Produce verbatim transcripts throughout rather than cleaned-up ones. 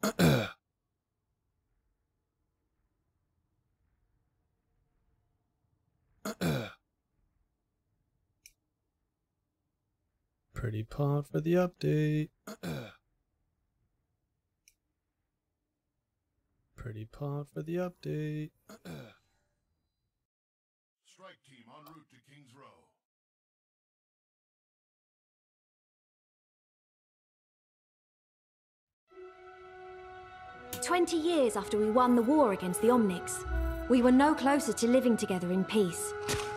Pretty pumped for the update. Pretty pumped for the update. Strike team en route to King's Row. Twenty years after we won the war against the Omnics, we were no closer to living together in peace.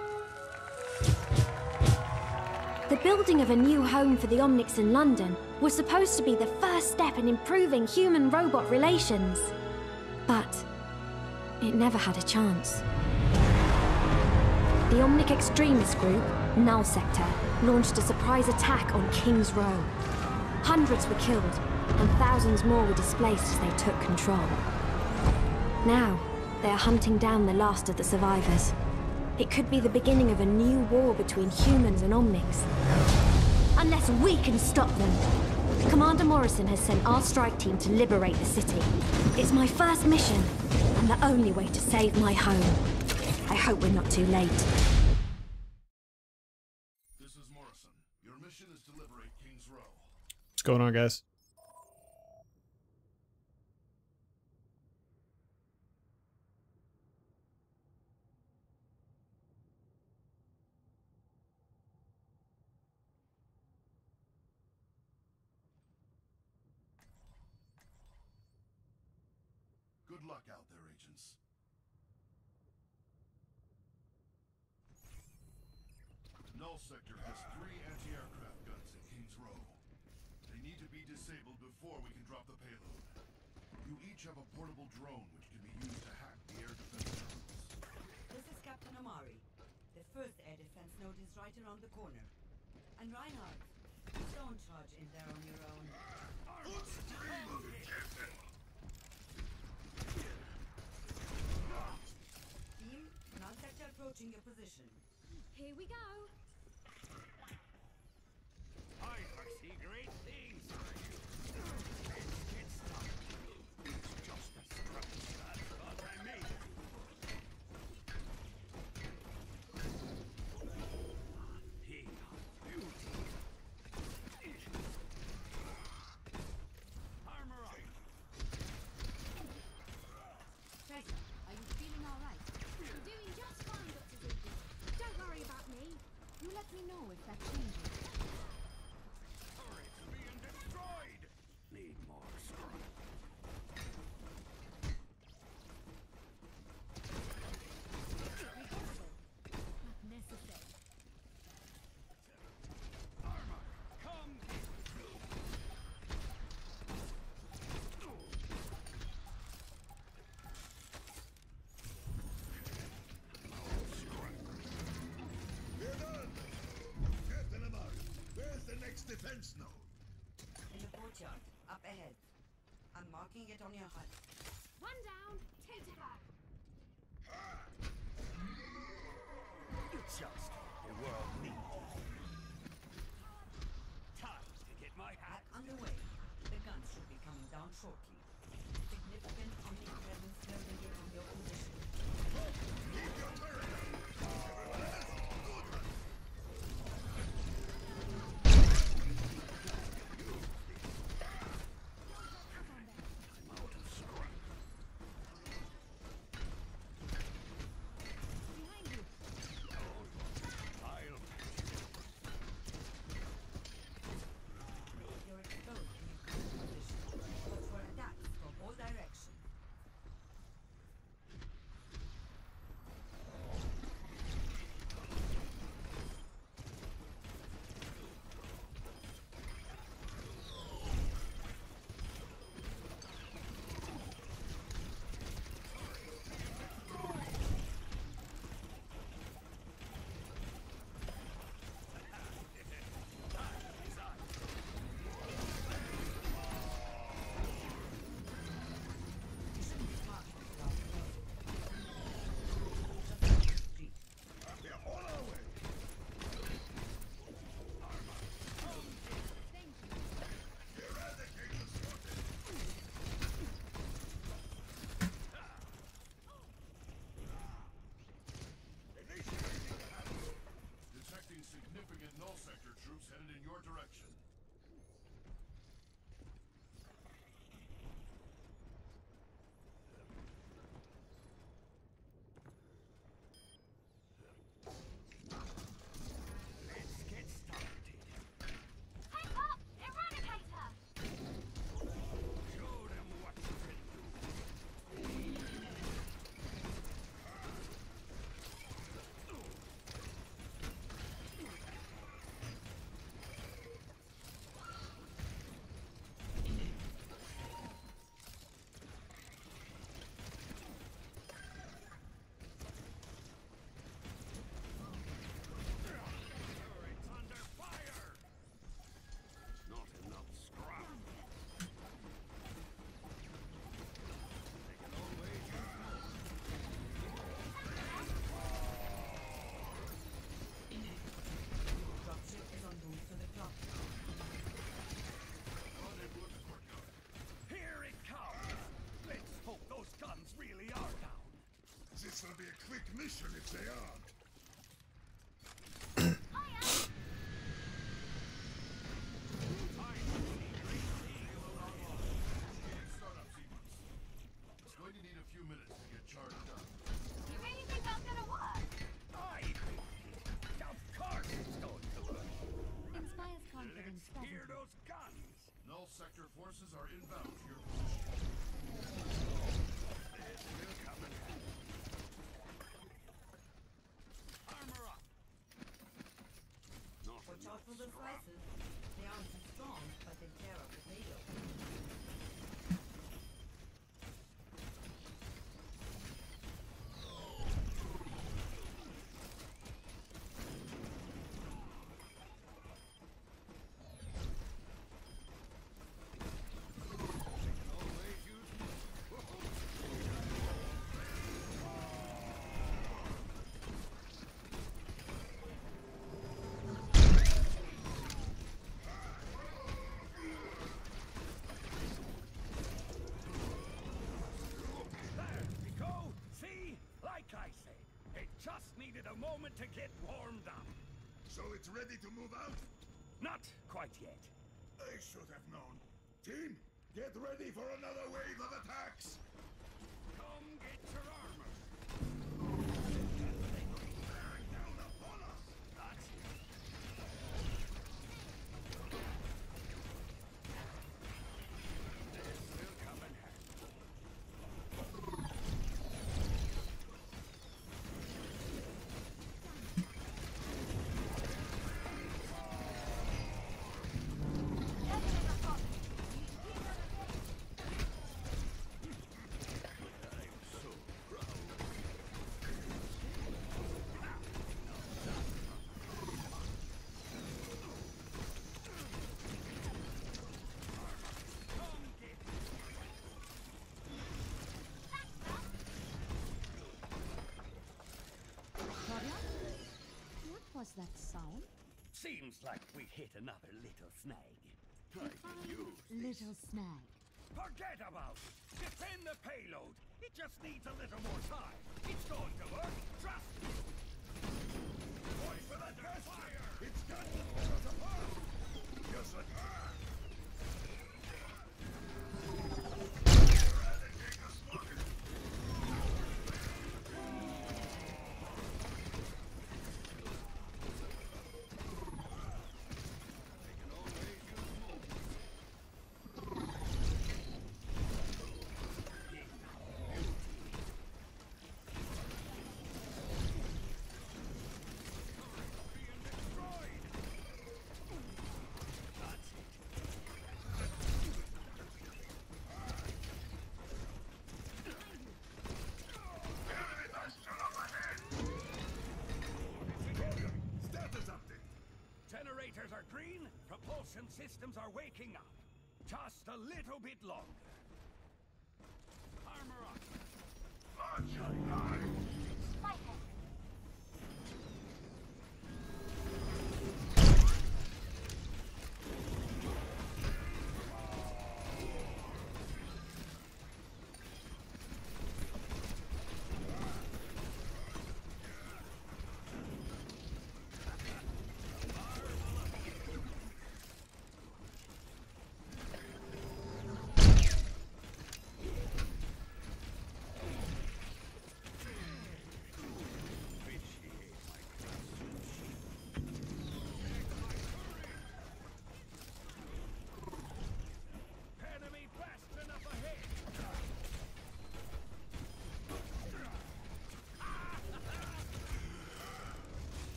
The building of a new home for the Omnics in London was supposed to be the first step in improving human-robot relations. But it never had a chance. The Omnic extremist group, Null Sector, launched a surprise attack on King's Row. Hundreds were killed, and thousands more were displaced as they took control. Now, they are hunting down the last of the survivors. It could be the beginning of a new war between humans and Omnics. Unless we can stop them. Commander Morrison has sent our strike team to liberate the city. It's my first mission, and the only way to save my home. I hope we're not too late. This is Morrison. Your mission is to liberate King's Row. What's going on, guys? Good luck out there, agents. Null Sector has three anti-aircraft guns in King's Row. They need to be disabled before we can drop the payload. You each have a portable drone which can be used to hack the air defense terminals. This is Captain Amari. The first air defense node is right around the corner. And Reinhardt, don't charge in there on your own. Team, Null Sector approaching your position. Here we go. I foresee great things for you. Get started. It's just a scratch. That's what I made of you. He beauty. Armor up. Tracer, are you feeling all right? I'm doing just fine, Doctor Ziggy. Don't worry about me. You let me know if that changes. Turret's being destroyed. Need more scrap. Not necessary. Armor, come. We're done! Captain Amari, where's the next defense node? In the courtyard, up ahead. I'm marking it on your H U D. One down, two to go. You just the world needs you. Time to get my hat. Hack underway. The guns should be coming down shortly. Significant Omnic presence building in on your position. I'm out of scrap. mission if they are. Startup sequence. It's going to need a few minutes to get charged up. You really think that's gonna work? I think it. Of course it's going to work. Inspires confidence, Let's hear doesn't it? those guns. Null sector forces are inbound to your position. This will come in handy. Armor up. Not Watch enough out for the scrap. slices. They aren't too strong, but they tear up the payload. Always use There we go. See? Like I said, it just needed a moment to get warmed up. So it's ready to move out? Not quite yet. I should have known. Team, get ready for another wave of attacks. Come get your armor. Bearing down upon us. That's it. This will come in handy. Come get Claudia? What was that sound? Seems like we hit another little snag. Define little snag. Forget about it. Defend the payload. It just needs a little more time. It's going to work. Trust me. Point for the fire! It's got to pull us apart! Yes, it can! Eradicate the smoke! They can always use more. Being destroyed. That's it. Status update! Generators are green. Propulsion systems are waking up. Just a little bit longer. Armor up. Launch alive! Spiker.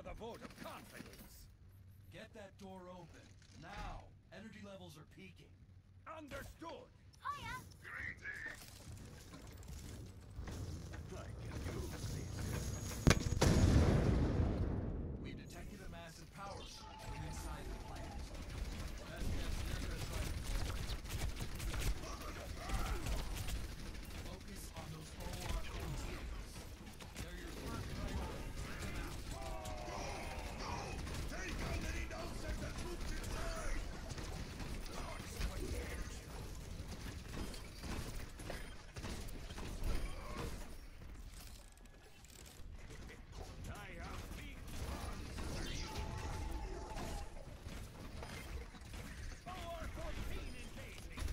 for the vote of confidence. Get that door open. Now. Energy levels are peaking. Understood. Hiya! I can use this. We detected a massive power surge from inside the plant. Best guess they're gonna try to focus on those O R O Ts. They're your first priority. Take them out. Take out any no-sector troops inside! I have big plans for you. four fourteen engaging.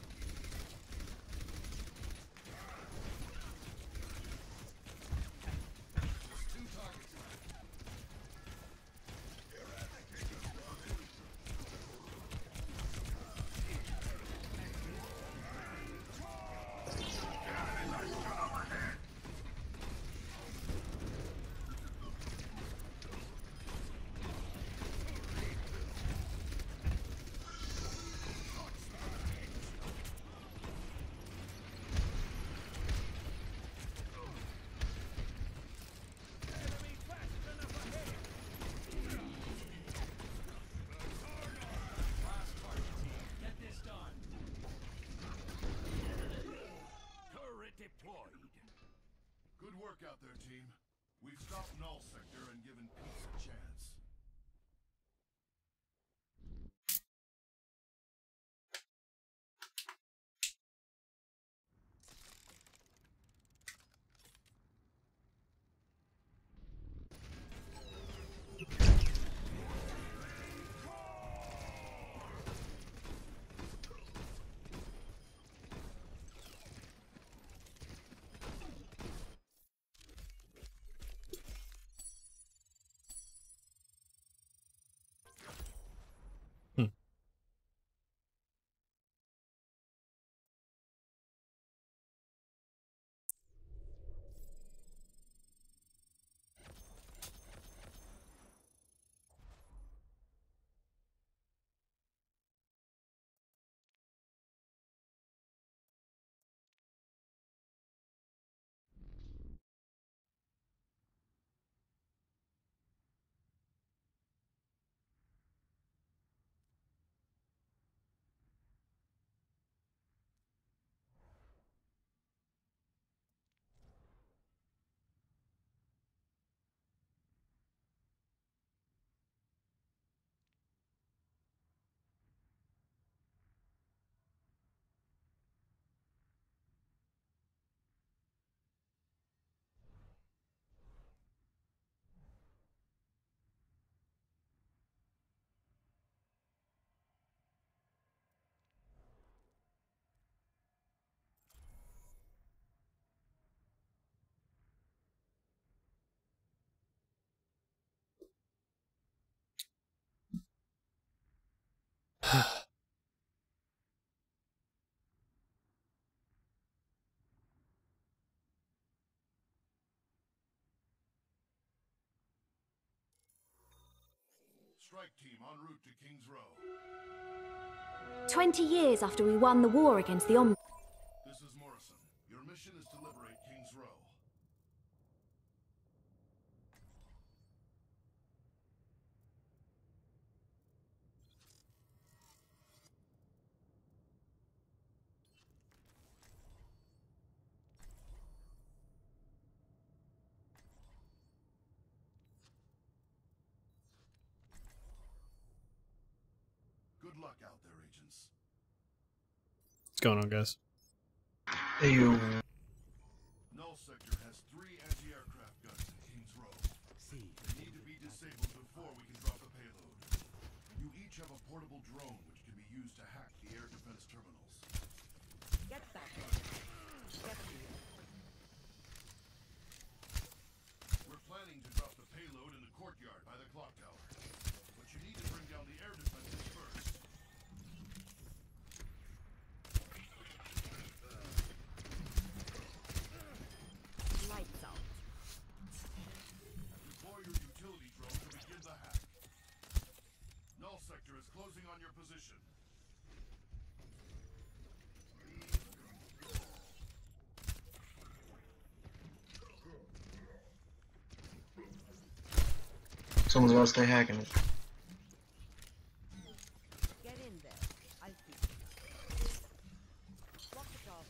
There's two targets left. Enemy fast enough ahead. Last target team. Get this done. Turret deployed. Good work out there, team. We've stopped Null Sector and given peace a chance. Strike team en route to King's Row. Twenty years after we won the war against the Om... This is Morrison. Your mission is to liberate King's Row. Good luck out there, agents. What's going on, guys? Hey, you. Null Sector has three anti-aircraft guns in King's Row. See. They need to be disabled before we can drop the payload. You each have a portable drone which can be used to hack the air defense terminals. Get back. Get here. We're planning to drop the payload in the courtyard by the clock tower. But you need to bring down the air defenses first. Lights out. Deploy your utility drone to closing on your position. Someone's gotta stay hacking it. Get in there. I'll keep it. Block it off.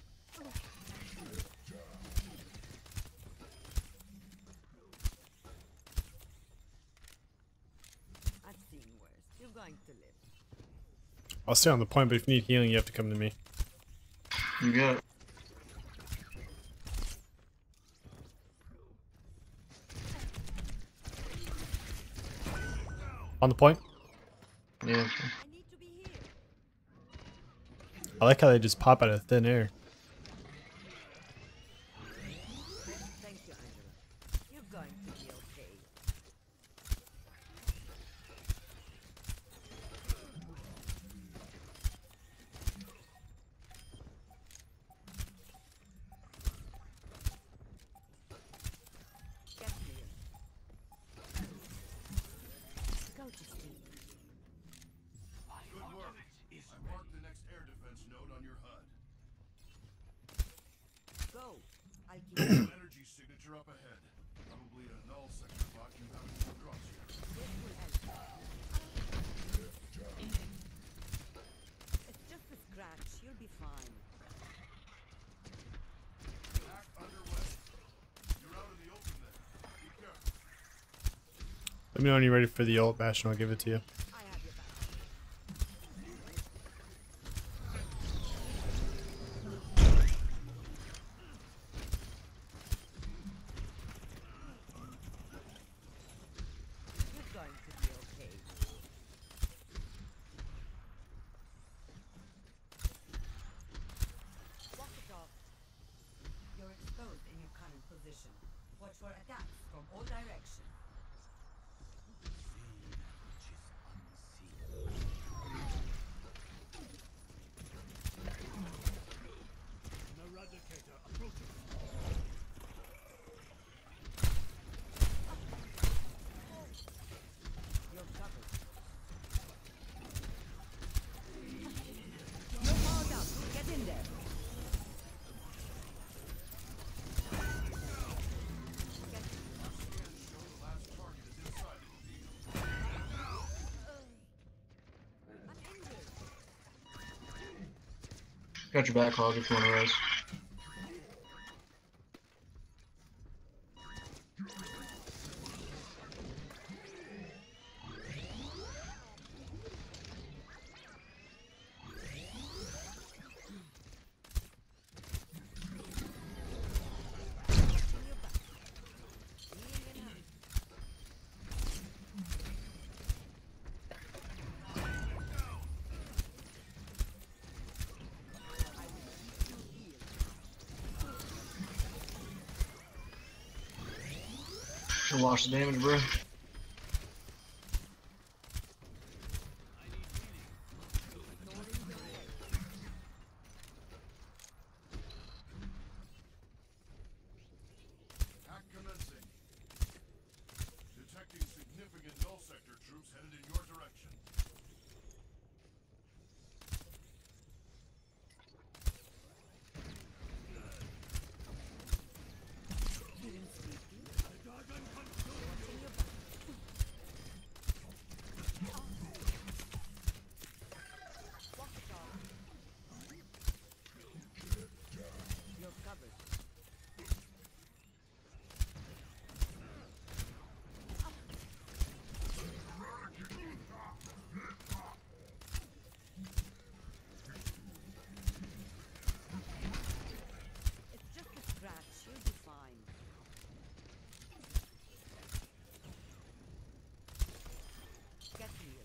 I've seen worse. You're going to live. I'll stay on the point, but if you need healing, you have to come to me. You got it. On the point. Yeah. I need to be here. I like how they just pop out of thin air. Thank you, Angela. You're going to be okay. Get clear. Go to sleep. Good work. I marked the next air defense node on your H U D. Go. I'll keep it. Energy signature up ahead. Probably a null sector bot you haven't come across yet. This will help. It's just a scratch. You'll be fine. Hack underway. You're out in the open there. Be careful. Let me know when you're ready for the ult, Bash, and I'll give it to you. I have your back. You're going to be okay. Walk it off. You're exposed in your current position. Watch for attacks from all directions. An eradicator approaching. You're covered. You're powered up. Get in there. Get Show the last target is inside the field. I'm injured. Got your back, Hog, if you want to rise. Should watch the damage, bro. Hack commencing. Detecting significant null sector troops headed in your direction. Walk it off. You're covered. It's just a scratch. You'll be fine. Get real.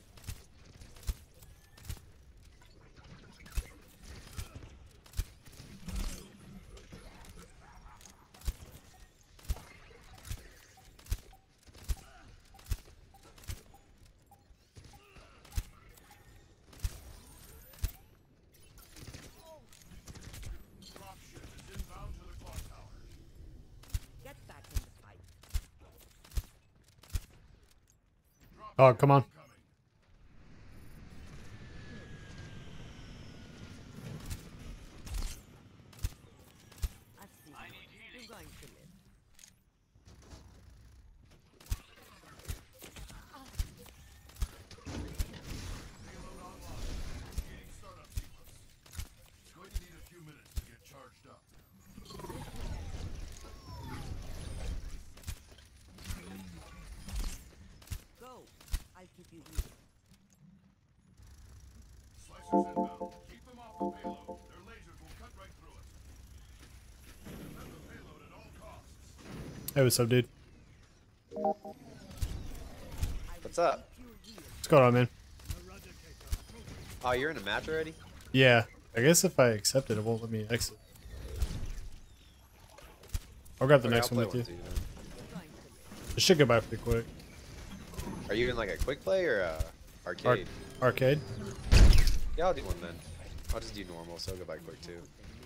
Dropship is inbound to the clock tower. Get back in the fight. Oh, come on. Coming. you need. Slicers inbound. Keep them off the payload. Their lasers will cut right through it. Defend the payload at all costs. Hey, what's up, dude? What's up? What's going on, man? Oh, you're in a match already? Yeah, I guess if I accept it, it won't let me exit. I'll grab the Okay, next I'll one play with you. too, then. It should go by pretty quick. Are you in like a quick play or uh, arcade? Ar arcade? Yeah, I'll do one then. I'll just do normal, so I'll go by quick too.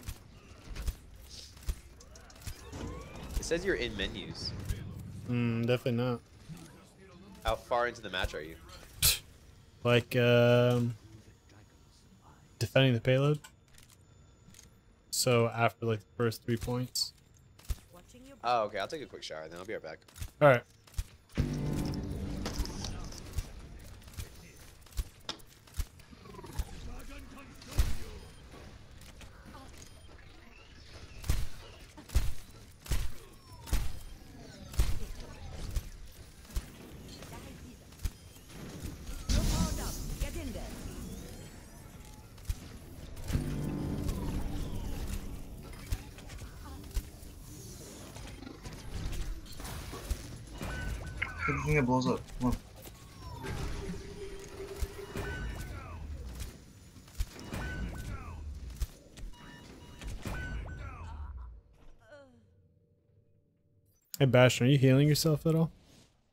It says you're in menus. Hmm, definitely not. How far into the match are you? Like, um... defending the payload. So after like the first three points. Watching your Oh, okay. I'll take a quick shower, then I'll be right back. Alright. You're powered up. Get in there. Good thing it blows up. Come on. Hey, Bastion, are you healing yourself at all?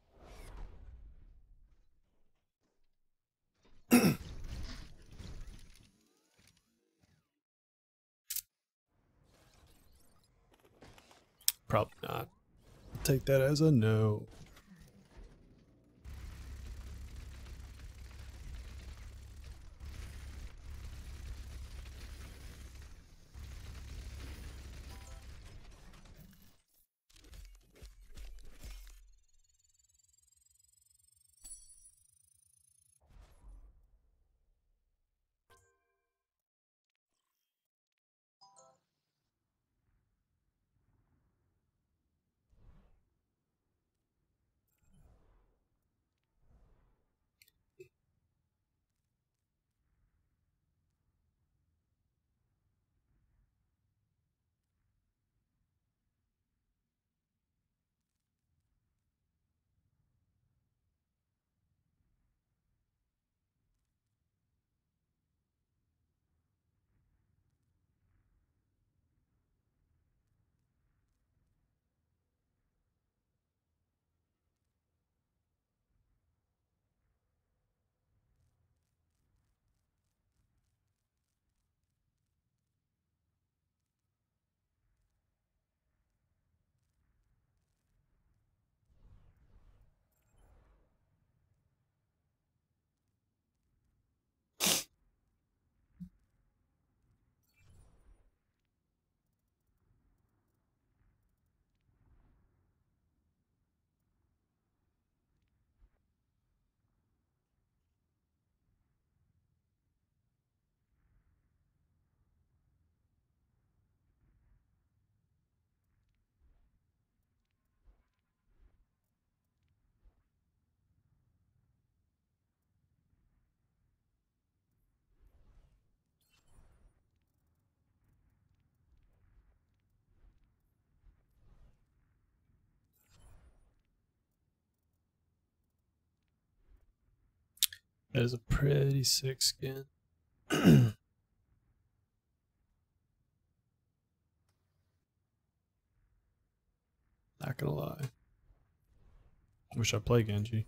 Probably not. Take that as a no. That is a pretty sick skin. Not gonna lie. Wish I played Genji.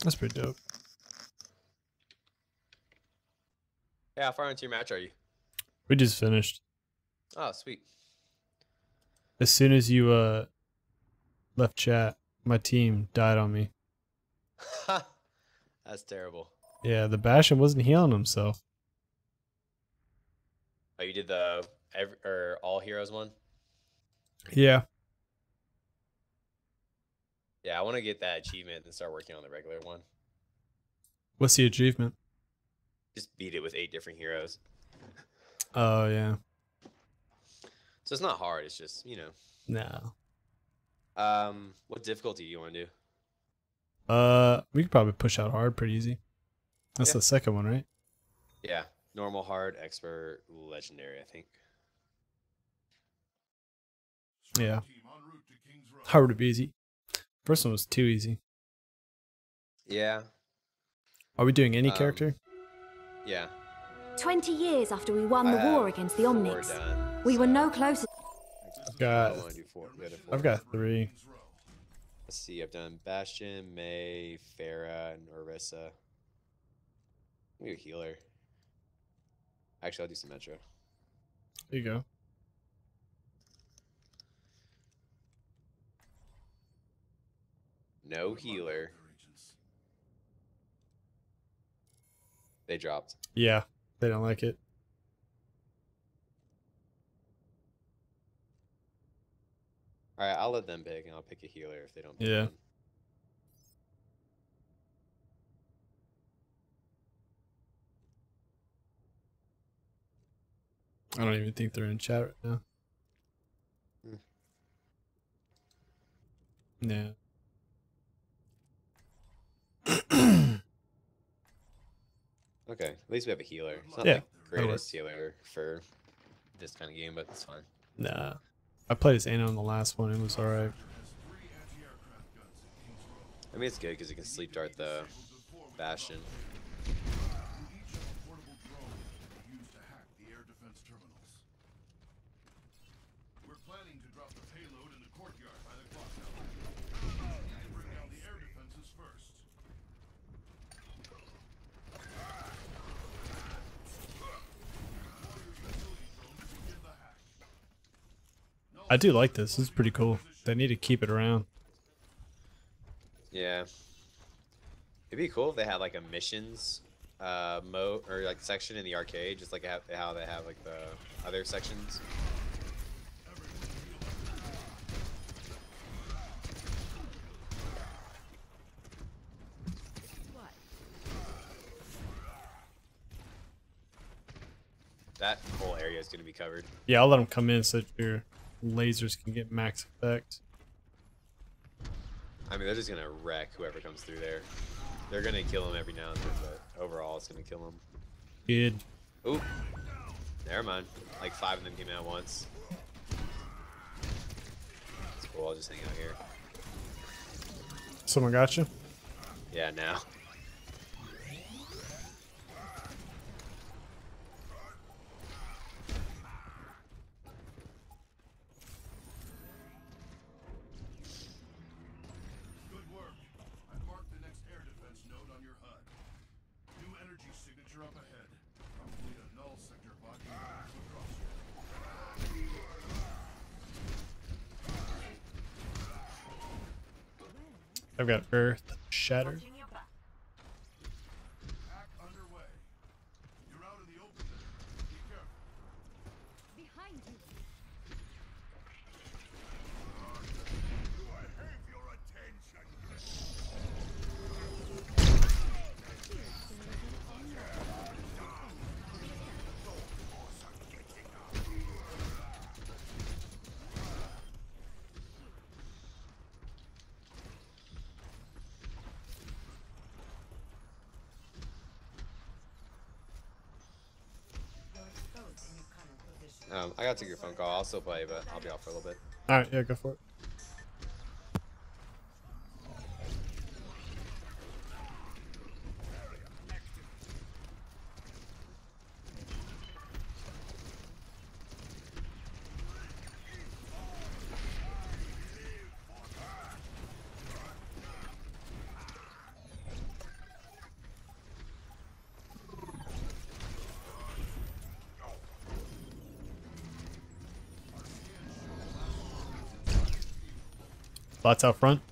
That's pretty dope. Yeah, how far into your match are you? We just finished. Oh, sweet. As soon as you uh left chat, my team died on me. That's terrible. Yeah, the Bastion wasn't healing himself. Oh, you did the every, or all heroes one? Yeah. Yeah, I want to get that achievement and start working on the regular one. What's the achievement? Just beat it with eight different heroes. Oh yeah. So it's not hard. It's just, you know. No. Um, what difficulty do you want to do? Uh, we could probably push out hard pretty easy. That's Yeah. the second one, right? Yeah, normal, hard, expert, legendary, I think. Yeah. Team en route to King's Row. Hard would be easy. First one was too easy. Yeah. Are we doing any Um, character? Yeah. Twenty years after we won I the war have against the four Omnics, done, we were so no closer. I've got I wanna do four. The other four. I've got three. King's Row. Let's see. I've done Bastion, May, Farah, and Orisa. I'm gonna do healer. Actually, I'll do some Metro. There you go. No healer. They dropped. Yeah, they don't like it. All right, I'll let them pick, and I'll pick a healer if they don't. Pick Yeah. one. I don't even think they're in chat right now. Hmm. Yeah. Okay, at least we have a healer. It's not Yeah, like that greatest works. healer for this kind of game, but it's fine. Nah. I played as Ana on the last one. It was alright. I mean, it's good because you can sleep dart the Bastion. You each have a portable drone that can be used to hack the air defense terminals. We're planning to drop the payload in the courtyard by the clock tower. You can bring down the air defenses first. I do like this. This is pretty cool. They need to keep it around. Yeah. It'd be cool if they had like a missions uh mode or like section in the arcade, just like how how they have like the other sections. That whole area is gonna be covered. Yeah, I'll let them come in so that your lasers can get max effect. I mean, they're just gonna wreck whoever comes through there. They're gonna kill him every now and then, but overall, it's gonna kill him. Good. Oop. Never mind. Like five of them came out at once. It's cool. I'll just hang out here. Someone got you? Yeah, now. Good work. I've marked the next air defense node on your H U D. New energy signature up ahead. Probably a null sector bot across you. I've got Earth Shattered. Hack underway. You're out in the open now. Be careful. Behind you. Do I have your attention? You're exposed in your current position. Um, I gotta take your phone call. I'll still play, but I'll be off for a little bit. Alright, yeah, go for it. Lots out front.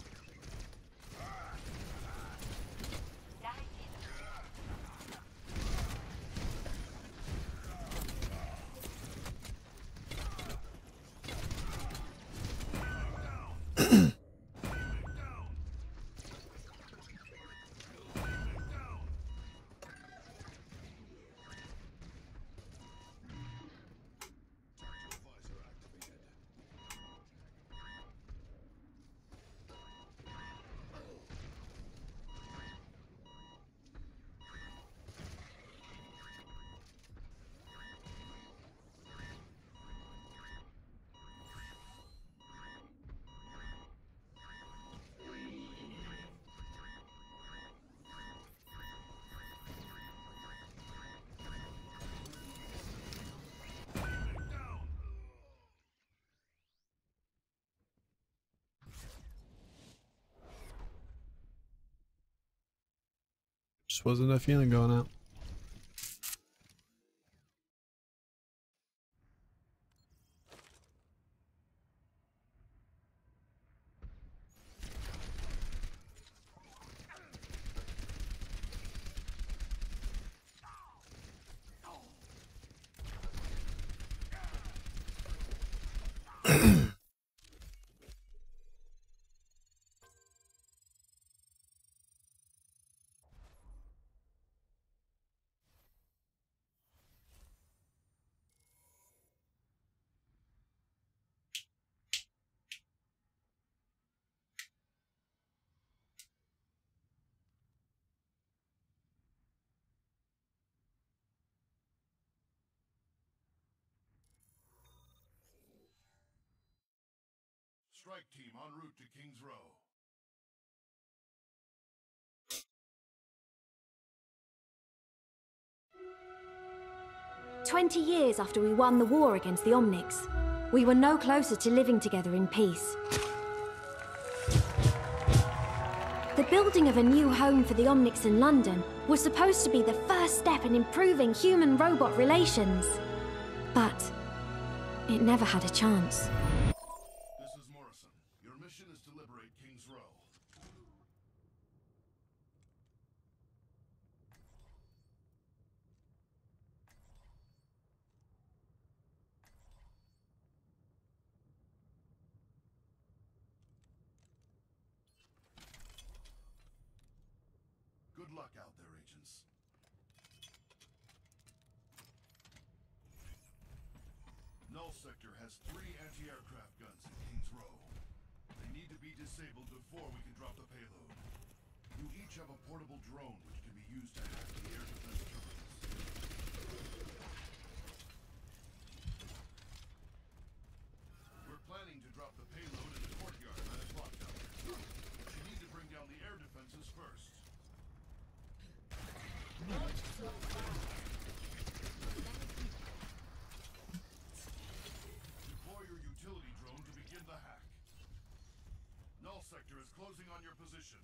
Just wasn't that feeling going out. Strike team en route to King's Row. Twenty years after we won the war against the Omnics, we were no closer to living together in peace. The building of a new home for the Omnics in London was supposed to be the first step in improving human-robot relations. But it never had a chance. This is Morrison. Your mission is to liberate King's Row. Good luck out there, agents. Null Sector has three anti-aircraft guns in King's Row. They need to be disabled before we can drop the payload. You each have a portable drone which can be used to hack the air defense terminals. We're planning to drop the payload in the courtyard by the clock tower. But you need to bring down the air defenses first. Deploy your utility drone to begin the hack. Null Sector is closing on your position.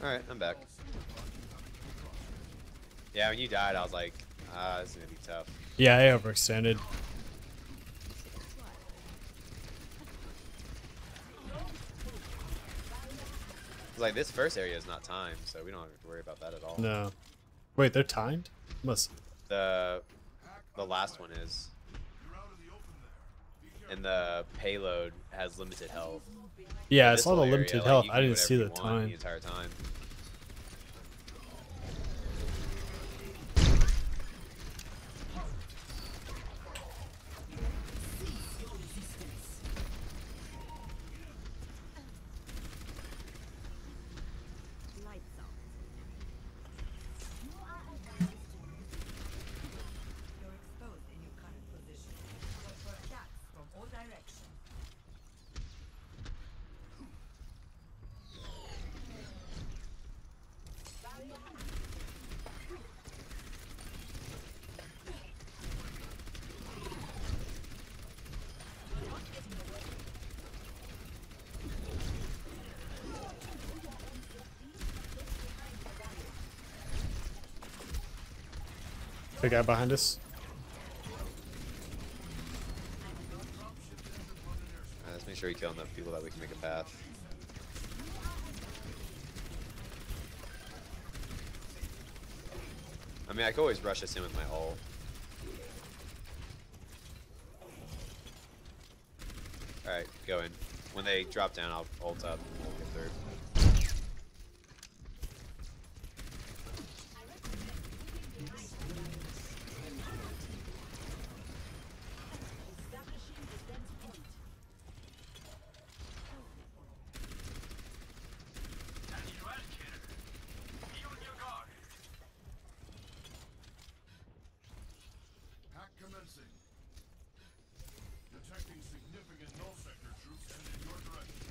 Alright, I'm back. Yeah, when you died, I was like, ah, this is gonna be tough. Yeah, I overextended. It's like this first area is not timed, so we don't have to worry about that at all. No. Wait, they're timed? Must. The the last one is. And the payload has limited health. Yeah, I This saw the whole area, limited like, health. you I can do didn't see the whatever you want time. the entire time. Lights out. You're exposed in your current position. Watch for attacks from all directions. The guy behind us. Alright, let's make sure we kill enough people that we can make a path. I mean, I could always rush us in with my ult. Alright, go in. When they drop down, I'll ult up and we'll get through. Hack commencing. Detecting significant null sector troops headed in your direction.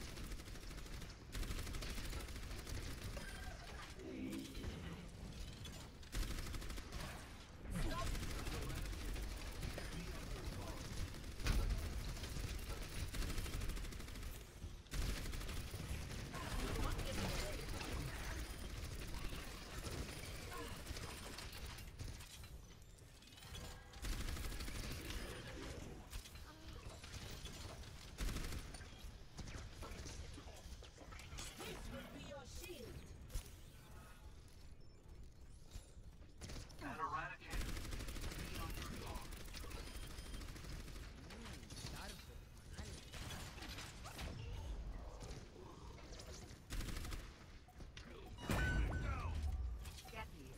Get here.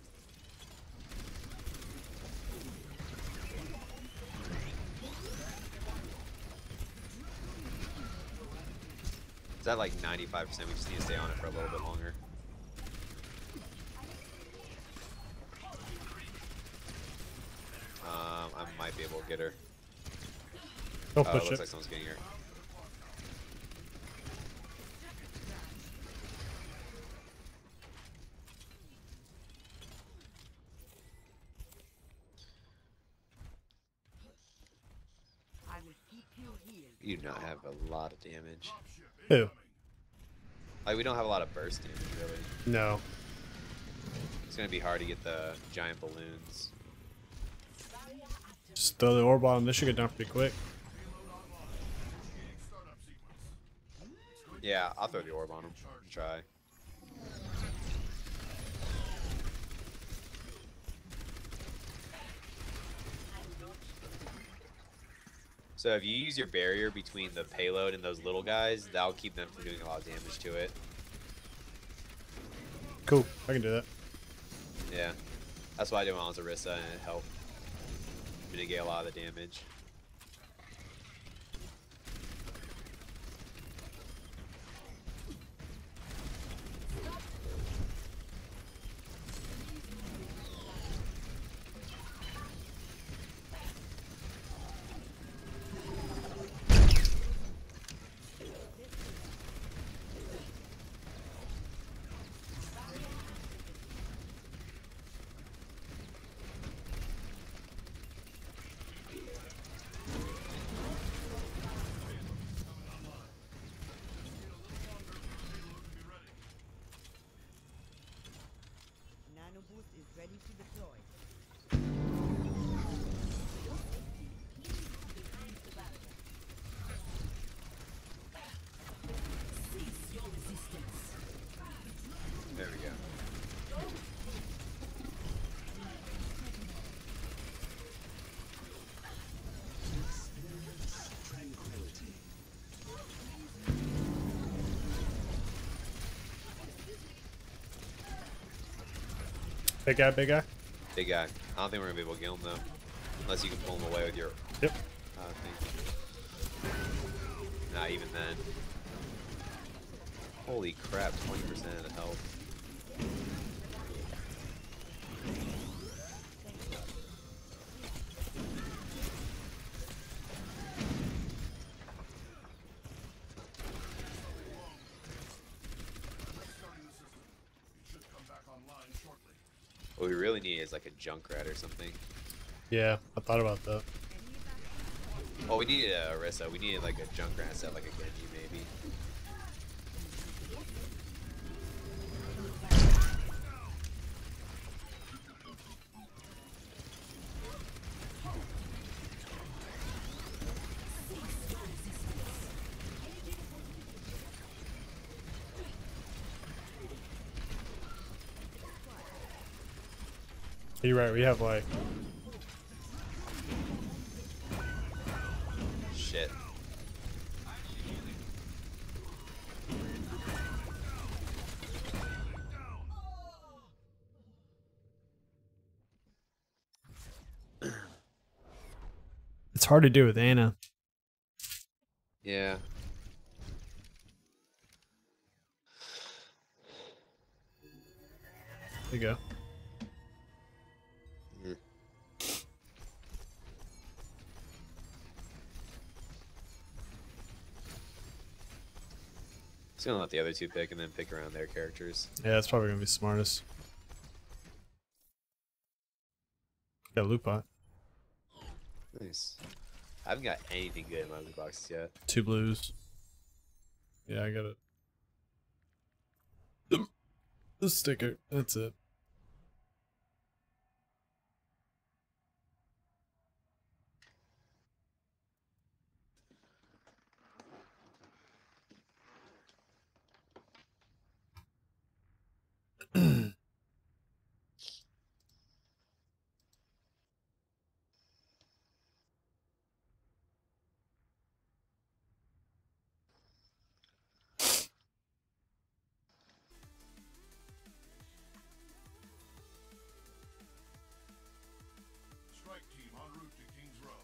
Is that like ninety-five percent? We just need to stay on it for a little bit longer. Um, I might be able to get her. Don't Oh, it push looks it. like someone's getting her. I will keep you healed. You do not have a lot of damage. Who? Like, we don't have a lot of burst damage, really. No. It's gonna be hard to get the giant balloons. Just throw the orb on them. This should get done pretty quick. Yeah, I'll throw the orb on them. Try. So if you use your barrier between the payload and those little guys, that'll keep them from doing a lot of damage to it. Cool. I can do that. Yeah. That's why I do it on Zarissa, and it helped mitigate a lot of the damage. ready to deploy. There we go. Big guy, big guy. Big guy. I don't think we're gonna be able to kill him though, unless you can pull him away with your. Yep. Uh, thing. Not even then. Holy crap! twenty percent of the health. Restarting the system. It should come back online shortly. What we really need is like a Junkrat or something. Yeah, I thought about that. Oh, we needed a Orisa. We needed like a Junkrat set, like a Genji maybe. You're right. We have like Shit. it's hard to do with Anna. Yeah. There you go. Mm. Just gonna let the other two pick and then pick around their characters. Yeah, that's probably gonna be smartest. Got a loot pot. Nice. I haven't got anything good in my loot boxes yet. Two blues. Yeah, I got it. The sticker. That's it. Strike team en route to King's Row.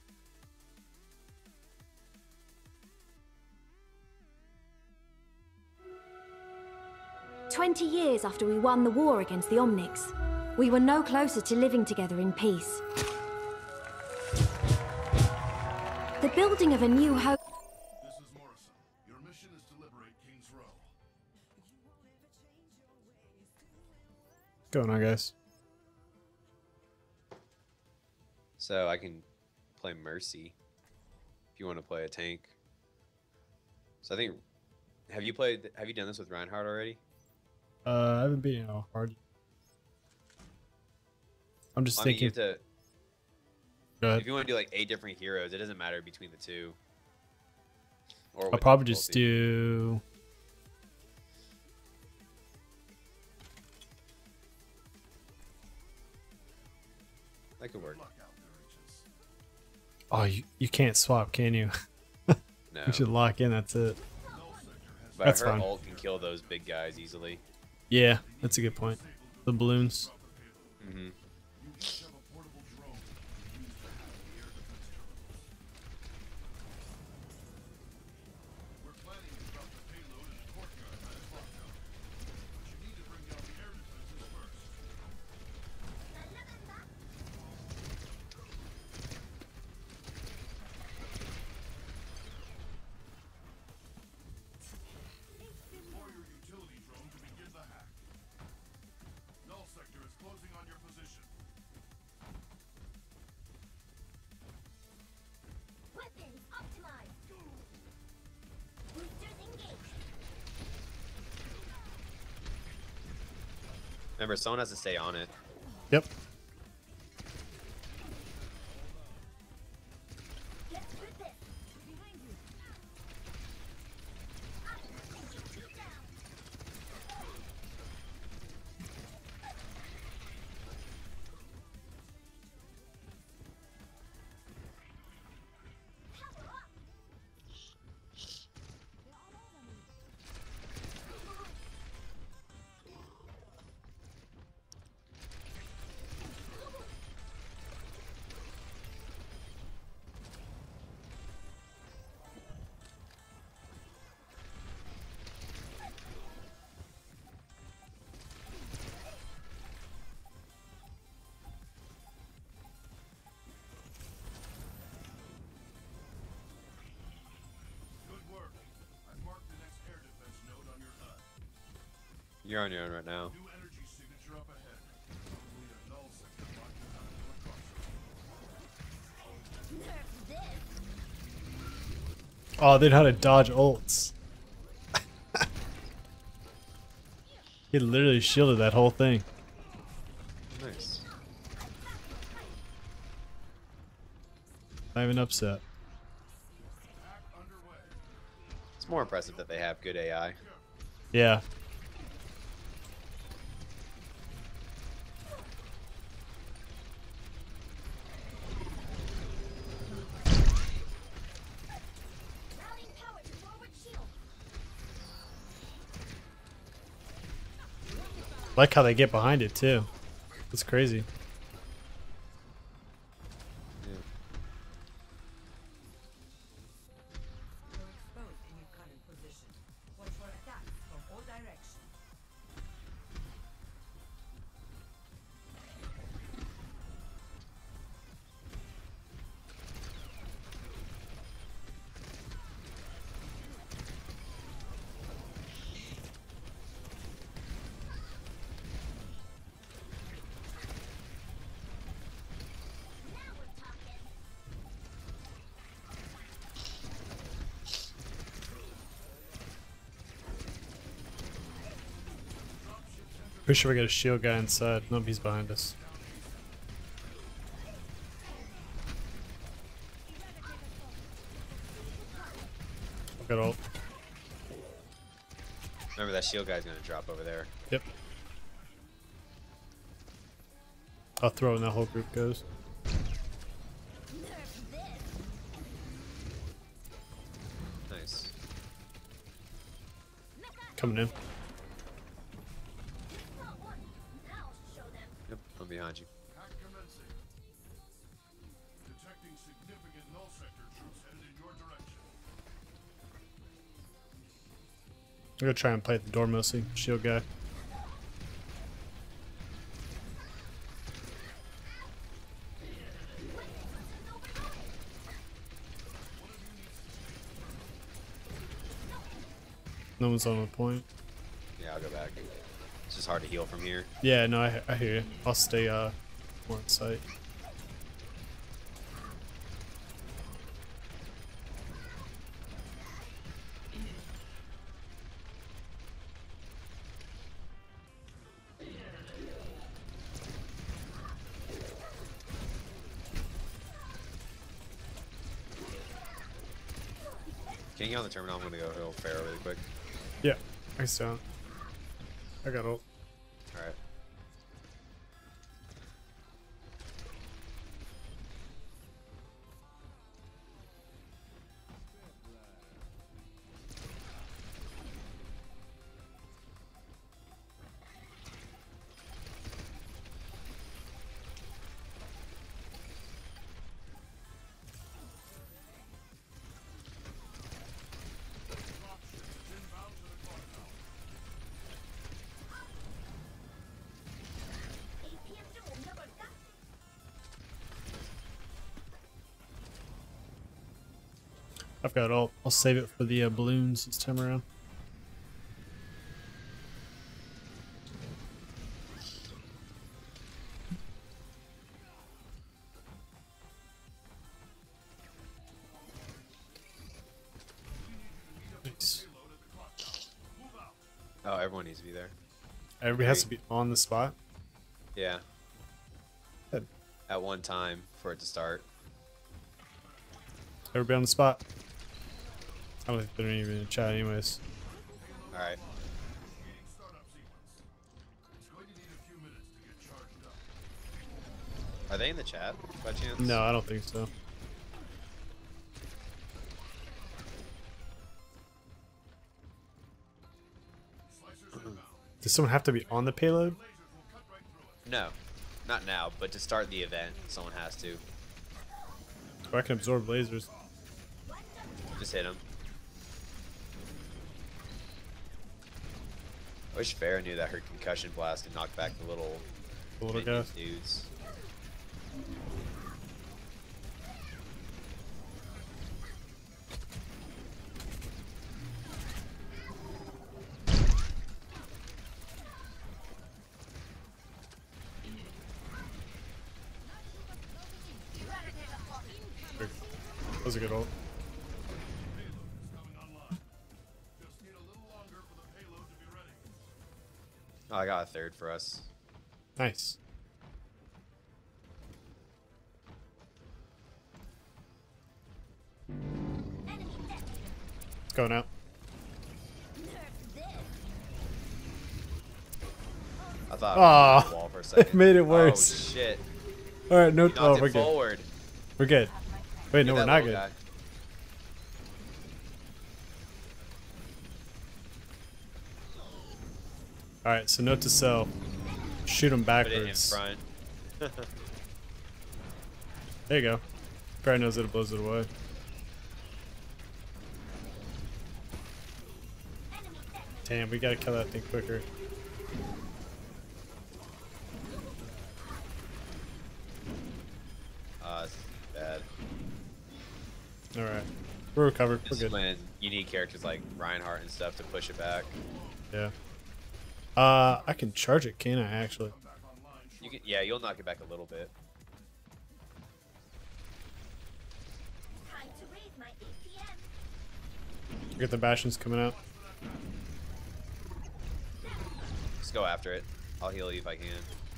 Twenty years after we won the war against the Omnics, we were no closer to living together in peace. The building of a new home. This is Morrison. Your mission is to liberate King's Row. What's going on, guys? So I can play Mercy if you want to play a tank. So I think, have you played? Have you done this with Reinhardt already? Uh, I haven't beaten it all hard. I'm just I mean, you thinking. have to, Go ahead. if you want to do like eight different heroes, it doesn't matter between the two. Or I'll with probably just difficulty. do. That could work. Luck out there, agents. Oh, you, you can't swap, can you? No, You should lock in. That's it. Null sector has but That's her fine. ult can kill those big guys easily. Yeah, that's a good point. The balloons. Mm-hmm. You each have a portable drone used to hack the air defense terminals. We're planning to drop the payload in the courtyard by the clock tower. But you need to bring down the air defenses first. Deploy your utility drone to begin the hack. Null sector is closing on your position. Weapons optimized. Boosters engaged. Remember, someone has to stay on it. Yep. Good work. I marked the next air defense node on your H U D. You're on your own right now. New energy signature up ahead. Probably a null sector blocking out of the crossroads. Oh, they know how to dodge ults. He literally shielded that whole thing. Nice. Not even upset. Attack underway. It's more impressive that they have good A I. Yeah. Like how they get behind it too. That's crazy. Yeah. You're exposed in your current position. Watch for attacks from all directions. Pretty sure we got a shield guy inside. Nope, he's behind us. Got ult. Remember that shield guy's gonna drop over there. Yep. I'll throw it and that whole group goes. Nice. Coming in. Yep, I'm behind you. Hack commencing. Detecting significant null sector troops headed in your direction. I'm gonna try and play at the door mostly. Shield guy. No one's on the point. Yeah, I'll go back. It's just hard to heal from here. Yeah, no, I, I hear you. I'll stay uh more on site. Can you get on the terminal? I'm gonna go heal Pharaoh really quick. Yeah, I saw. I got ult. Alright. I've got ult. I'll save it for the uh, balloons this time around. Nice. Oh, everyone needs to be there. Everybody has to be on the spot. Yeah. at one time for it to start. Everybody on the spot. I don't think they're even in chat anyways. All right. Initiating startup sequence. It's going to need a few minutes to get charged up. Are they in the chat by chance? No, I don't think so. Slicers inbound. Does someone have to be on the payload? Lasers will cut right through it. No, not now. But to start the event, someone has to. Oh, I can absorb lasers. Just hit him. I wish Farah knew that her concussion blast can knock back the little, The little minion guys. dudes. That was a good ult. Payload is coming online. Just need a little longer for the payload to be ready. Oh, I got a third for us. Nice. Going out. I thought Aw, I was on the wall for a it second. made it Oh worse. shit! All right, no. You knocked Oh, it we're good. forward. We're good. Wait, no, Get we're that not little good. guy. All right, so note to self: shoot him Put it in backwards. front. There you go. Farah knows that it blows it away. Damn, we gotta kill that thing quicker. Uh, it's bad. All right, we're recovered. We're This is good. when you need characters like Reinhardt and stuff to push it back. Yeah. Uh, I can charge it, can I? Actually. You can, yeah, you'll knock it back a little bit. Get the bastions coming out. Just go after it. I'll heal you if I can.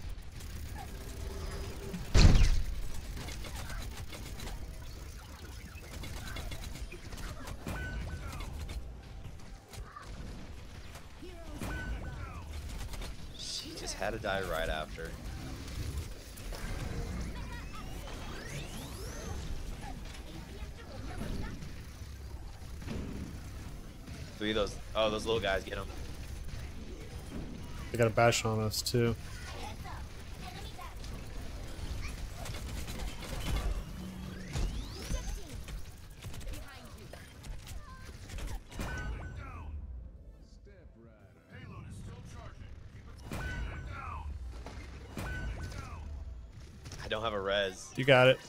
She just had to die right after. Three of those. Oh, those little guys, get them. They got a bash on us too. Payload is still charging. Keep it down. I don't have a res. You got it.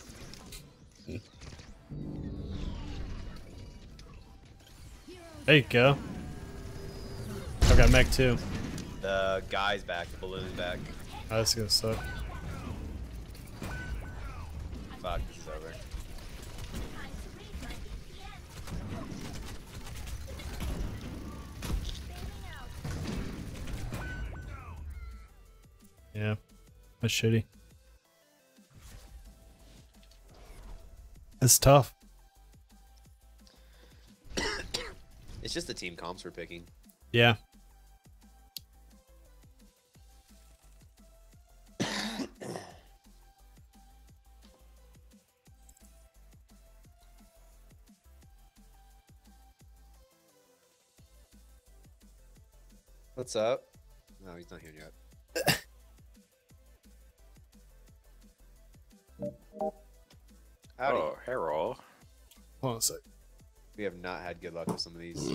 There you go. I've got mech too. The guy's back. The balloon's back. Oh, this is gonna suck. Fuck, this is over. Yeah, that's shitty. It's tough. It's just the team comps we're picking. Yeah. What's up? No, he's not here yet. Howdy. Oh, hello. Hold on a sec. We have not had good luck with some of these.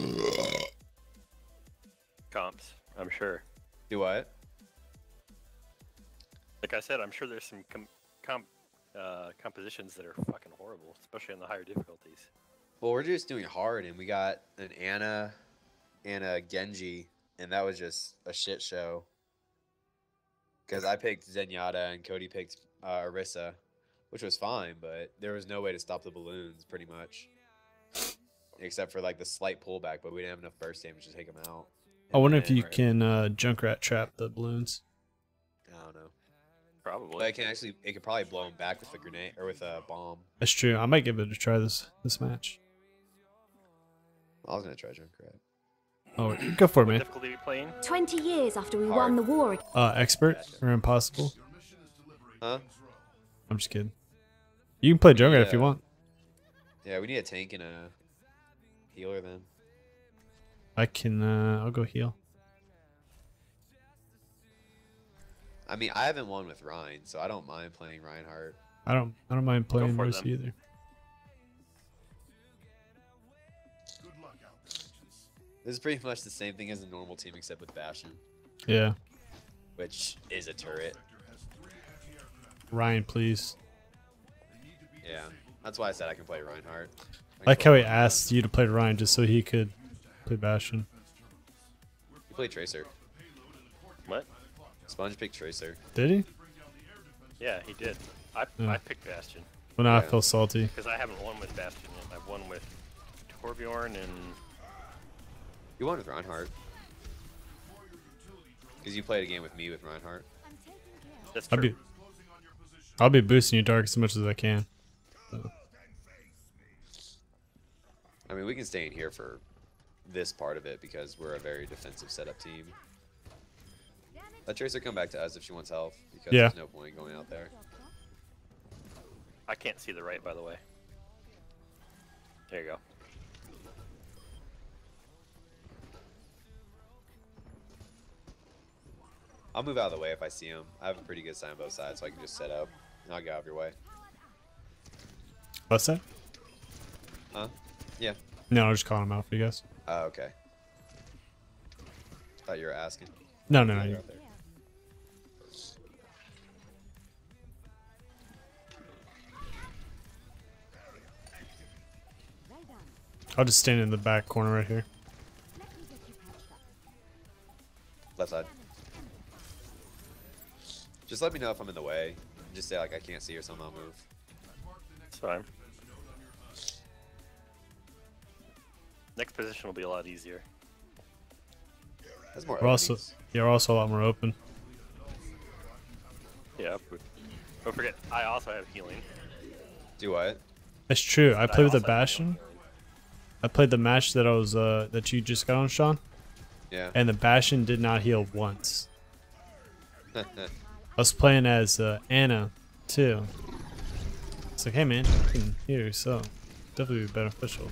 Comps, I'm sure. Do what? Like I said, I'm sure there's some com comp uh, compositions that are fucking horrible, especially on the higher difficulties. Well, we're just doing hard, and we got an Anna and a Genji, and that was just a shit show. Because I picked Zenyatta and Cody picked uh, Orisa, which was fine, but there was no way to stop the balloons, pretty much. Except for like the slight pullback, but we didn't have enough burst damage to take them out. I wonder And if you then- can uh, Junkrat trap the balloons. I don't know. Probably. But it can actually, it could probably blow him back with a grenade or with a bomb. That's true. I might give it a try this this match. I was gonna try Junkrat. Oh, go for it, What man. difficulty are you playing? Twenty years after we Hard. won the war. ag- Uh, expert or impossible? Huh? I'm just kidding. You can play Junkrat if you Yeah. want. Yeah, we need a tank and a healer then. I can. Uh, I'll go heal. I mean, I haven't won with Ryan, so I don't mind playing Reinhardt. I don't. I don't mind playing for it, Mercy then. either. Good luck out there, agents. This is pretty much the same thing as a normal team except with Bastion, Yeah. which is a turret. Sector has three anti-aircraft. Ryan, please. They need to be Yeah, that's why I said I can play Reinhardt. I can I like how play he asked you to play Ryan just so he could play Bastion. You play Tracer. What? Sponge picked Tracer. Did he? Yeah, he did. I, Yeah. I picked Bastion Well, now I Yeah. feel salty. because I haven't won with Bastion yet. I've won with Torbjorn and You won with Reinhardt. Because you played a game with me with Reinhardt. that's I'll true. be. I'll be boosting you dark as much as I can. So. I mean, we can stay in here for this part of it because we're a very defensive setup team. Let Tracer come back to us if she wants health because Yeah. there's no point going out there. I can't see the right, by the way. There you go. I'll move out of the way if I see him. I have a pretty good sign on both sides, so I can just set up and I'll get out of your way. What's that? Huh? Yeah. No, I'm just calling him out for you guys. Oh, okay. Thought you were asking. No, no, Yeah, no. you're you- out there. I'll just stand in the back corner right here. Left side. Just let me know if I'm in the way. Just say like I can't see or something. I'll move. It's fine. Next position will be a lot easier. That's more. We're also, openings. yeah, we're also a lot more open. Yeah. But don't forget, I also have healing. Do what? That's true. I But played with a also have Bastion. healing. I played the match that I was uh that you just got on, Sean, Yeah. and the Bastion did not heal once. I was playing as uh, Anna too. It's like, hey man, you can heal yourself. Definitely be beneficial.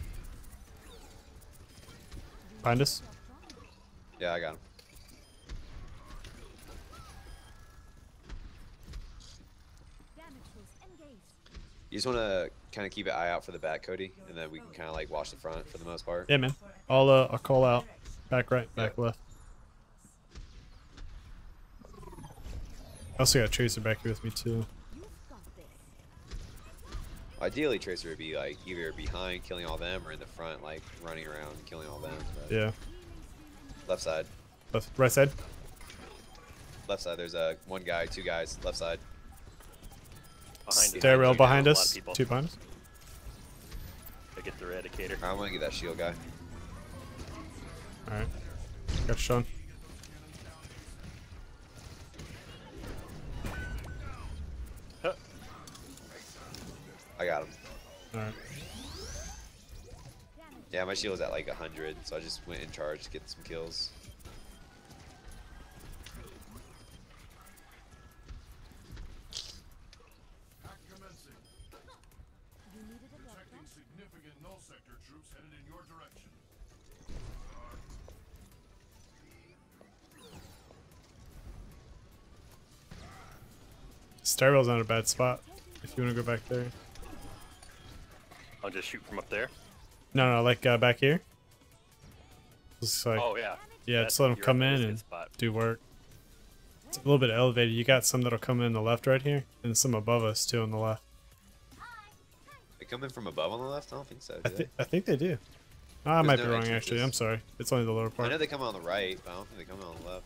Find us. Yeah, I got him. You just want to kind of keep an eye out for the back, Cody, and then we can kind of like watch the front for the most part. Yeah, man. I'll uh, I'll call out. Back right, back left. I also got Tracer back here with me too. Ideally, Tracer would be like either behind killing all them or in the front, like running around and killing all them. But Yeah. Left side. Left, right side. Left side. There's a one guy, two guys. Left side. Behind you. Stairrail There's behind a lot of us. people. Two behind us. I get the eradicator. I want to get that shield guy. All right. Got Sean. Huh. I got him. All right. Yeah, my shield was at like one hundred, so I just went in charge to get some kills. Hack commencing. Detecting significant null sector troops headed in your direction. Stairwell's not a bad spot. If you want to go back there. I'll just shoot from up there. No, no, like uh, back here. Just like, Oh yeah. yeah, That's- just let them you're come right, in that's a and good spot. do work. It's a little bit elevated. You got some that'll come in the left right here, and some above us too on the left. They come in from above on the left? I don't think so. Do I they? think I think they do. Oh, I There's might no be wrong actually. entrances. I'm sorry. It's only the lower I part. know they come on the right, but I don't think they come on the left.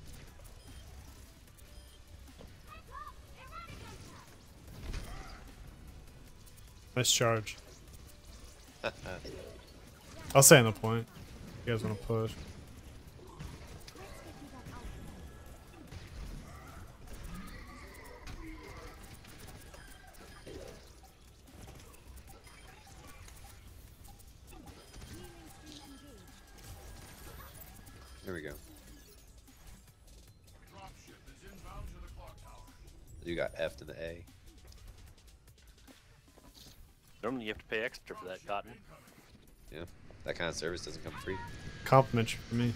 Nice charge. I'll stay on the point. You guys want to push? There we go. Dropship is inbound to the clock tower. You got F to the A. Normally you have to pay extra for that cotton. Yeah, that kind of service doesn't come free. Complimentary for me.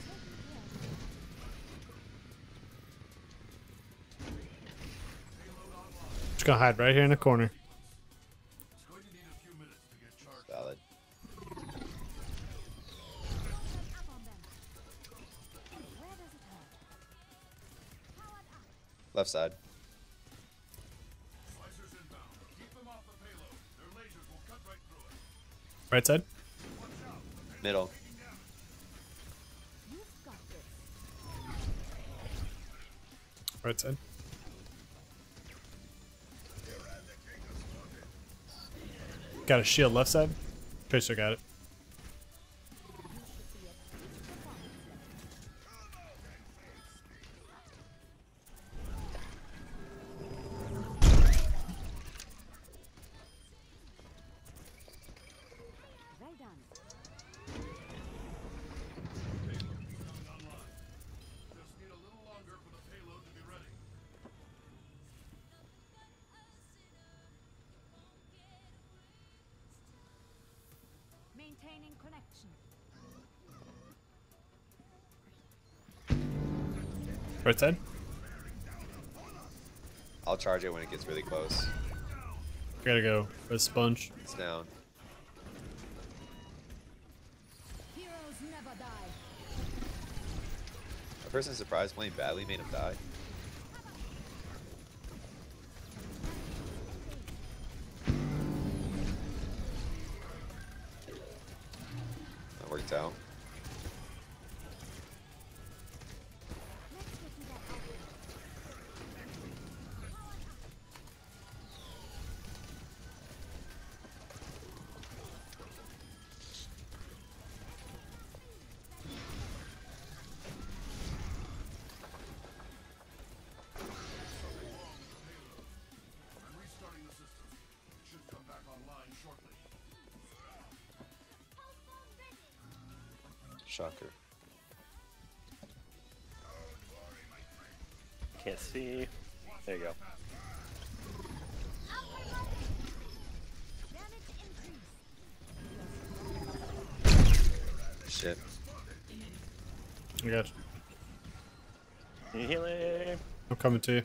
Just gonna hide right here in the corner. It's going to need a few minutes to get charged. Valid. Left side. Slicers inbound. Keep them off the payload. Their lasers will cut right through it. Right side. Middle. Right side. Got a shield left side. Tracer got it. Well done. Just need a little longer for the payload to be ready. Maintaining connection. Right side. I'll charge it when it gets really close. Gotta go. Red sponge. It's down. Heroes never die. A person surprised playing badly made him die. That worked out. Let's get to that outfit. I'm restarting the system. It should come back online shortly. Shocker. Can't see. There you go. Damage increase. Shit. I got you. Healing. I'm coming to you.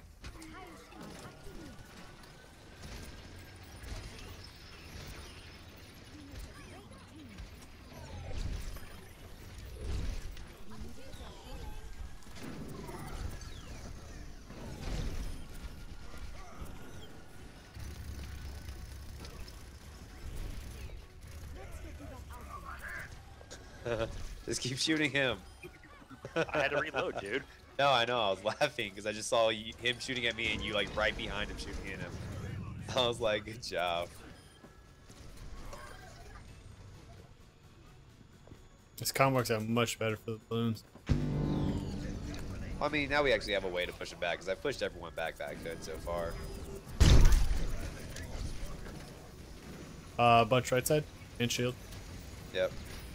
Just keep shooting him. I had to reload, dude. No, I know. I was laughing because I just saw y- him shooting at me and you like right behind him shooting at him. I was like, good job. This com works out much better for the balloons. I mean, now we actually have a way to push him back because I've pushed everyone back that I could so far. Uh, bunch right side and shield. Yep.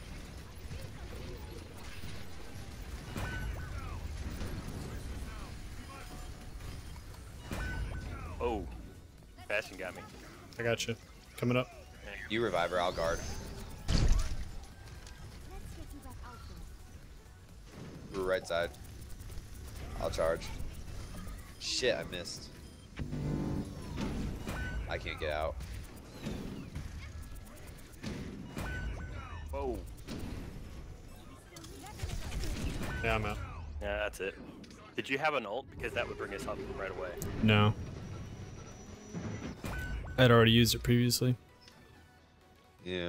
Oh, Bastion got me. I got you. Coming up. You revive her, I'll guard. Let's get to that outfit. We're right side. I'll charge. Shit, I missed. I can't get out. Whoa. Yeah, I'm out. Yeah, that's it. Did you have an ult? Because that would bring us up right away. No. I'd already used it previously. Yeah.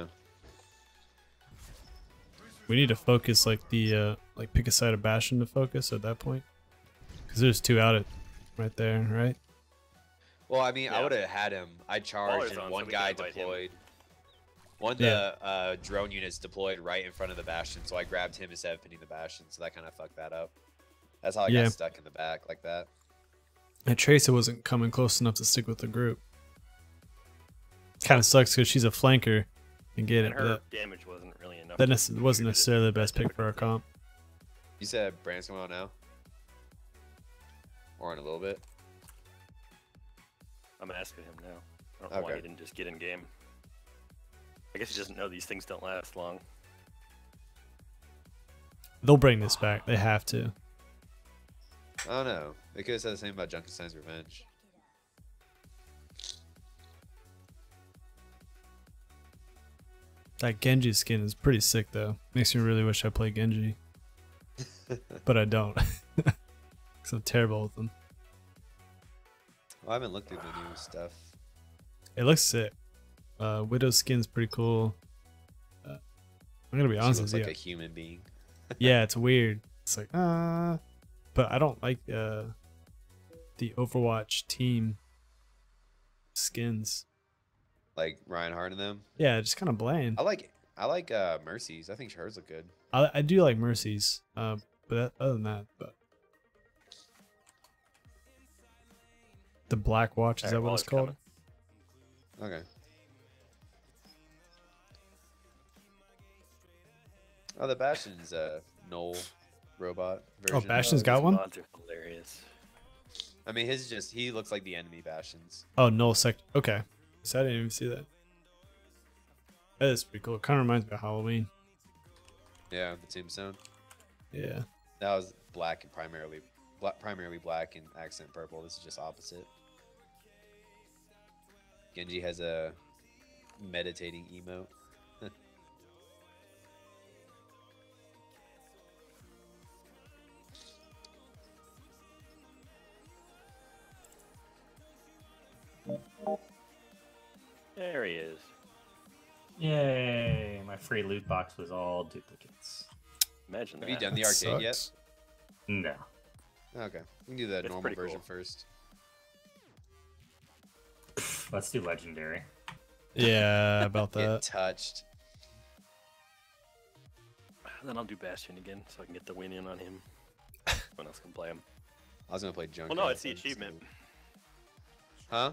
We need to focus like the uh like pick a side of Bastion to focus at that point. Cause there's two out at right there, right? Well, I mean, I Yeah. would have had him. I charged Waller's and on, one so we guy can invite him. deployed. One of Yeah. the uh, drone units deployed right in front of the Bastion, so I grabbed him instead of pinning the Bastion, so that kind of fucked that up. That's how I Yeah. got stuck in the back like that. And Tracer wasn't coming close enough to stick with the group. Kind of sucks because she's a flanker and get And it. her But damage wasn't really enough. that to nec- wasn't contribute to necessarily the best pick difficult for our thing. comp. You said Brand's coming out now? Or in a little bit? I'm asking him now. I don't know why Okay. he didn't just get in game. I guess he doesn't know these things don't last long. They'll bring this back. They have to. I don't know. They could have said the same about Junkenstein's Revenge. That Genji skin is pretty sick though. Makes me really wish I played Genji. But I don't. Because I'm terrible with them. Well, I haven't looked through the new stuff. It looks sick. Uh, Widow's skin's pretty cool. Uh, I'm gonna be She honest looks with like you. a human being. Yeah, it's weird. It's like, uh, but I don't like uh, the Overwatch team skins. Like Reinhardt and them. Yeah, just kind of bland. I like I like uh, Mercy's. I think hers look good. I, I do like Mercy's, uh, but that, other than that, but the Black Watch, is Alright, that what well, it's it's called? coming. Okay. Oh, the Bastion's uh, Null robot version. Oh, Bastion's Oh, got these one? mods are hilarious. I mean, his just he looks like the enemy Bastions. Oh, Null Sec. Okay, so I didn't even see that. That is pretty cool. It kind of reminds me of Halloween. Yeah, the tombstone. Yeah. That was black and primarily black, primarily black and accent purple. This is just opposite. Genji has a meditating emote. There he is. Yay! My free loot box was all duplicates. Imagine Have that. you done the That arcade yet? sucks. No. Okay, we can do the It's normal pretty version cool. first. Let's do legendary. Yeah, about Get that. touched. Then I'll do Bastion again, so I can get the win in on him. Someone else can play him. I was gonna play Junk. Well, no, it's the achievement. Huh?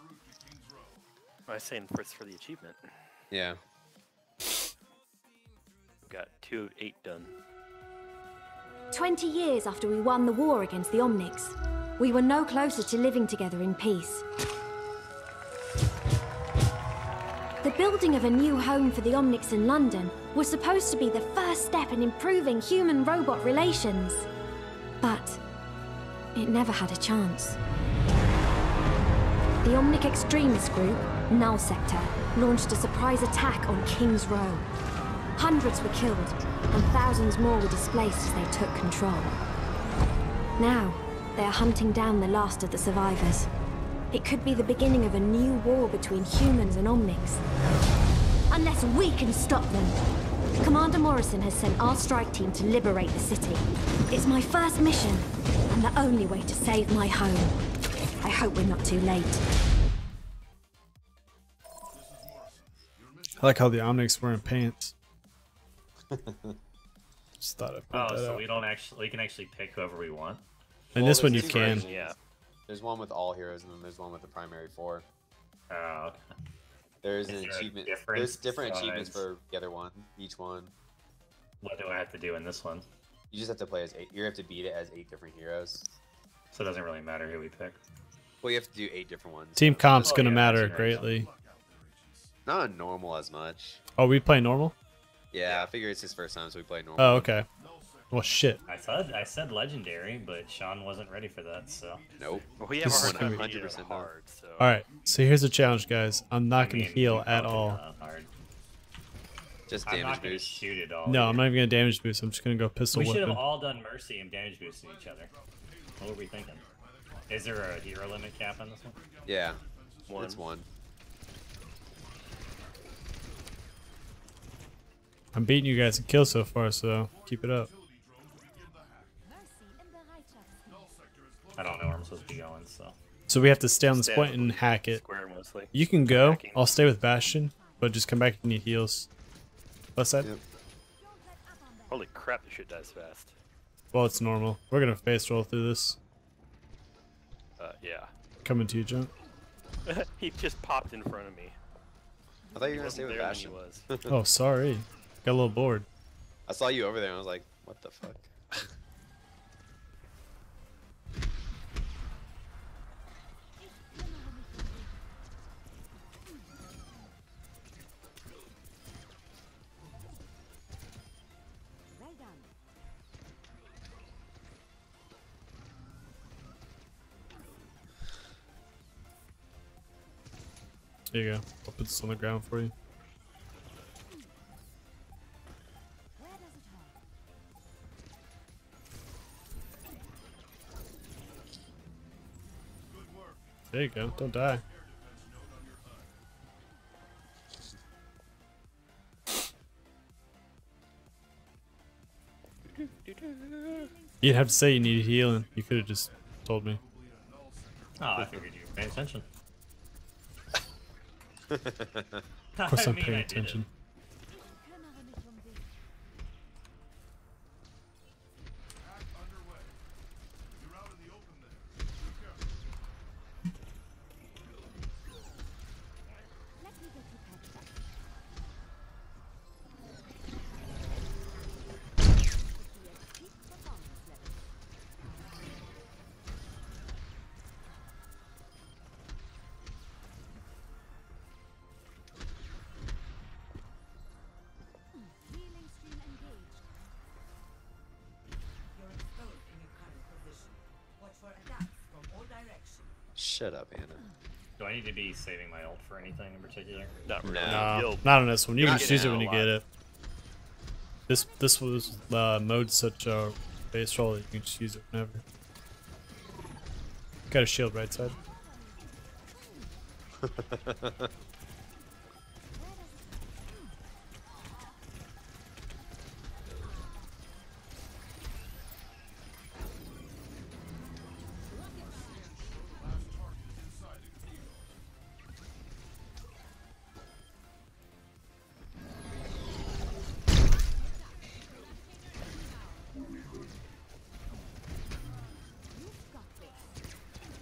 I was saying first for the achievement. Yeah. We've got two of eight done. Twenty years after we won the war against the Omnics, we were no closer to living together in peace. The building of a new home for the Omnics in London was supposed to be the first step in improving human-robot relations. But it never had a chance. The Omnic extremist group, Null Sector, launched a surprise attack on King's Row. Hundreds were killed, and thousands more were displaced as they took control. Now, they are hunting down the last of the survivors. It could be the beginning of a new war between humans and Omnics. Unless we can stop them. Commander Morrison has sent our strike team to liberate the city. It's my first mission, and the only way to save my home. I hope we're not too late. I like how the Omnics wearing pants. Just thought I'd point Oh, that so out. we don't actually we can actually pick whoever we want. And Well, this one you there's two can. versions. Yeah. There's one with all heroes, and then there's one with the primary four. Oh, okay. There's Is an there a achievement. difference There's different achievements besides- for the other one. Each one. What do I have to do in this one? You just have to play as eight. You have to beat it as eight different heroes. So it doesn't really matter who we pick. Well, you have to do eight different ones. Team comp's Oh, gonna yeah, matter that's right. greatly. Not on normal as much. Oh, we play normal? Yeah, I figure it's his first time, so we play normal. Oh, okay. Well, shit. I said I said legendary, but Sean wasn't ready for that, so. Nope. Well, we have This a is hard gonna time be- beating it one hundred percent hard, so. All right. So here's the challenge, guys. I'm not I gonna mean, heal you at probably all. not hard. Just I'm damage not gonna boost. shoot it all. No, I'm either. not even gonna damage boost. I'm just gonna go pistol We should weapon. have all done mercy and damage boosting each other. What were we thinking? Is there a hero limit cap on this one? Yeah. One. It's one. I'm beating you guys in kills so far, so keep it up. I don't know where I'm supposed to be going, so. So we have to stay on this Stay point on and hack it. Square mostly. You can go. Hacking. I'll stay with Bastion, but just come back if you need heals. Left side? Yep. Holy crap, this shit dies fast. Well, it's normal. We're gonna face roll through this. Uh, yeah. Coming to you, Junk. He just popped in front of me. I thought you He were gonna stay wasn't with there when he Bastion. was. Oh, sorry. Got a little bored. I saw you over there, and I was like, "What the fuck?" There you go. I'll put this on the ground for you. Where does it hurt? Good work. There you go. Don't die. Air defense node on your H U D. You didn't have to say you needed healing. You could have just told me. Oh, I figured you were paying attention. Of course I'm paying attention. Attack underway. You're out in the open there. Be careful. Let me get you patched up. Peak performance level. Healing stream engaged. You're exposed in your current position. Watch for attacks from all directions. Shut up, Anna. Do I need to be saving my ult for anything in particular? Not really. No. No, You'll- not on this one. You you're can not just use it getting when you out a get lot. it. This this was uh, mode such a base roll that you can just use it whenever. Got a shield right side. Last target is inside the cathedral. You've got this.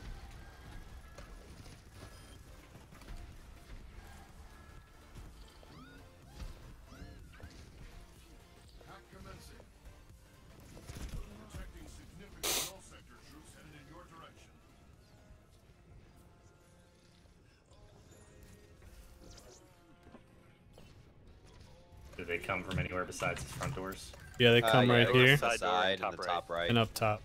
Attack commencing. Detecting significant null sector troops headed in your direction. Do they come from anywhere besides the front doors? Yeah, they Uh, come yeah, right it here was the Side door side and and the top top right. and up top.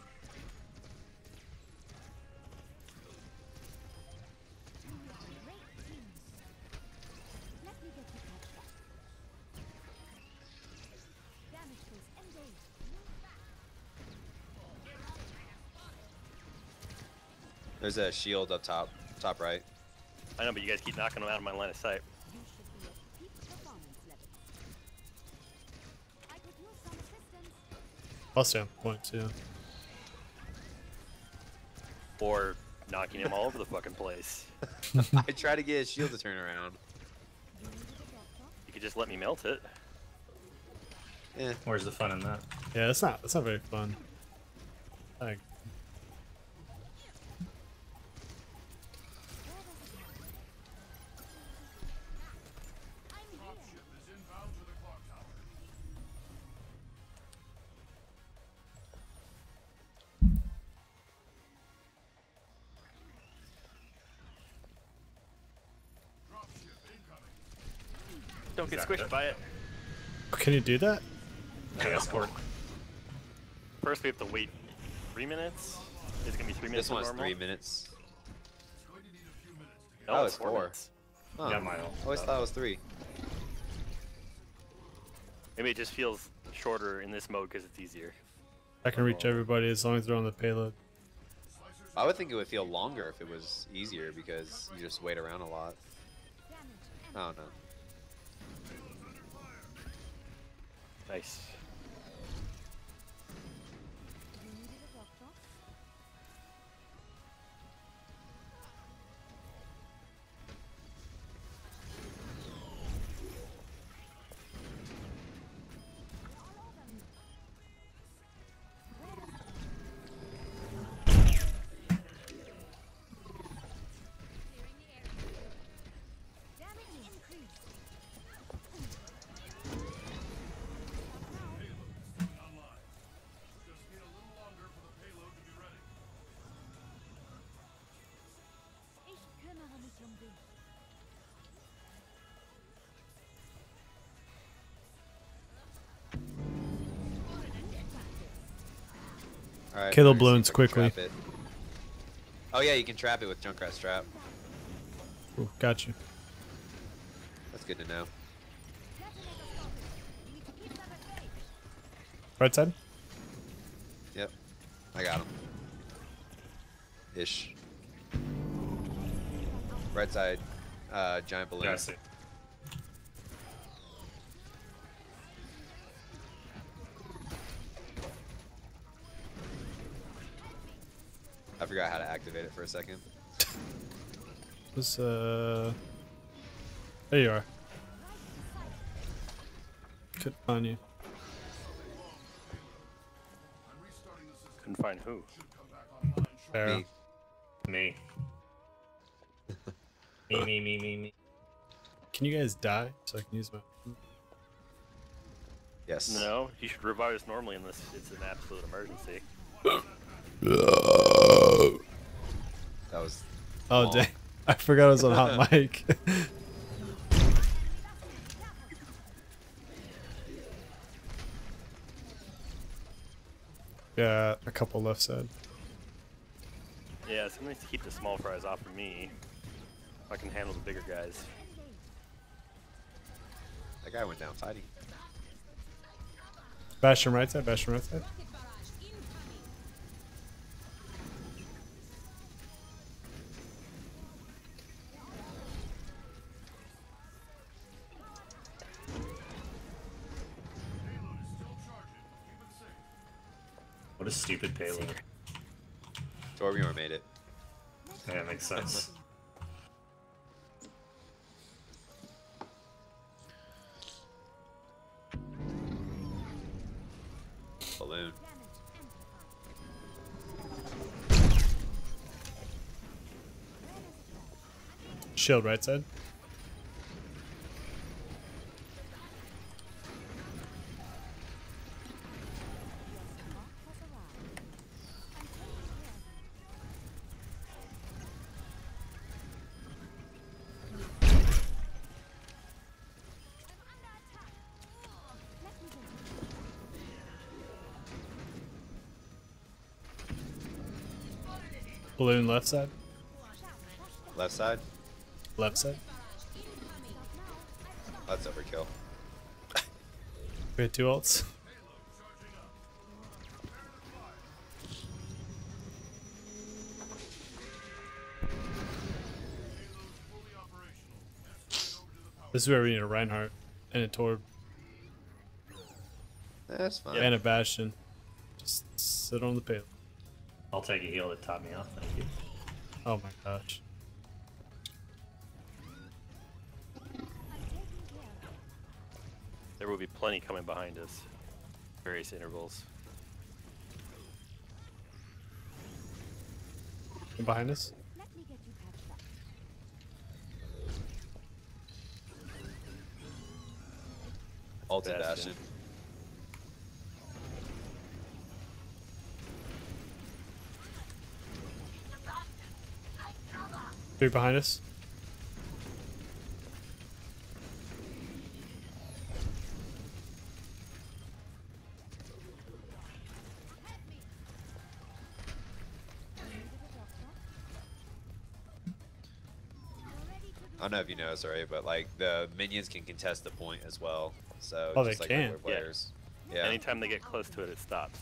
Great teams. Let me get you patched up. Damage boost engaged. There's a shield up top, top right. I know, but you guys keep knocking them out of my line of sight. You should be at peak performance level. I could use some assistance. Also, point two. Or knocking him all over the fucking place. I try to get his shield to turn around. You needed a doctor? You could just let me melt it. Eh. Where's the fun in that? Yeah, that's not that's not very fun. Like, I'm here. Ship is inbound to the clock tower. Dropship incoming. Don't get Exactly. squished by it. can you do that? Okay, escort. First, we have to wait three minutes. Is it gonna be three minutes This one's normal? three minutes. It's going to need a few minutes to get No, Oh, it's it's four. four. minutes. Huh. Yeah, my ult. Always thought it was three. Maybe it just feels shorter in this mode because it's easier. I can reach everybody as long as they're on the payload. I would think it would feel longer if it was easier because you just wait around a lot. Damage. I don't know. Nice. You needed a doctor? All right. Kill the let me see balloons if I can quickly. trap it. Oh yeah, you can trap it with Junkrat's trap. Ooh, got you. That's good to know. Right side. Yep. I got him. Ish. Right side, uh, giant balloon. Yeah, I see. I forgot how to activate it for a second. This, uh... There you are. Couldn't find you. Couldn't find who. There. Me. Me. me, me, me, me, me. Can you guys die so I can use my... Yes. No, you should revive us normally unless it's an absolute emergency. That was. Oh, long. dang. I forgot I was on hot mic. Yeah, a couple left side. Yeah, somebody needs to keep the small fries off of me. I can handle the bigger guys. That guy went down fighting. Bastion right side, Bastion right side. What a stupid payload. Torbjorn made it. Yeah, makes sense. Balloon. Shield right side. Balloon left side. Left side. Left side. That's overkill. We had two ults. This is where we need a Reinhardt and a Torb That's fine. and a Bastion. Just sit on the payload. I'll take a heal that top me off, thank you. Oh my gosh. There will be plenty coming behind us. Various intervals. Behind us? Ulted Bastion. Bastion. Three behind us. I don't know if you know this already, but like the minions can contest the point as well. So Oh, they just like can? regular players. Yeah. Anytime they get close to it, it stops.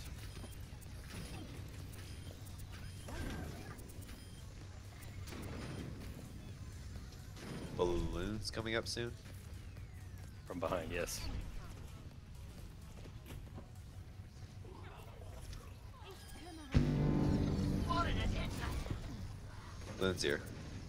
Balloons coming up soon. From behind, yes. Balloons here.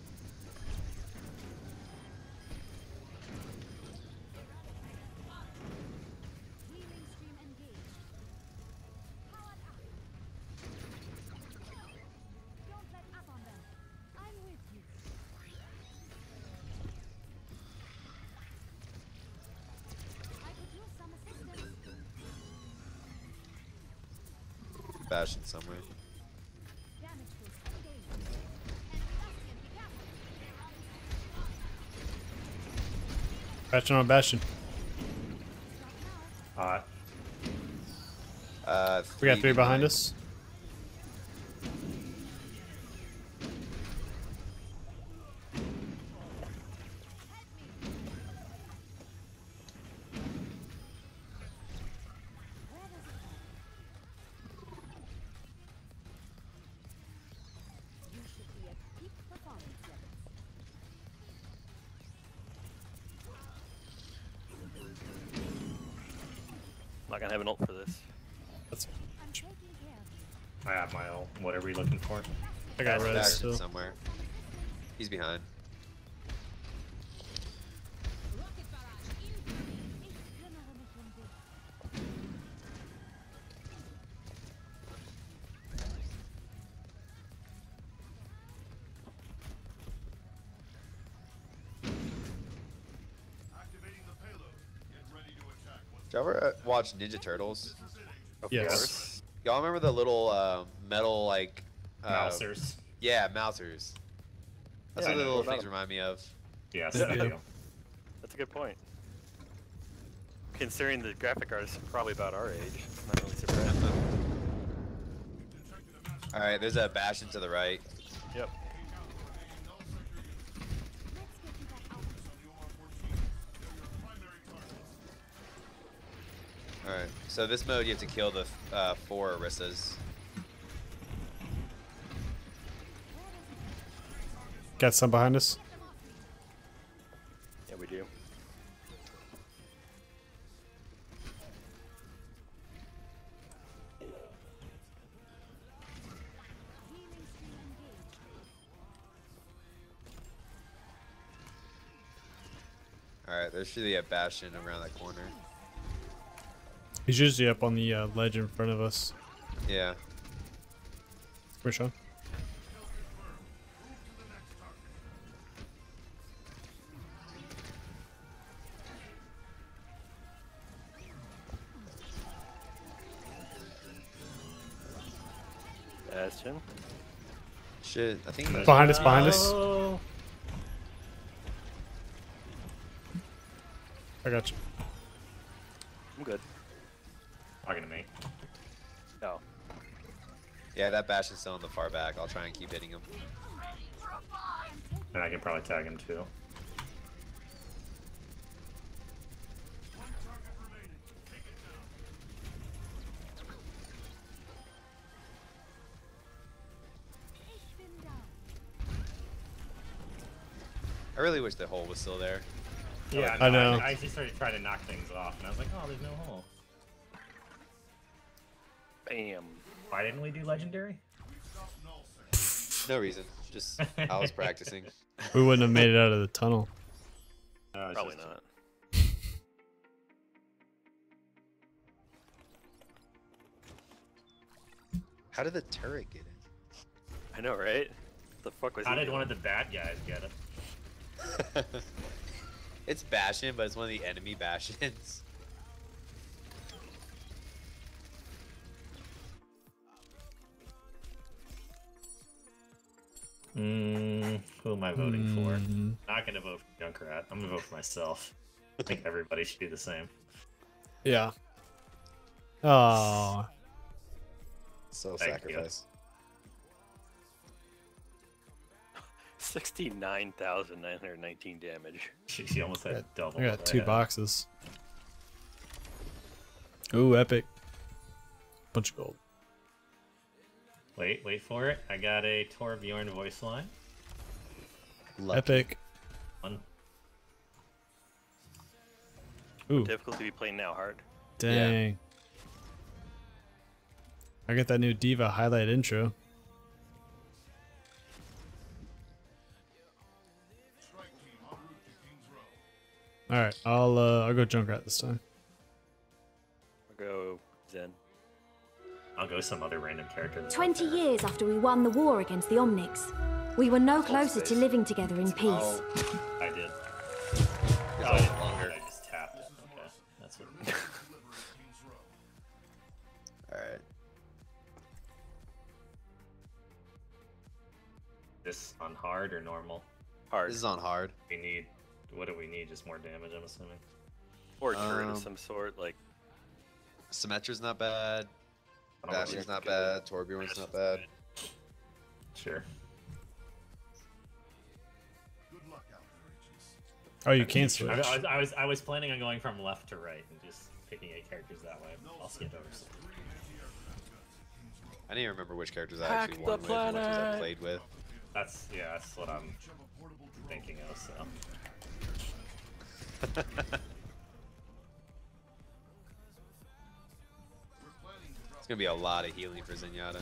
Bastion somewhere. Bastion on Bastion. Hot. Uh, We got three behind behind. us. not gonna have an ult for this. That's. I have my ult. What are we looking for? I got res Bastion still. somewhere. He's behind. Activating the payload. Get ready to attack once Did you ever uh, watch Ninja Turtles? Of Yes. course. Y'all remember the little uh, metal like uh, Mousers. Yeah, mousers. That's Yeah, what the I know. little What about things them? remind me of. Yes, Yeah. I do. That's a good point. Considering the graphic artist is probably about our age, I'm not really surprised. All right, there's a Bastion to the right. Yep. All right, so this mode you have to kill the uh, four Orissas. Got some behind us. Yeah, we do. All right, there should be a Bastion around that corner. He's usually up on the uh, ledge in front of us. Yeah. Where's Sean? Bastion. Shit, I think he's Behind us, behind us. Oh. I got you. I'm good. Talking to me. No. Yeah, that Bastion's still in the far back. I'll try and keep hitting him. And I can probably tag him too. I really wish the hole was still there. Yeah, I know. I, I just started trying to knock things off, and I was like, oh, there's no hole. Bam. Why didn't we do legendary? No reason. Just I was practicing. We wouldn't have made it out of the tunnel. No, it's Probably just- not. How did the turret get in? I know, right? The fuck was How he did doing? one of the bad guys get it? It's Bastion, but it's one of the enemy Bastions. Mm, who am I voting for? Mm. Not gonna vote for Junkrat. I'm gonna vote for myself. I think everybody should do the same. Yeah. Oh. So Thank sacrifice. sixty-nine thousand nine hundred nineteen damage. She, she almost had double. I got what two had. boxes. Ooh, epic. Bunch of gold. Wait, wait for it. I got a Torbjorn voice line. Lucky. Epic. One. Ooh, Difficulty we playing now hard. dang. I got that new Diva highlight intro. All right, I'll uh, I'll go Junkrat this time. I'll go Zen. I'll go some other random character. that's Twenty not there. years after we won the war against the Omnics, we were no closer to space. living together in peace. Oh, I did. it's Oh, all I did longer. I just tapped it. Okay, that's what. All right. This on hard or normal? Hard. This is on hard. We need. What do we need? Just more damage, I'm assuming. Or a turret Um, of some sort, like Symmetra's not bad. I don't know Bastion's what not we bad. Torbjorn's not bad. could- Sure. Good luck out there, Aegis. Oh, you can I, switch. I, was, I was I was planning on going from left to right and just picking eight characters that way. I'll skip over. some. I didn't even remember which characters I Hack actually the won with and which ones I planet. played with. That's yeah. That's what I'm thinking of. So. It's gonna be a lot of healing for Zenyatta.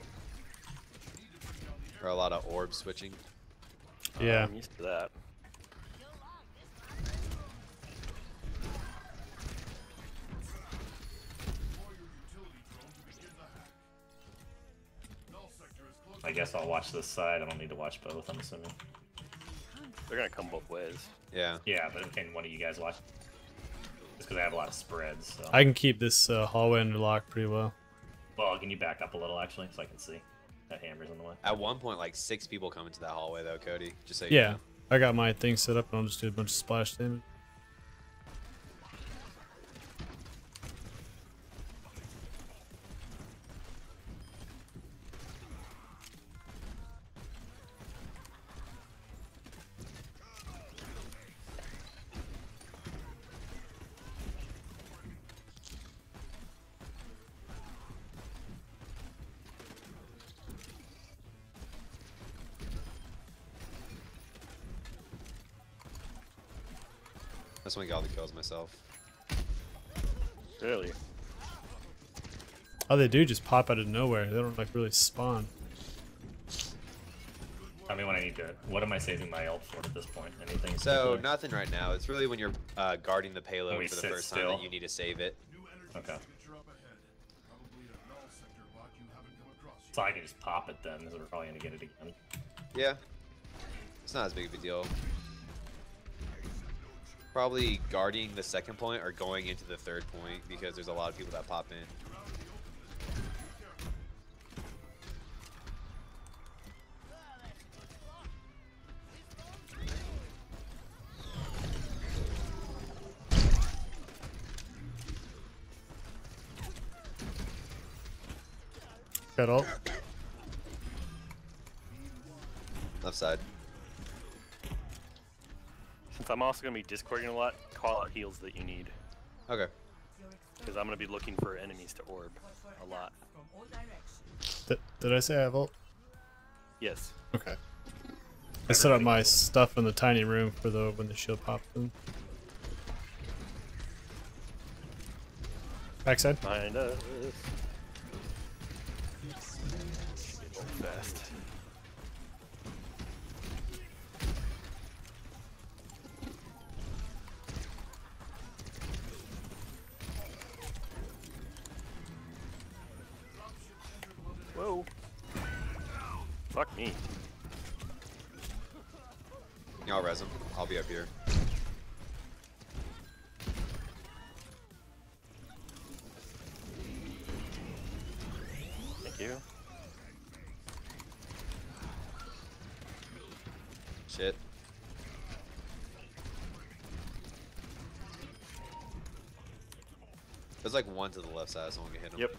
Or a lot of orb switching. Yeah. I'm used to that. I guess I'll watch this side. I don't need to watch both, I'm assuming. They're gonna come both ways. Yeah. Yeah, but can one of you guys watch? Just because I have a lot of spreads. So. I can keep this uh, hallway under lock pretty well. Well, can you back up a little actually, so I can see? That hammer's in the way. At one point, like six people come into that hallway though, Cody. Just so you Yeah, know. I got my thing set up and I'll just do a bunch of splash damage. That's when I got all the kills myself. Really? Oh, they do just pop out of nowhere. They don't like really spawn. I mean, when I need to. What am I saving my ult for at this point? Anything? So particular? nothing right now. It's really when you're uh, guarding the payload When we for the sit first time still. that you need to save it. Okay. So I can just pop it then, because we're probably gonna get it again. Yeah. It's not as big of a deal. Probably guarding the second point or going into the third point because there's a lot of people that pop in. Got ult. Left side. Since I'm also going to be discording a lot, call out heals that you need. Okay. Because I'm going to be looking for enemies to orb a lot. Th did I say I have ult? Yes. Okay. I set up my stuff in the tiny room for the when the shield pops in. Backside. Behind us. Fast. Whoa. Fuck me. Y'all res him. I'll be up here. Thank you. Shit. There's like one to the left side, someone can hit him. Yep.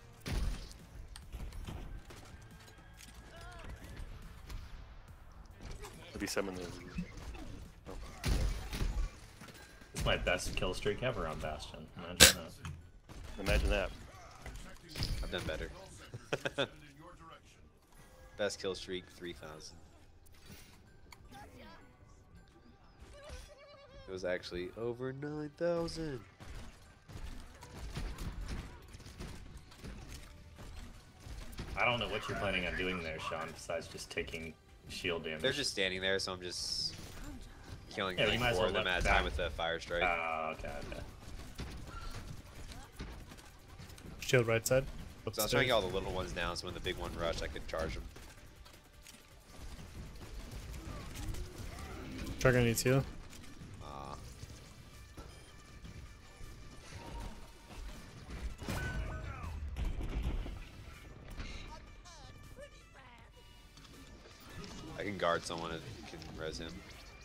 Maybe summon the. Oh. It's my best kill streak ever on Bastion. Imagine that. Imagine that. I've done better. Best kill streak, three thousand. It was actually over nine thousand. I don't know what you're planning on doing there, Sean, besides just taking shield damage. They're just standing there, so I'm just killing Yeah, like you might as four well of them let at a that- time with the fire strike. Oh, okay, okay. Shield right side. So I was trying to get all the little ones down, so when the big one rushed, I could charge them. Trigger needs heal. Uh, I can guard someone and can res him.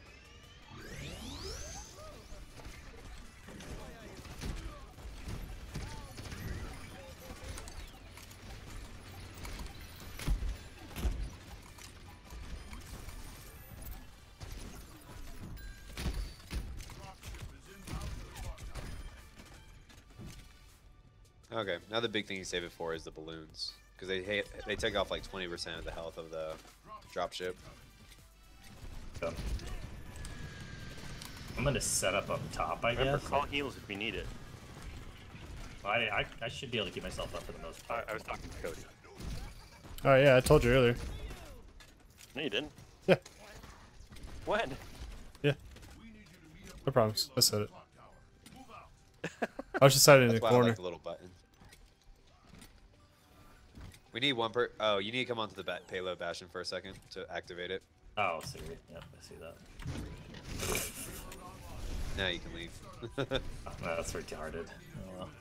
Okay, now the big thing you save it for is the balloons, because they hit, they take off like twenty percent of the health of the dropship. So, I'm gonna set up up top, I Remember, guess. call heals if we need it. I, I, I should be able to keep myself up for the most I, part. I was talking to Cody. Oh yeah, I told you earlier. No, you didn't. Yeah. When? Yeah. No problems. I said it. I was just deciding in the That's why I corner. like the little button. We need one per. Oh, you need to come onto the ba payload bastion for a second to activate it. Oh, see, yep, I see that. Now you can leave. Oh, no, that's retarded. Oh, well.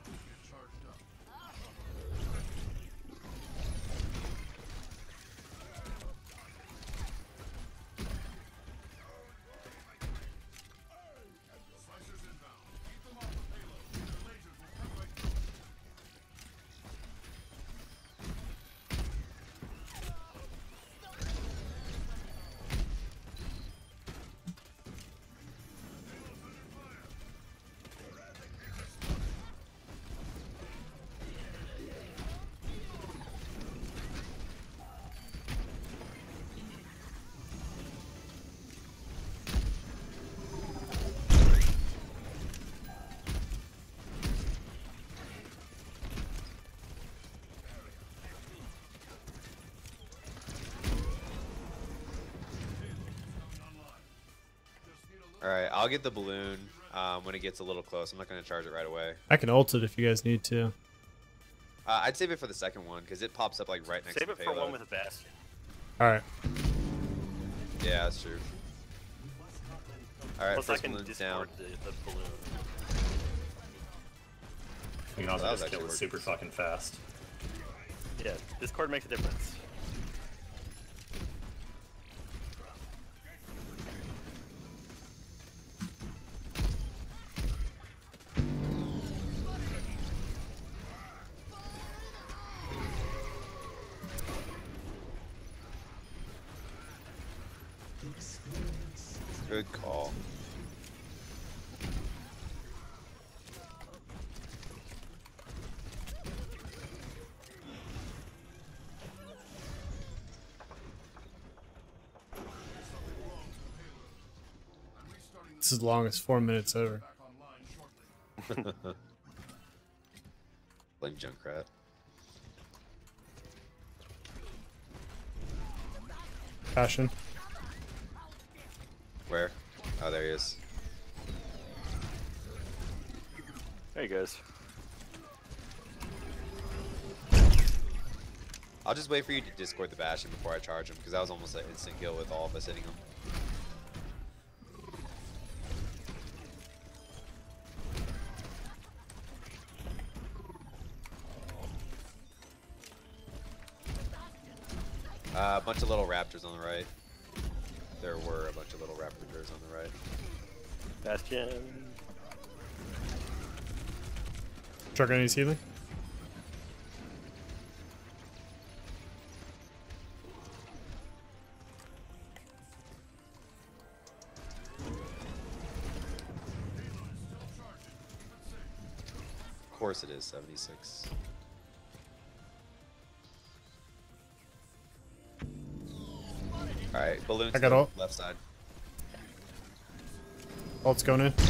Alright, I'll get the balloon um, when it gets a little close. I'm not going to charge it right away. I can ult it if you guys need to. Uh, I'd save it for the second one because it pops up like right next Save to it the for payload. one with a bastion. Alright. Yeah, that's true. Alright, Plus, I first can balloon's down. discard the, the balloon. You can also That was just kill actually it super fucking fast. Yeah, Discord makes a difference. Good call. This is the longest four minutes ever. Blame Junkrat. Passion. Where? Oh, there he is. There he goes. I'll just wait for you to discord the bastion before I charge him because that was almost an instant kill with all of us hitting him. Uh, a bunch of little raptors on the right. There were a bunch of little raptors on the right. Bastion. Truck needs healing. Of course it is, seventy-six. Alright, balloons I got to the ult. left side. Ult's going in.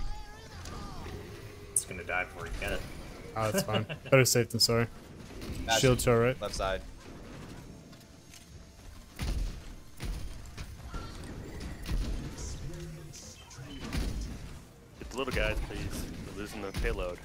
It's gonna die before you get it. Oh, that's fine. Better safe than sorry. Bastion, Shield to our right. left side. Get the little guys, please. We're losing the payload.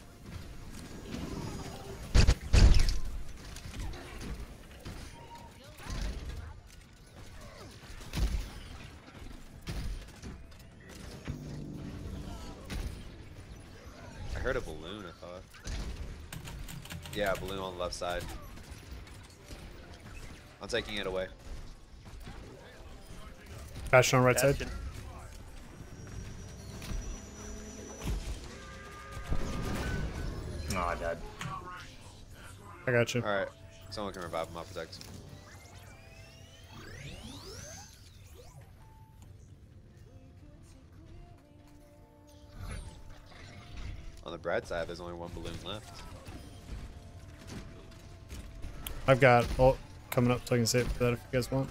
I heard a balloon, I thought. Yeah, a balloon on the left side. I'm taking it away. Passion on right side. Bastion. Oh, I died. I got you. Alright, someone can revive him, I'll protect. On the Brad side, there's only one balloon left. I've got ult coming up so I can save for that if you guys want.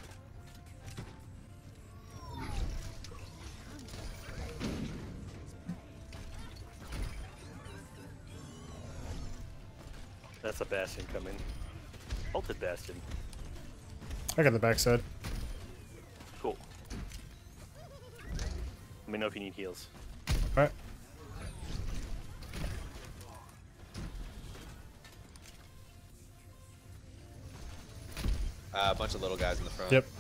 Bastion coming. Ulted Bastion. I got the backside. Cool. Let me know if you need heals. Alright. Uh, a bunch of little guys in the front. Yep.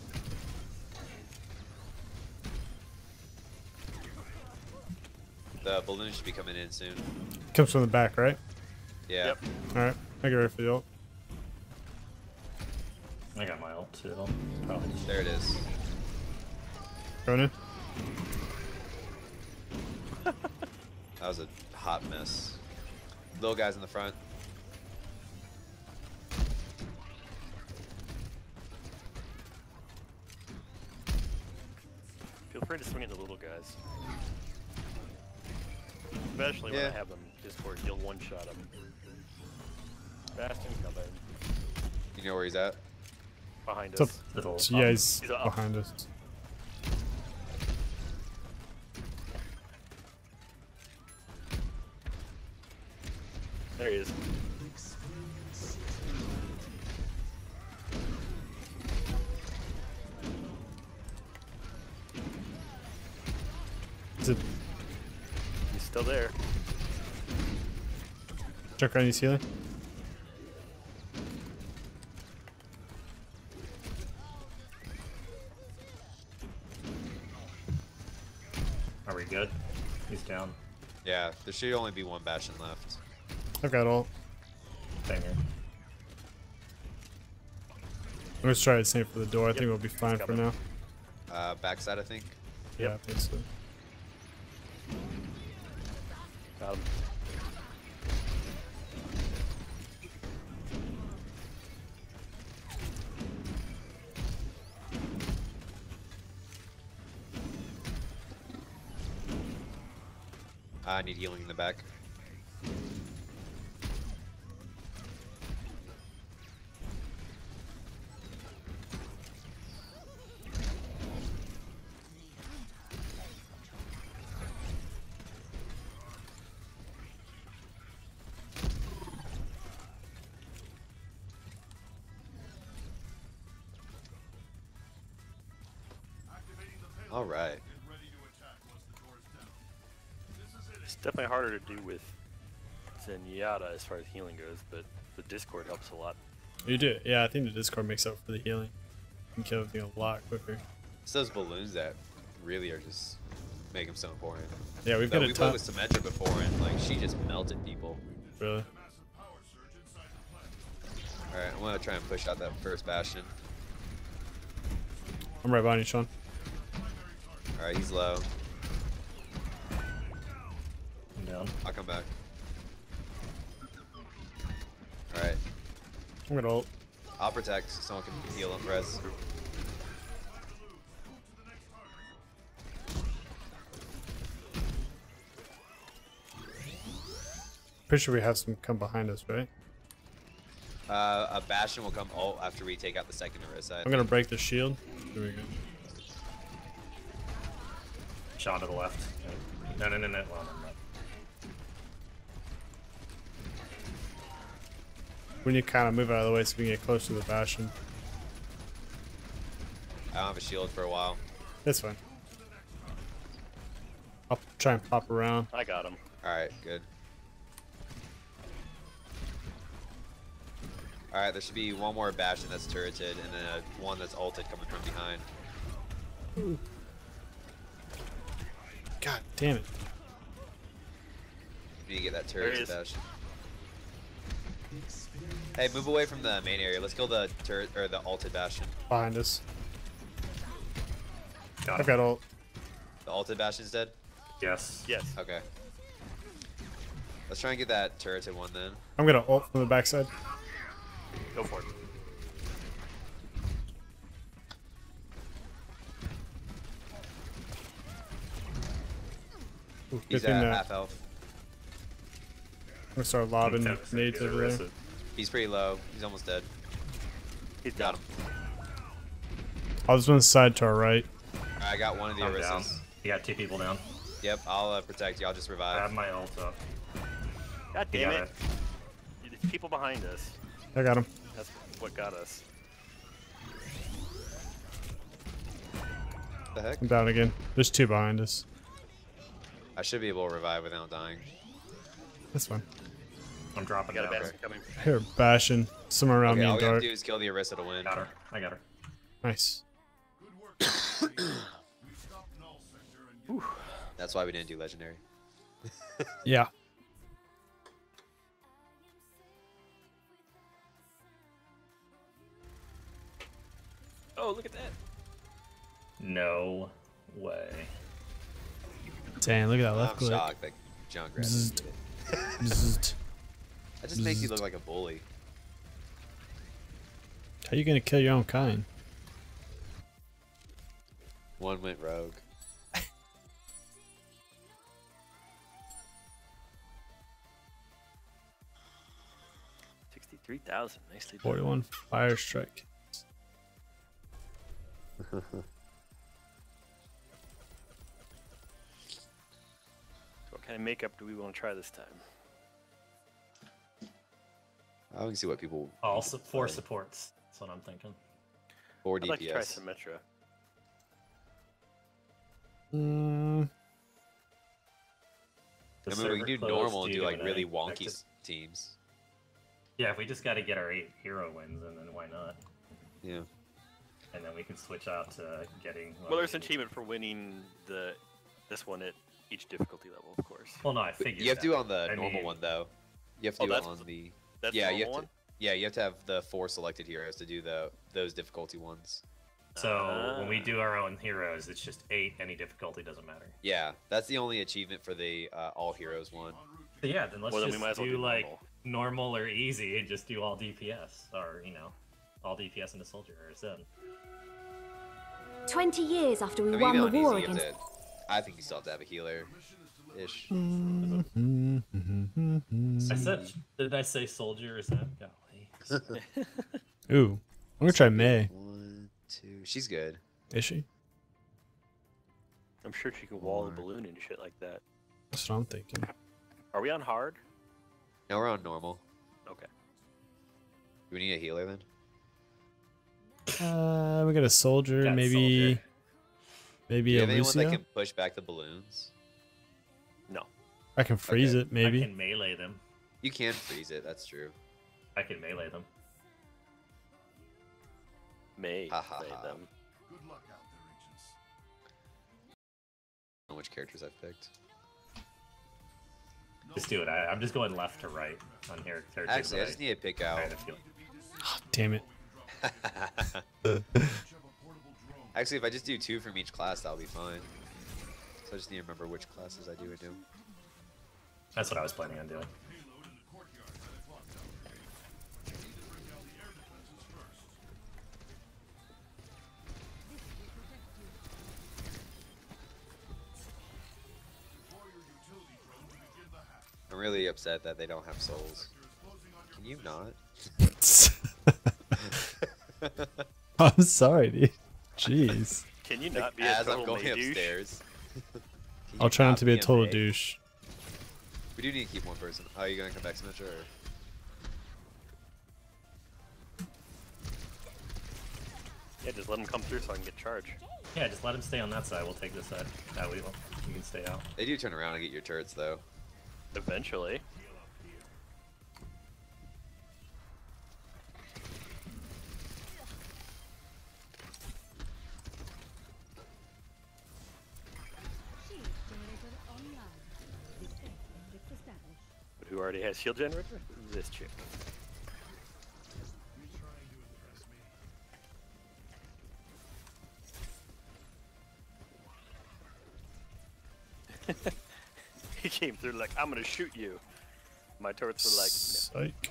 The balloon should be coming in soon. Comes from the back, right? Yeah. Yep. Alright. I get ready for the ult. I got my ult too. Probably just There it is. Going in. That was a hot miss. Little guys in the front. Feel free to swing at the little guys. Especially when Yeah. I have them Discord, you'll one-shot them. Bastion coming. You know where he's at? Behind It's us. up. little. So, yeah, he's He's up. behind us. There he is. Is it He's still there. check on his healing? Are we good? He's down. Yeah, there should only be one Bastion left. I've got ult. Same here. I'm gonna try the same for the door. I Yep. think we'll be fine for coming. now. Uh, backside, I think. Yeah, I think so. Got him. I need healing in the back. All right. It's definitely harder to do with Zenyatta as far as healing goes, but the Discord helps a lot. You do. Yeah, I think the Discord makes up for the healing. You can kill everything a lot quicker. It's those balloons that really are just make them so important. Yeah, we've So got a we ton. played with Symmetra before, and like she just melted people. Really? All right, I'm gonna try and push out that first Bastion. I'm right behind you, Sean. All right, he's low. I'm down. I'll come back. All right, I'm gonna ult. I'll protect. So someone can heal him. Res. Pretty sure we have some come behind us, right? Uh, a Bastion will come ult after we take out the second Orisa. I'm gonna break the shield. There we go. Shot to the left. No, no, no, no. Well, no, no. We need to kind of move out of the way so we can get close to the Bastion. I don't have a shield for a while. That's fine. I'll try and pop around. I got him. All right, good. All right, there should be one more Bastion that's turreted, and then a, one that's ulted coming from behind. Ooh. God damn it. Need to get that There he turret is. Bastion. Hey, move away from the main area. Let's kill the turret or the ulted Bastion. Behind us. Got I've him. got ult. The ulted Bastion's dead? Yes. Yes. Okay. Let's try and get that turreted one then. I'm gonna ult from the backside. Go for it. Ooh, good He's thing at that half health. I'm gonna start lobbing That's a nades good over there. Orisa. He's pretty low. He's almost dead. He's Got down. him. I'll just one side to our right. Alright, I got one of the I'm down. Orisas. You got two people down. Yep, I'll uh, protect you. I'll just I revive. have my ult up. God You damn got it. If people behind us. I got him. That's what got us. The heck? I'm down again. There's two behind us. I should be able to revive without dying. That's fine. I'm dropping I got a down. bastard coming. I hear bashing somewhere around Okay, me all and we have dark. to do is kill the Orisa to win. Got her. I got her. Nice. Good work. We stopped null sector and That's why we didn't do legendary. Yeah. Oh, look at that. No way. Dang, look at that left I'm click. shocked that Junkrat Bzzzt. didn't get it. Bzzzt. That just makes you look like a bully. How you gonna kill your own kind? One went rogue. sixty-three thousand. Nicely done. forty-one fire strike. What kind of makeup do we want to try this time? I can see what people. All su four supports. That's what I'm thinking. Four I'd D like to P try S. Symmetra. Mm, The I mean, we server can do closed normal and due do to like an really wonky unexpected- s- teams. Yeah, if we just got to get our eight hero wins, and then why not? Yeah. And then we can switch out to getting. Well, there's an achievement for winning the this one at each difficulty level, of course. Well, no, I figured. You have to do that. it on the I normal mean- one though. You have to Oh, do it that's on the. That's yeah, the you have normal to. one. Yeah, you have to have the four selected heroes to do the those difficulty ones. So when we Ah. do our own heroes, it's just eight. Any difficulty doesn't matter. Yeah, that's the only achievement for the uh, all heroes one. So yeah, then let's Well, then we just might as well do, do like normal. normal or easy, and just do all D P S, or you know, all D P S into soldier or Zen. Twenty years after we I mean, won even the on war easy, you have against... to, I think you still have to have a healer, ish. I said, did I say soldier or Zen? Golly. ooh, I'm gonna try May. One, two. She's good. Is she? I'm sure she can wall the Four. balloon and shit like that. That's what I'm thinking. Are we on hard? Now we're on normal. Okay. Do we need a healer then? Uh, we got a soldier, Got maybe, soldier. Do maybe you a have anyone that Lucio. can push back the balloons? No. I can freeze Okay. it, maybe. I can melee them. You can freeze it. That's true. I can melee them. May Ha, ha, play ha. them. good luck out there, agents. I don't know which characters I've picked. Just do it. I, I'm just going left to right on here. characters Actually, I that just need to pick out. kind of feel. Damn it. Actually, if I just do two from each class, that'll be fine. So I just need to remember which classes I do and do. That's what I was planning on doing. I'm really upset that they don't have souls. Can you not? I'm sorry, dude. Jeez. Can you not Like, be a as total I'm going May douche? upstairs. Can I'll you try not to be a total May? douche. We do need to keep one person. Oh, are you gonna come back, Symmetra? Or... Yeah, just let them come through so I can get charge. Yeah, just let him stay on that side. We'll take this side. That way, you can stay out. They do turn around and get your turrets, though. Eventually. Shield generator online. Detect objects established. But who already has shield generator? This chick. He came through like, I'm gonna shoot you. My turrets were like, no. Psych.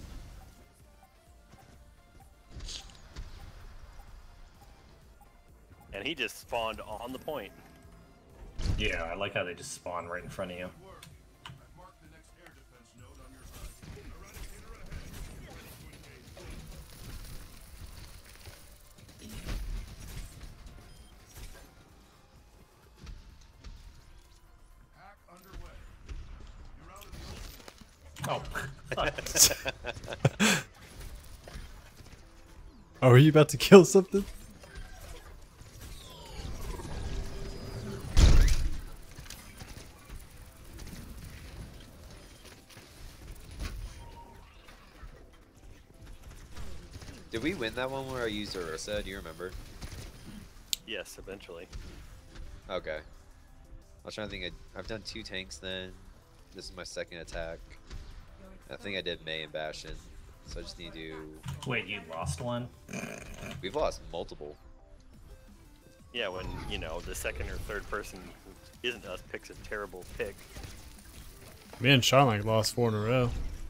And he just spawned on the point. Yeah, I like how they just spawn right in front of you. I've marked the next air defense node on your H U D. Eradicator ahead. Hack underway. You're out of the open. Oh, Oh, are you about to kill something? Did we win that one where I used Orisa? Do you remember? Yes, eventually. Okay. I was trying to think. I, I've done two tanks then. This is my second attack. I think I did May and Bastion. So I just need to... Wait, you lost one? We've lost multiple. Yeah, when, you know, the second or third person who isn't us picks a terrible pick. Me and Sean like lost four in a row.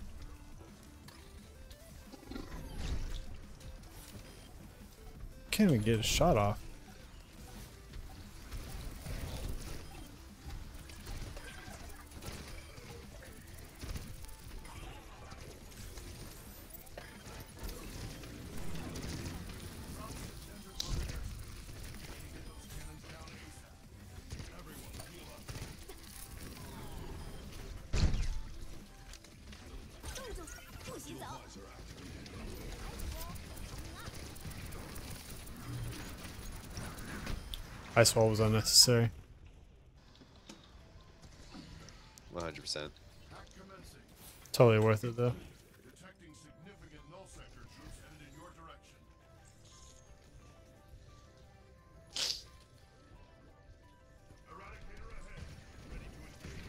Can't even get a shot off. Ice wall was unnecessary. one hundred percent. Totally worth it though. Detecting significant null sector troops headed in your direction. Eradicator ahead. Ready to engage.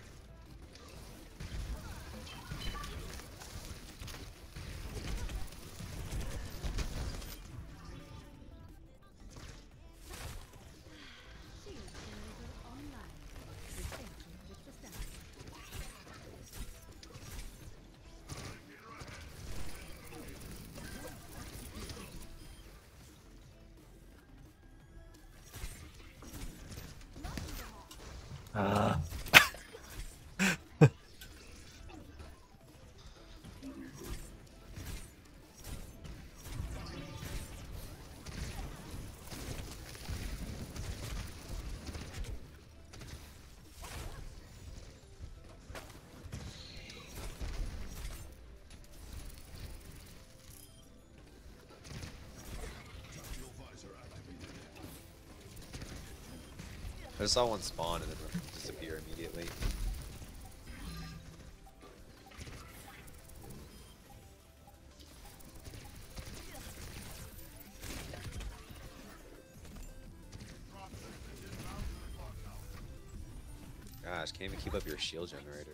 Uh. I just saw one spawn and then disappear immediately. Gosh, can't even keep up your shield generator.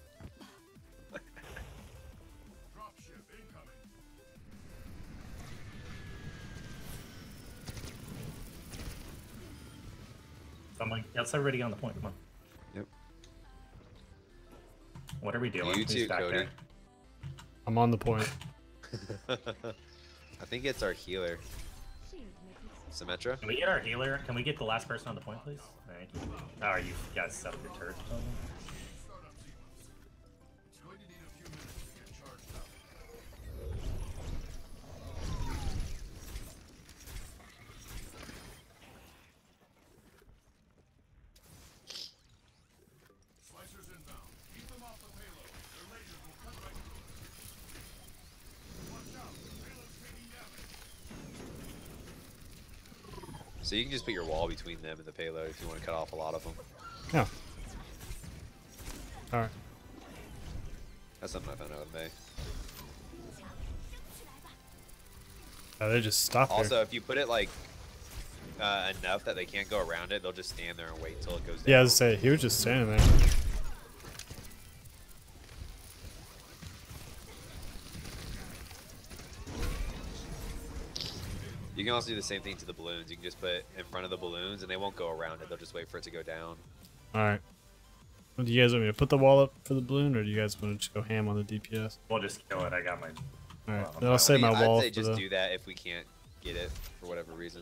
Dropship incoming. Someone, let's everybody on the point. Come on. Yep. What are we doing? You Who's too, back Cody. there? I'm on the point. I think it's our healer. Symmetra? Can we get our healer? Can we get the last person on the point, please? Thank you. Oh, are you guys set up your turret? Startup sequence. It's going to need a few minutes to get charged up. Slicers inbound. Keep them off the payload. Their lasers will cut right through it. Watch out. Payload's taking damage. So you can just put your wall between them and the payload if you want to cut off a lot of them. Yeah. Alright. That's something I found out with May. Oh, they just stop there. Also, if you put it like uh, enough that they can't go around it, they'll just stand there and wait until it goes down. Yeah, I was gonna say, he was just standing there. You can also do the same thing to the balloons. You can just put it in front of the balloons and they won't go around it. They'll just wait for it to go down. Alright. Well, do you guys want me to put the wall up for the balloon, or do you guys want to just go ham on the D P S? We'll just kill it. I got my. Alright, well, then I'll save my I'd wall say for just the... do that if we can't get it for whatever reason.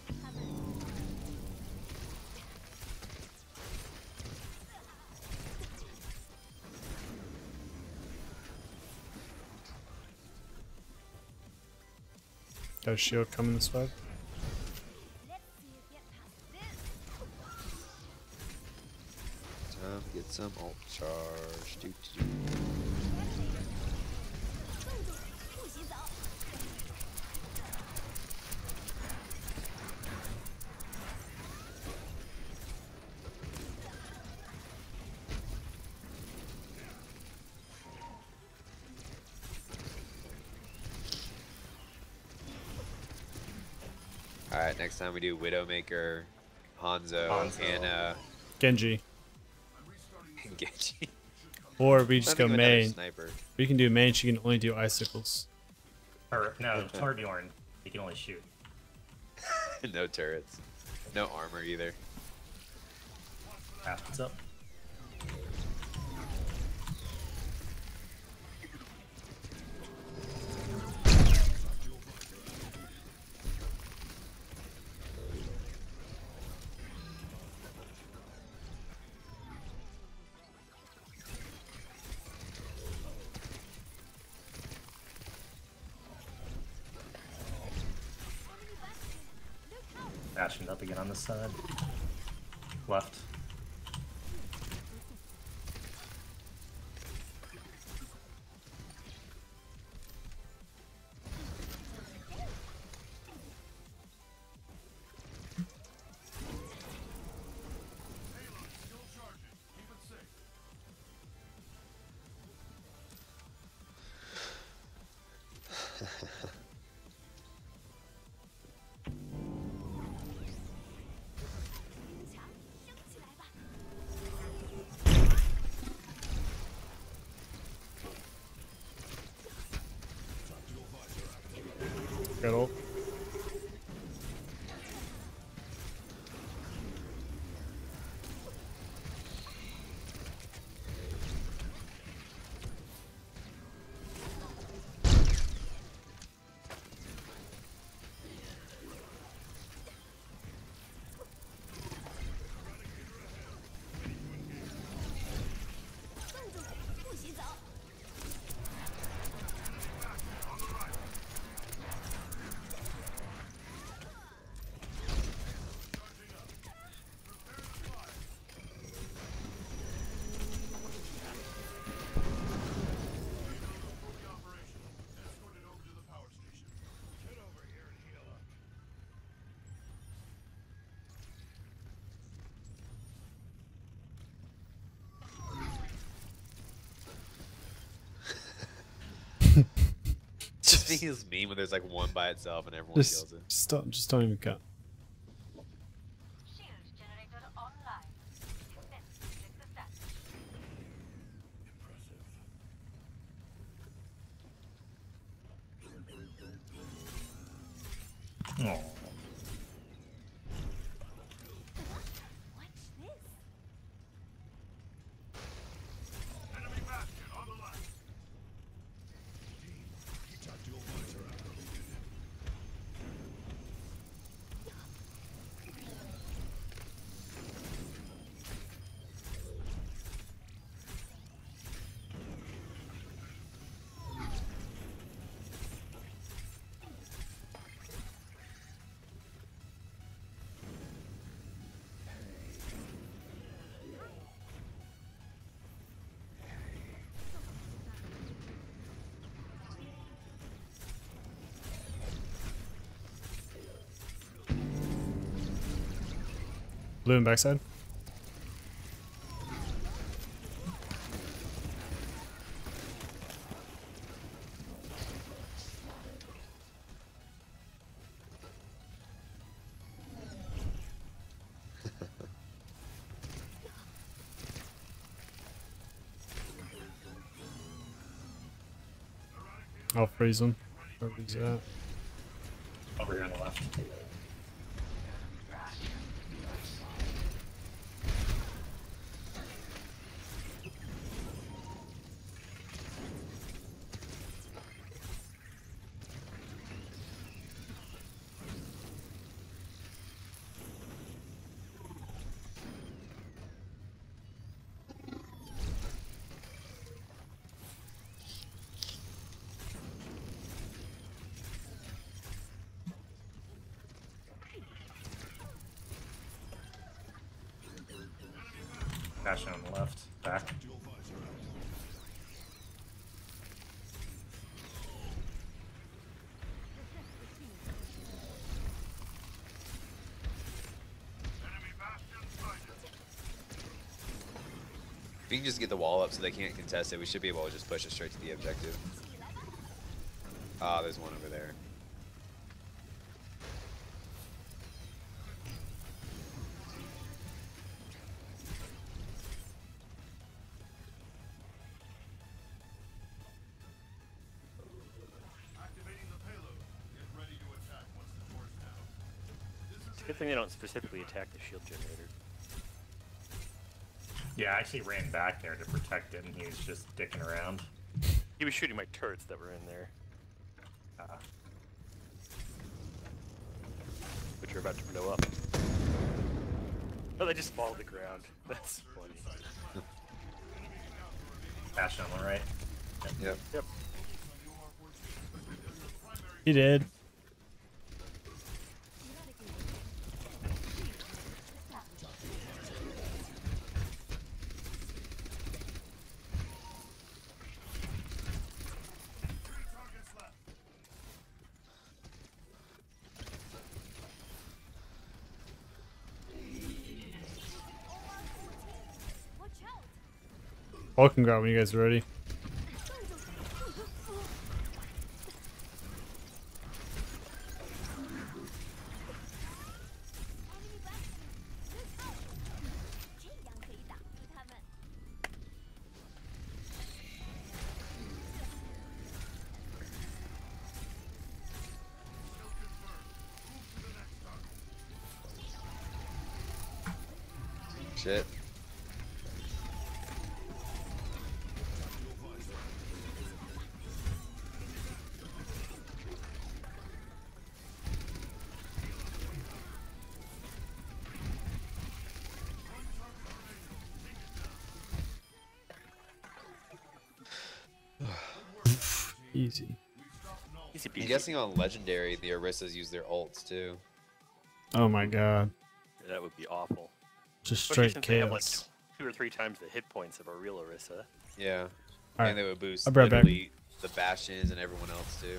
Got a shield coming this way. Time to get some ult charge. Doo -doo -doo. Alright, next time we do Widowmaker, Hanzo, Hanzo. Anna, Genji. and Genji. Or we just Something go with another main. Sniper. We can do main, she can only do icicles. Or, no, Torbjorn. He can only shoot. No turrets. No armor either. Ah, what's up? Bashing up again on this side. Left. Got ult. Just being his meme when there's like one by itself and everyone Just, kills it. just don't, just don't even cut. Oh. Blue and backside. I'll freeze him. Where he's at. Over here on the left. Passion on the left. Back. If we can just get the wall up so they can't contest it, we should be able to just push it straight to the objective. Ah, there's one over there. Good thing they don't specifically attack the shield generator. Yeah, I actually ran back there to protect it, and he was just dicking around. He was shooting my turrets that were in there. Uh, Which are about to blow up. Oh, they just fall to the ground. That's funny. Passion on one right. Yep. Yep. He did. Welcome, grab when you guys are ready. Shit. Easy. Easy I'm peasy. guessing on Legendary, the Orissas use their ults too. Oh my god. That would be awful. Just Especially straight since they have like chaos. two or three times the hit points of a real Orisa. Yeah. Alright. And they would boost I'll be right back. literally the Bastions and everyone else too.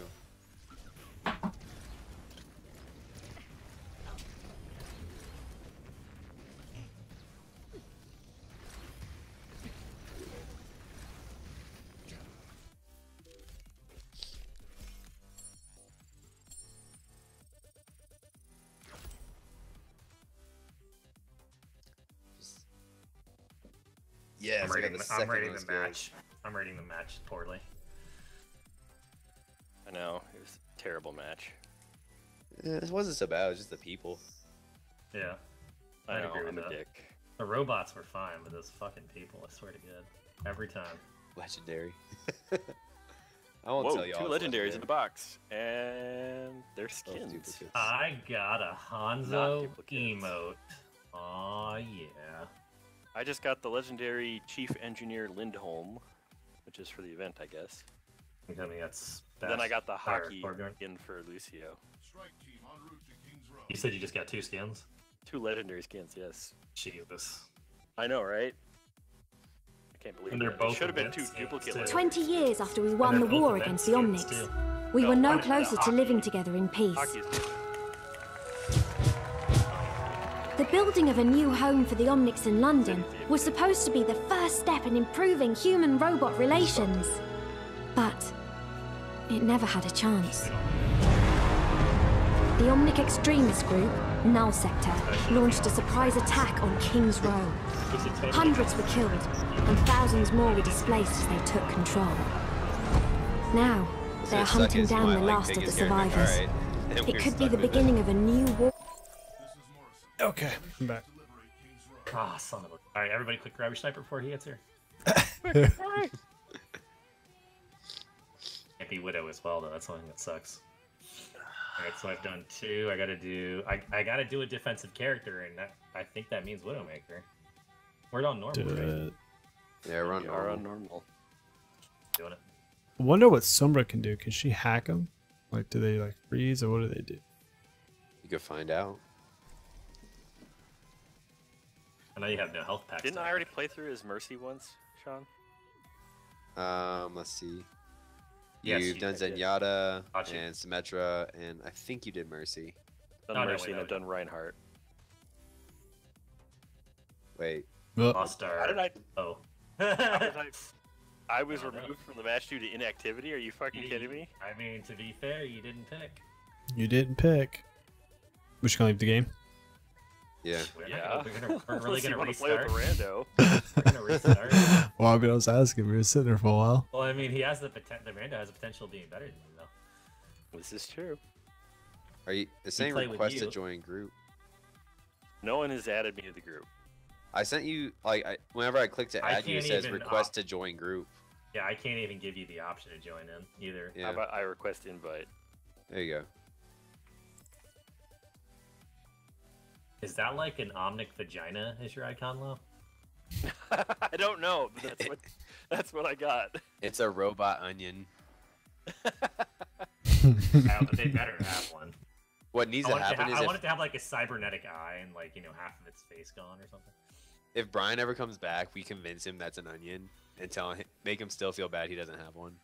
Yes, I'm I got rating the the, second I'm rating one the skills. match. I'm rating the match poorly. I know, it was a terrible match. Yeah, it wasn't so bad. It was just the people. Yeah. I I'd know, agree with I'm a that. dick. The robots were fine, but those fucking people, I swear to God. Every time. Legendary. I won't Whoa, tell you two all. legendaries in the box. And their Both skins. duplicates. I got a Not Hanzo duplicates. emote. Aw, yeah. I just got the legendary Chief Engineer Lindholm, which is for the event, I guess. I'm telling you, that's Then I got the or hockey Torbjorn. skin for Lucio. Strike team en route to King's Row. You said you just got two skins? Two legendary skins, yes. Jesus. I know, right? I can't believe And they're it. both It should have been two event skins, duplicate too. legendaries. Twenty years after we won And the they're both war event against the skins, Omnics, too. we No, were no one is the closer to hockey. living together in peace. Hockey is The building of a new home for the Omnics in London was supposed to be the first step in improving human-robot relations. But it never had a chance. The Omnic extremist group, Null Sector, launched a surprise attack on King's Row. Hundreds were killed, and thousands more were displaced as they took control. Now, they are So hunting suck is down my, the like, last of the biggest character. survivors. Alright. And It we're could be stuck the with it. beginning of a new war. Okay, I'm back. Ah, son of a... Alright, everybody quick grab your sniper before he gets here. Can't be Widow as well, though. That's the only thing that sucks. Alright, so I've done two. I gotta do... I, I gotta do a defensive character, and that, I think that means Widowmaker. We're on normal, Do right? it. Yeah, run We are on normal. normal. Doing it. I wonder what Sombra can do. Can she hack them? Like, do they like freeze or what do they do? You could find out. I know you have no health packs. Didn't now. I already play through his Mercy once, Sean? Um, let's see. Yes, You've you done did. Zenyatta Got you. and Symmetra, and I think you did Mercy. Done Oh, no, Mercy wait, and no, I've done Reinhardt. Wait. Well, Lost our... How did I... Oh. How did I... I was I don't know. removed from the match due to inactivity? Are you fucking kidding me? I mean, to be fair, you didn't pick. you didn't pick. We should gonna leave the game. Yeah. We're, Yeah. not gonna, we're, gonna, we're really Unless you gonna want to play restart. with the rando. We're gonna restart. Well, I mean, I was asking. We were sitting there for a while. Well, I mean, he has the potential. The Rando has the potential of being better than you, though. This is true. Are you? It's saying play with request to you. join group. No one has added me to the group. I sent you like I, whenever I click to I add you, it can't says even request opt- to join group. Yeah, I can't even give you the option to join in either. Yeah. How about I request invite? There you go. Is that like an omnic vagina as your icon, Lo? I don't know, but that's what that's what I got. It's a robot onion. Yeah, but they better have one. What needs I to want it to, happen ha- is I if, want it to have like a cybernetic eye and like, you know, half of its face gone or something. if Brian ever comes back, we convince him that's an onion and tell him, make him still feel bad he doesn't have one.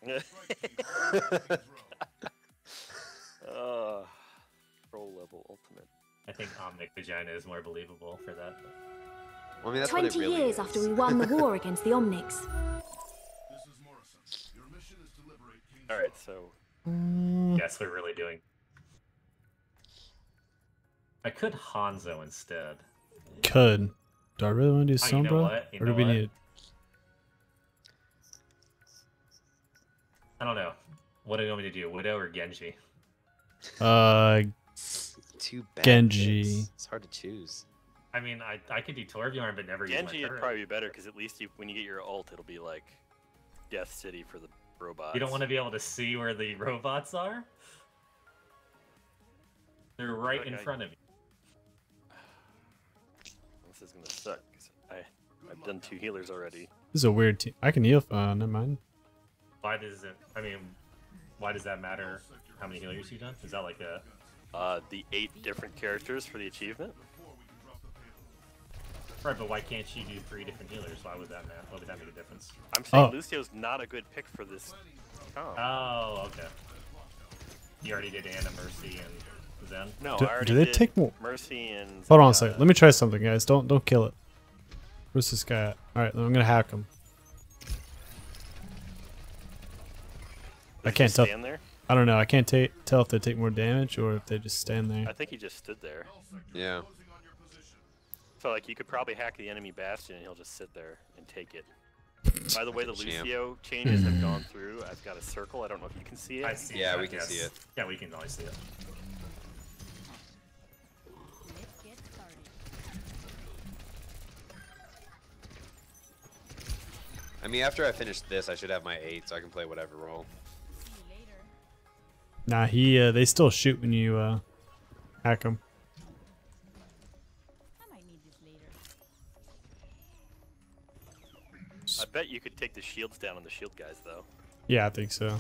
uh, Pro level ultimate. I think omnic vagina is more believable for that. But... Well, I mean, that's what it Twenty really years is. after we won the war against the Omnics. This is Morrison. Your mission is to liberate King's All right, so Yes, we're really doing. I could Hanzo instead. Could. Do I really want to do Oh, you know Sombra? what? You Or know do we what? need? I don't know. What do you want me to do? Widow or Genji? Uh, Too bad. Genji. picks. It's hard to choose. I mean, I I could do Torbjorn, but never use Genji my would turret. probably be better because at least you, when you get your ult, it'll be like Death City for the robots. You don't want to be able to see where the robots are? They're right Like in I- front of you. This is gonna suck. 'Cause I I've done two healers already. This is a weird team. I can heal. Uh, never mind. Why does it? I mean, why does that matter? How many healers you've done? Is that like a? Uh, the eight different characters for the achievement. Right, but why can't she do three different healers? Why would that matter? Why would that make a difference? I'm saying Oh. Lucio's not a good pick for this. Oh. Oh, okay. You already did Anna, Mercy, and Zen. No, Do- I already do they did take more- Mercy and. Hold on a uh, second. Let me try something, guys. Don't don't kill it. Where's this guy at? All right, I'm gonna hack him. I does he can't tell. stand there? I don't know. I can't ta- tell if they take more damage or if they just stand there. I think he just stood there. Yeah. So like you could probably hack the enemy bastion and he'll just sit there and take it. By the way, the Champ. Lucio changes have gone through. I've got a circle. I don't know if you can see it. I see. Yeah, that, we can yes. see it. Yeah, we can always see it. Let's get started. I mean, after I finish this, I should have my eight, so I can play whatever role. See you later. Nah, he. Uh, they still shoot when you uh, hack them. I might need this later. I bet you could take the shields down on the shield guys though. Yeah, I think so.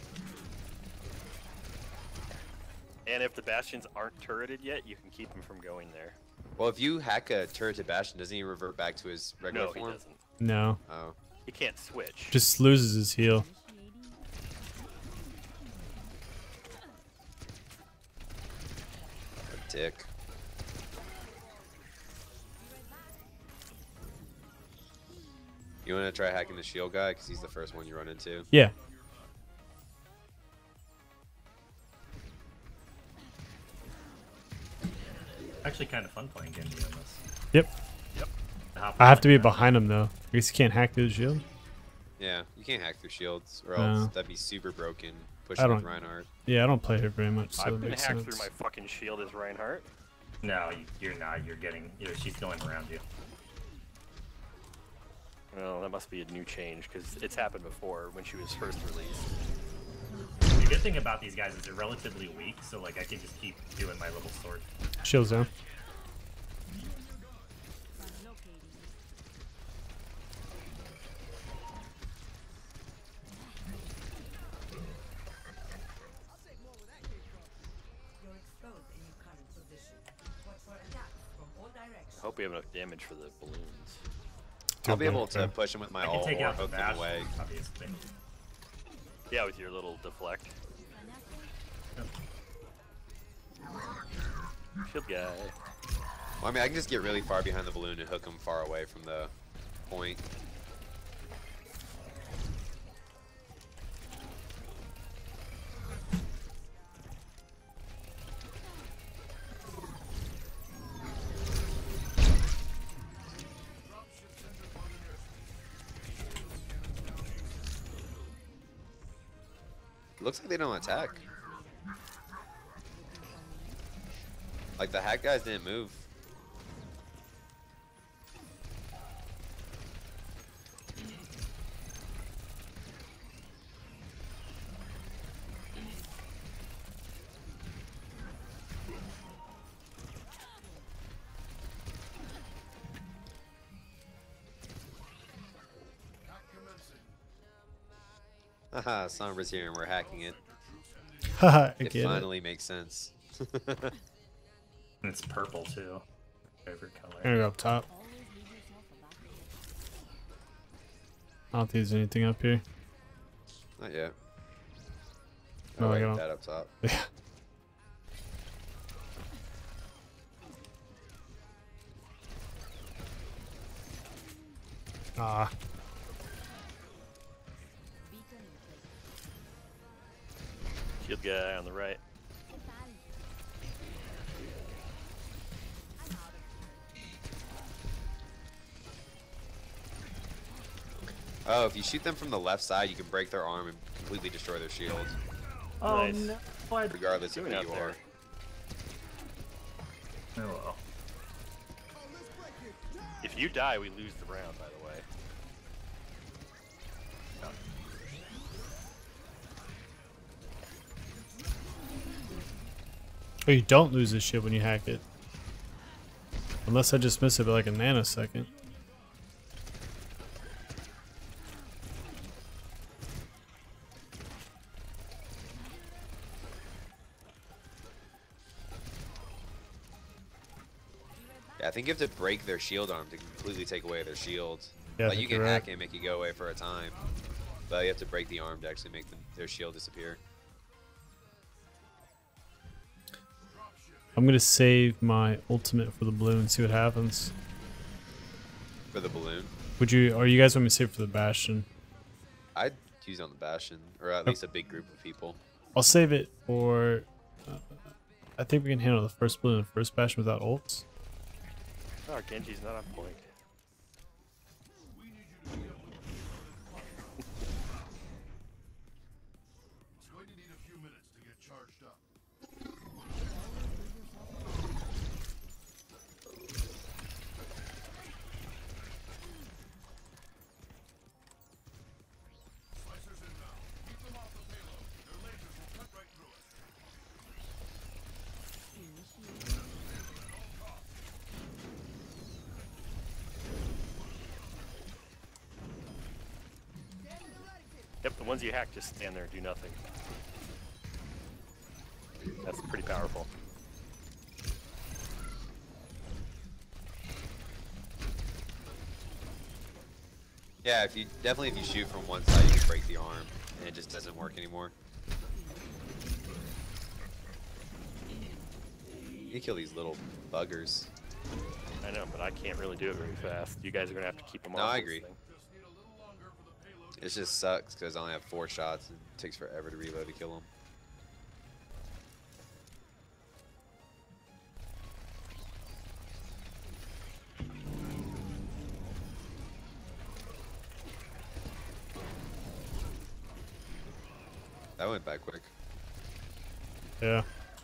And if the bastions aren't turreted yet, you can keep them from going there. Well, if you hack a turret to Bastion, doesn't he revert back to his regular No, he form? doesn't. No, Oh. He can't switch. just loses his heal. A dick. You want to try hacking the shield guy? Because he's the first one you run into. Yeah. Actually, kind of fun playing Genji on this. Yep. Yep. Hop I on have to be like that. behind him though. I guess you can't hack through the shield. Yeah, you can't hack through shields, or No. else that'd be super broken. I Pushing with don't- Reinhardt. Yeah, I don't play her very much, so I've it been makes hacked sense. through my fucking shield as Reinhardt. No, you- you're not. You're getting. You're, she's going around you. Well, that must be a new change because it's happened before when she was first released. The good thing about these guys is they're relatively weak, so like I can just keep doing my little sword. Shield's down. You're exposed in your current position. Watch for attacks from all directions. I hope we have enough damage for the balloons. I'll be Okay. able to push him with my I can ult take or out the hook them bash, away. obviously. Yeah, with your little deflect. Shield guy. Well, I mean, I can just get really far behind the balloon and hook him far away from the point. Looks like they don't attack. Like the hack guys didn't move. Haha, Sombra's here and we're hacking it. Haha, I It get finally makes sense. And it's purple too. Favorite it. I'm color. gonna go up top. I don't think there's anything up here. Not yet. No, Oh, I wait, don't. that up top. Yeah. Ah. Shield guy on the right. Oh, if you shoot them from the left side, you can break their arm and completely destroy their shield, Oh Nice. no! What? regardless of who Doing out you there. are. Oh well. If you die, we lose the round, by the way. Oh, you don't lose this shit when you hack it. Unless I just miss it by like a nanosecond. Yeah, I think you have to break their shield arm to completely take away their shield. Yeah, I like you think can you're hack right. it and make it go away for a time, but you have to break the arm to actually make them, their shield disappear. I'm gonna save my ultimate for the balloon and see what happens. For the balloon, Would you, or you guys want me to save it for the bastion? I'd use on the Bastion, or at least a big group of people. I'll save it for. Uh, I think we can handle the first balloon and first bastion without ults. Oh, Genji's not on point. It's going to need a few minutes to get charged up. Slicers inbound. Keep them off the payload. Their lasers will cut right through it. Yep, the ones you hack just stand there and do nothing. That's pretty powerful. Yeah, if you definitely if you shoot from one side, you can break the arm, and it just doesn't work anymore. You kill these little buggers. I know, but I can't really do it very fast. You guys are gonna have to keep them No, off. I this agree. thing. It just sucks because I only have four shots and it takes forever to reload to kill them. That went by quick. Yeah.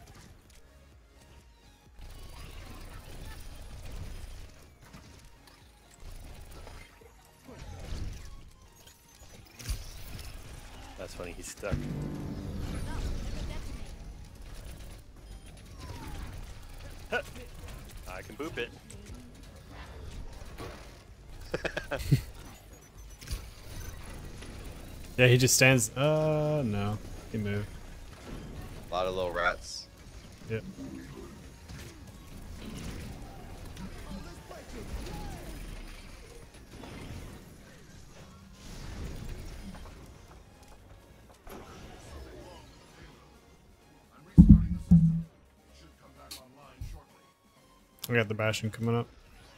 That's funny, he's stuck. Huh. I can boop it. Yeah, he just stands. Uh, no. He moved. A lot of little rats. Yep. I'm restarting the system. It should come back online shortly. We got the bastion coming up.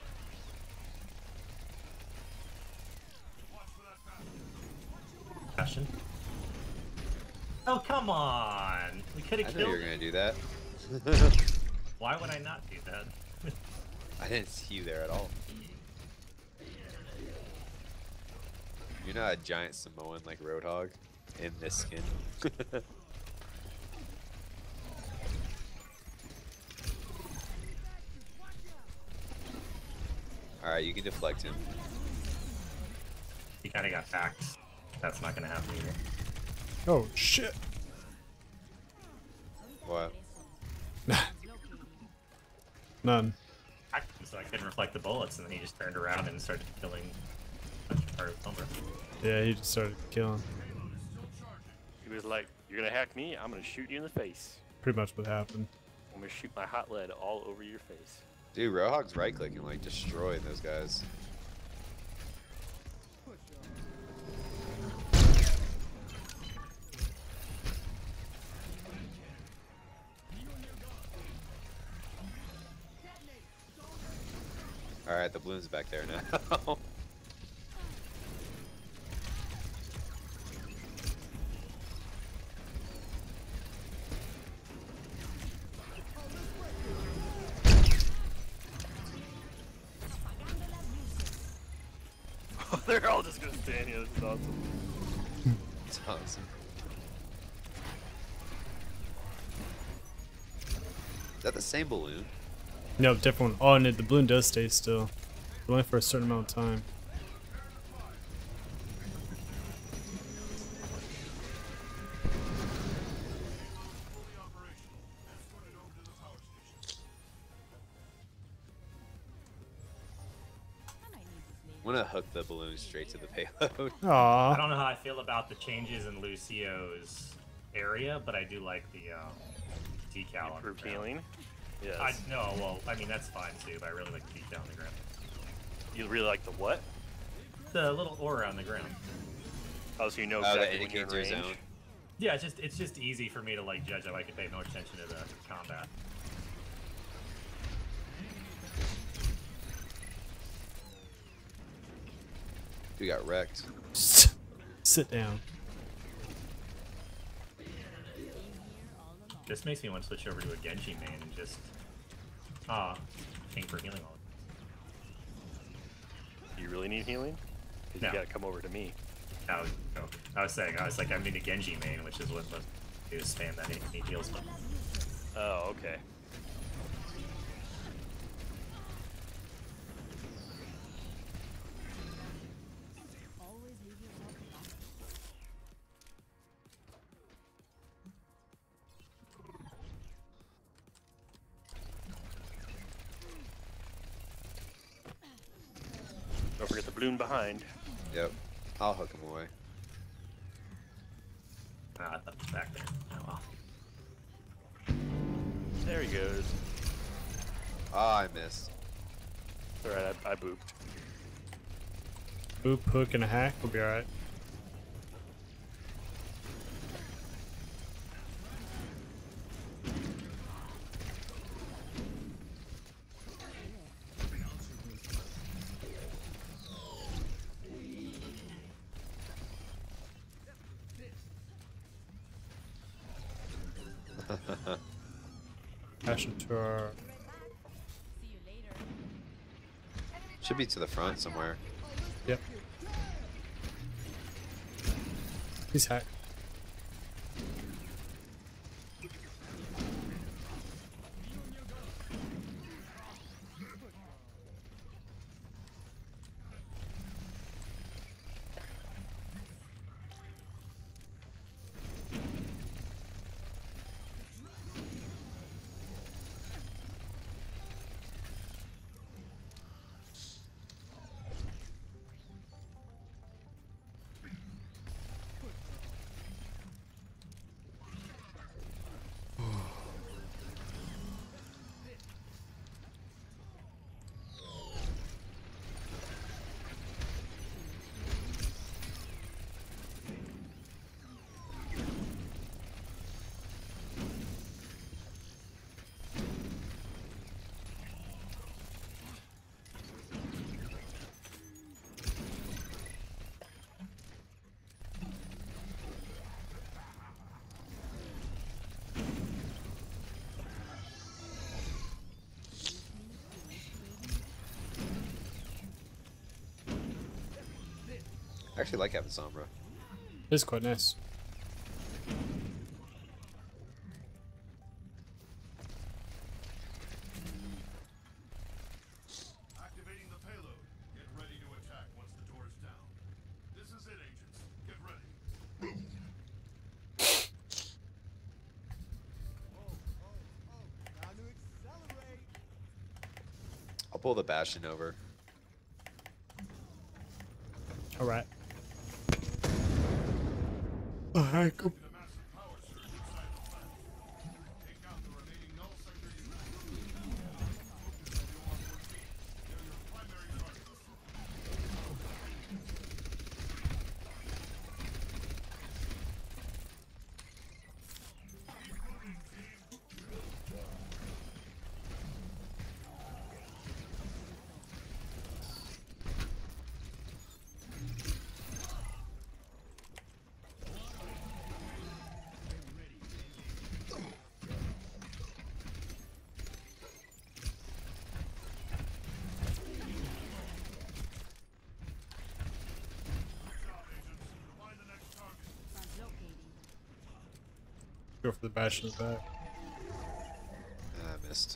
Watch for that bastion. Bastion. Oh come on! We could I have knew you killed. were gonna do that. Why would I not do that? I didn't see you there at all. You're not a giant Samoan like Roadhog in this skin. Alright, you can deflect him. He kind of got hacked. That's not gonna happen either. Oh, shit. What? None. Hacked him so I couldn't reflect the bullets, and then he just turned around and started killing a bunch of our Umbra. Yeah, he just started killing. Still He was like, "You're gonna hack me? I'm gonna shoot you in the face. Pretty much what happened. I'm gonna shoot my hot lead all over your face." Dude, Roadhog's right clicking, like destroying those guys. Alright, the balloon's back there now. They're all just gonna stand here. This is awesome. It's awesome. Is that the same balloon? No, different one. Oh, and the balloon does stay still. But only for a certain amount of time. I'm gonna hook the balloon straight to the payload. Aww. I don't know how I feel about the changes in Lucio's area, but I do like the um, decal on the ground. Healing? Yes. I no, well, I mean that's fine too, but I really like the decal on the ground. You really like the what? The little aura on the ground. Oh, so you know Oh, exactly that when you're indicates in your range? zone. Yeah, it's just it's just easy for me to like judge. I like to pay more attention to the combat. We got wrecked. Sit down. This makes me want to switch over to a Genji main and just ah, king for healing all. Do you really need healing? 'Cause No. you gotta come over to me. I was, no, I was saying I was like I'm in a Genji main, which is what what do is spam that he, he heals button. Oh, okay. Don't forget the balloon behind. Yep. I'll hook him away. Ah, uh, back there. Oh well. There he goes. Ah, I missed. Alright, I, I booped. Boop, hook, and a hack. We'll be alright. Dash into our... Should be to the front somewhere. Yep. He's hacked. I actually like having Sombra. It's quite nice. Activating the payload. Get ready to attack once the door is down. This is it, agents. Get ready. I'll pull the Bastion over. Alright. Alright, go. Go for the bash in the back. Ah, I missed.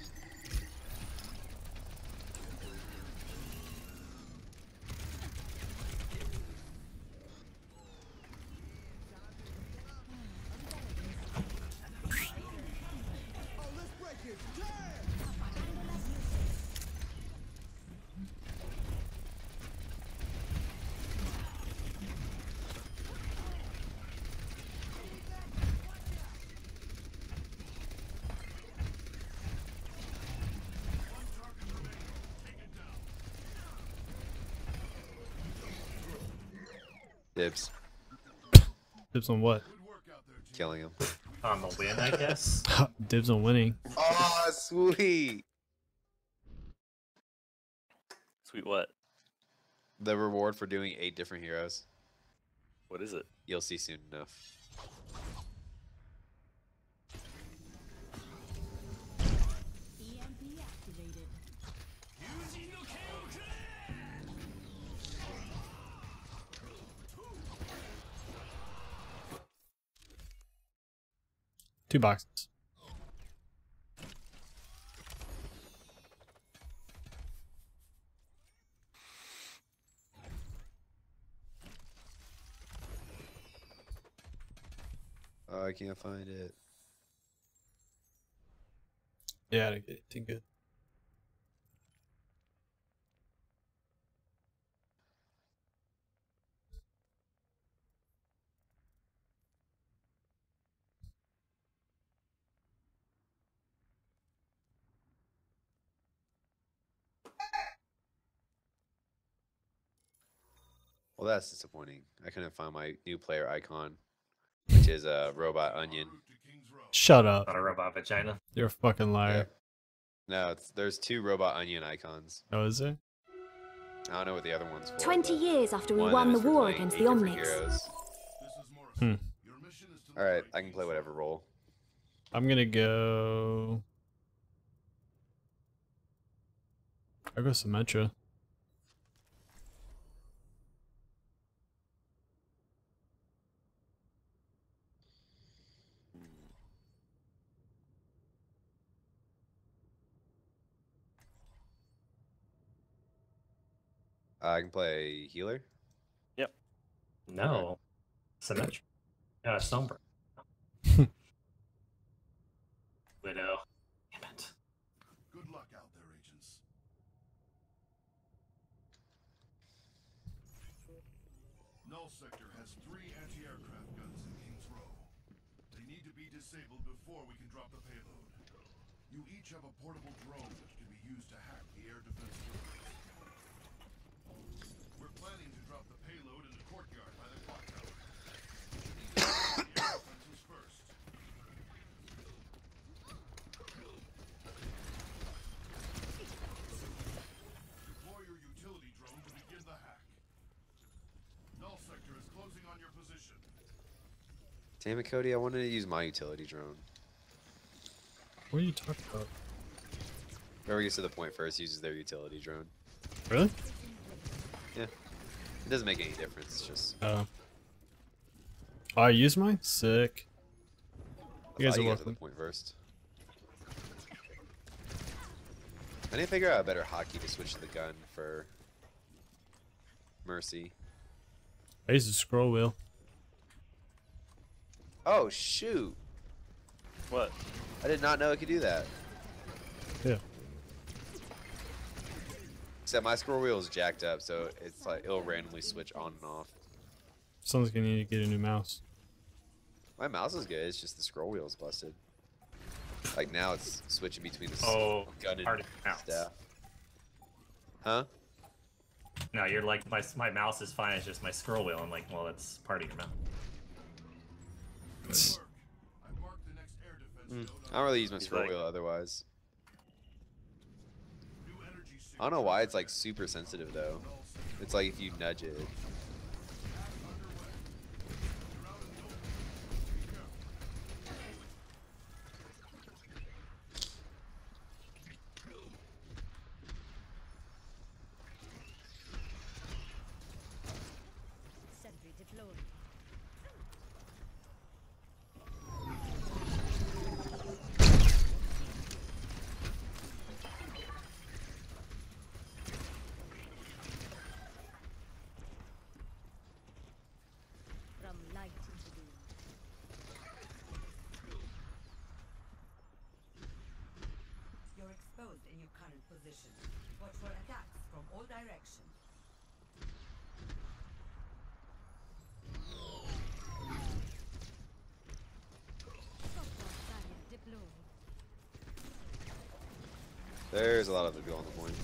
Dibs. Dibs on what? Killing him. On the win, I guess. Dibs on winning. Oh, sweet. Sweet what? The reward for doing eight different heroes. What is it? You'll see soon enough. E M P activated. Two boxes. Oh, I can't find it. Yeah, I didn't get good. Well, that's disappointing. I couldn't find my new player icon, which is a robot onion. Shut up. Not a robot vagina. You're a fucking liar. Yep. No, it's, there's two robot onion icons. Oh, is there? I don't know what the other one's for. Twenty but years after we one of won them the is for war playing against eight the different Omnics. heroes. Hmm. All right, I can play whatever role. I'm gonna go. I'll go Symmetra. I can play healer. Yep. No. Symmetric. Uh, Sombra. Widow. Damn it. Good luck out there, agents. Null Sector has three anti-aircraft guns in King's Row. They need to be disabled before we can drop the payload. You each have a portable drone which can be used to hack the air defense systems. We're planning to drop the payload in the courtyard by the clock tower. The air defenses first. Deploy your utility drone to begin the hack. Null Sector is closing on your position. Damn it, Cody! I wanted to use my utility drone. What are you talking about? Whoever gets to the point first uses their utility drone. Really? Yeah. It doesn't make any difference. It's just. Oh. Oh, I used mine? Sick. You guys I are get to the welcome. point first. I didn't figure out a better hotkey to switch to the gun for Mercy. I used the scroll wheel. Oh shoot! What? I did not know it could do that. Yeah. Except my scroll wheel is jacked up, so it's like it'll randomly switch on and off. Someone's gonna need to get a new mouse. My mouse is good. It's just the scroll wheel is busted. Like now, it's switching between the Oh, gun and hard to mouse. staff. Huh? No, you're like, my, my mouse is fine, it's just my scroll wheel. I'm like, well, that's part of your mouse. Good work. I marked the next air defense Mm. node I on don't really use my He's scroll like- wheel otherwise. new energy I don't know why it's like super sensitive though. It's like if you nudge it. Sentry deployed. in your current position. Watch for attacks from all directions. There's a lot of people on the point.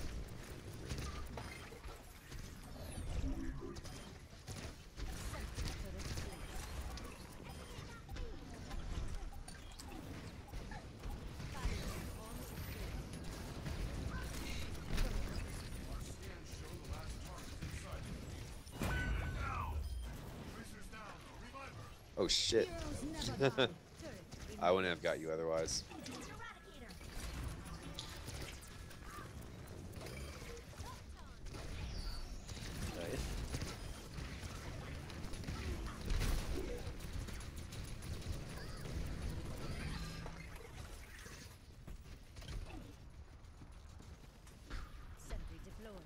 Oh shit. I wouldn't have got you otherwise. Nice. Sentry deployed.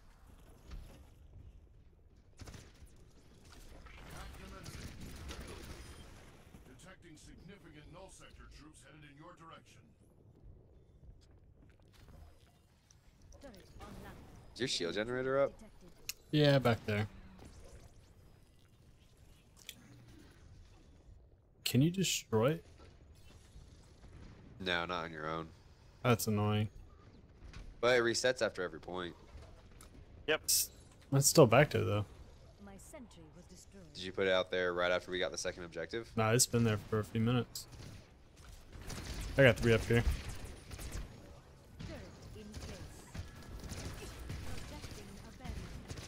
Detecting significant null sector troops headed in your direction. Turret online. Is your shield generator up? Detected. Yeah, back there. Can you destroy it? No, not on your own. That's annoying. But it resets after every point. Yep. It's, it's still back there though. My sentry was destroyed. Did you put it out there right after we got the second objective? Nah, it's been there for a few minutes. I got three up here. Turret in place. Projecting a barrier.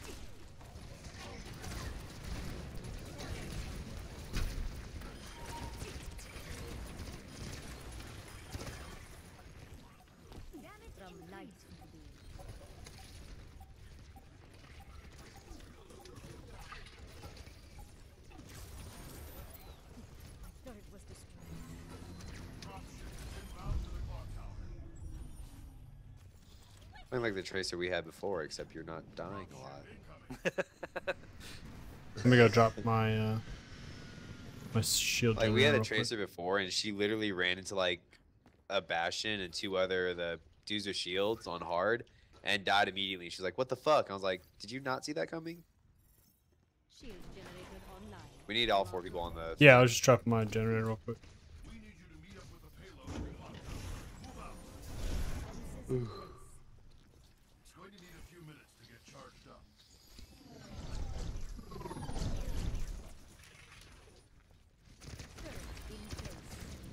From light to beam. Turret was destroyed. Playing like the tracer we had before, except you're not dying a lot. Let me go drop my uh my shield. Like we had a real quick. tracer before, and she literally ran into like a bastion and two other of the dudes with shields on hard, and died immediately. She's like, "What the fuck?" I was like, "Did you not see that coming?" Shield generated online. We need all four people on the. Yeah, I was just dropping my generator real quick. We need you to meet up with the payload in lockdown. Move out. It's going to need a few minutes to get charged up. Turret in place.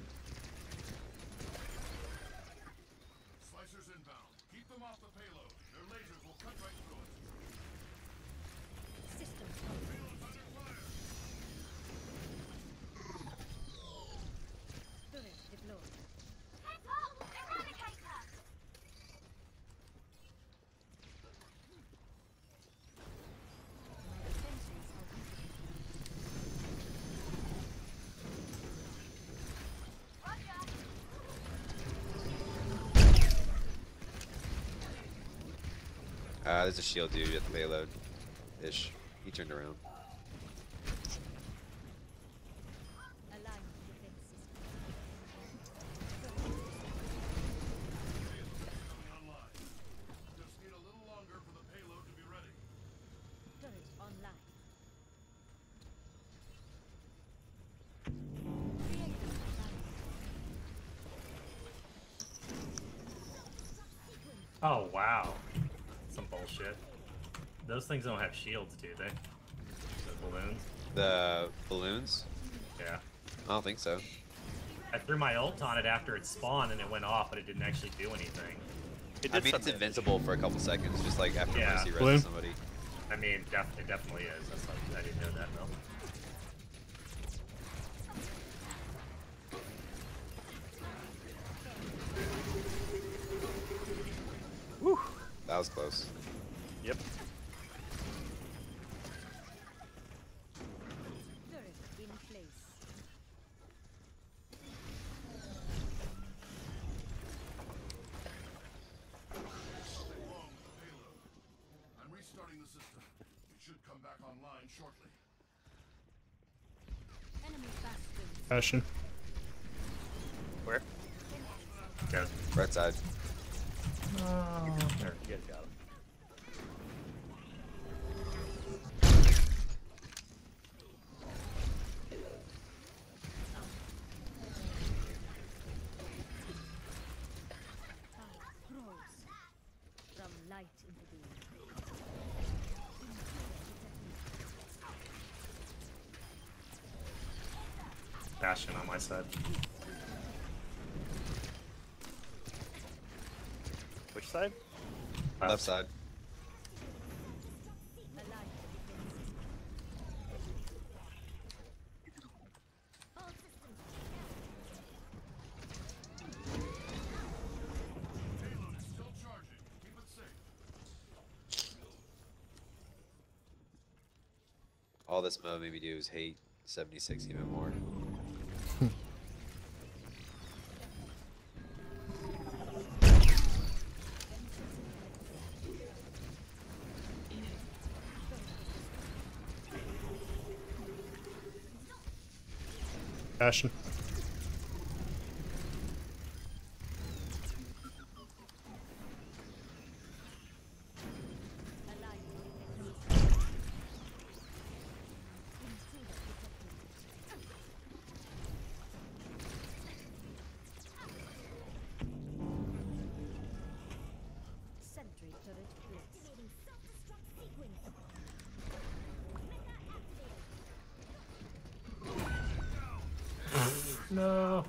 Slicers inbound. Keep them off the payload. Their lasers will cut right through it. System Payload's under fire. turret deployed. My defenses are weak. Uh, there's a shield dude at the payload. Ish. He turned around. Aligned defense system. Coming online. Just need a little longer for the payload to be ready. Turret online. Oh wow, some bullshit. Those things don't have shields, do they? The balloons. The balloons? Yeah. I don't think so. I threw my ult on it after it spawned and it went off, but it didn't actually do anything. It I did mean, it's something. invincible for a couple seconds, just like after Yeah. Mercy Balloon? rests somebody. I mean, def it definitely is. That's not, I didn't know that though. Whew. That was close. Yep. Turret in place. Something wrong with the payload. I'm restarting the system. It should come back online shortly. Enemy bastions. Fashion. Where? Okay. Right side. Oh, there, you guys got him. From light into being. Bastion on my side. Which side? Left side. Payload is still charging. Keep it safe. All this mode made me do is hate seventy-six even more. Bastion. Sentry turret activating self-destruct sequence. No.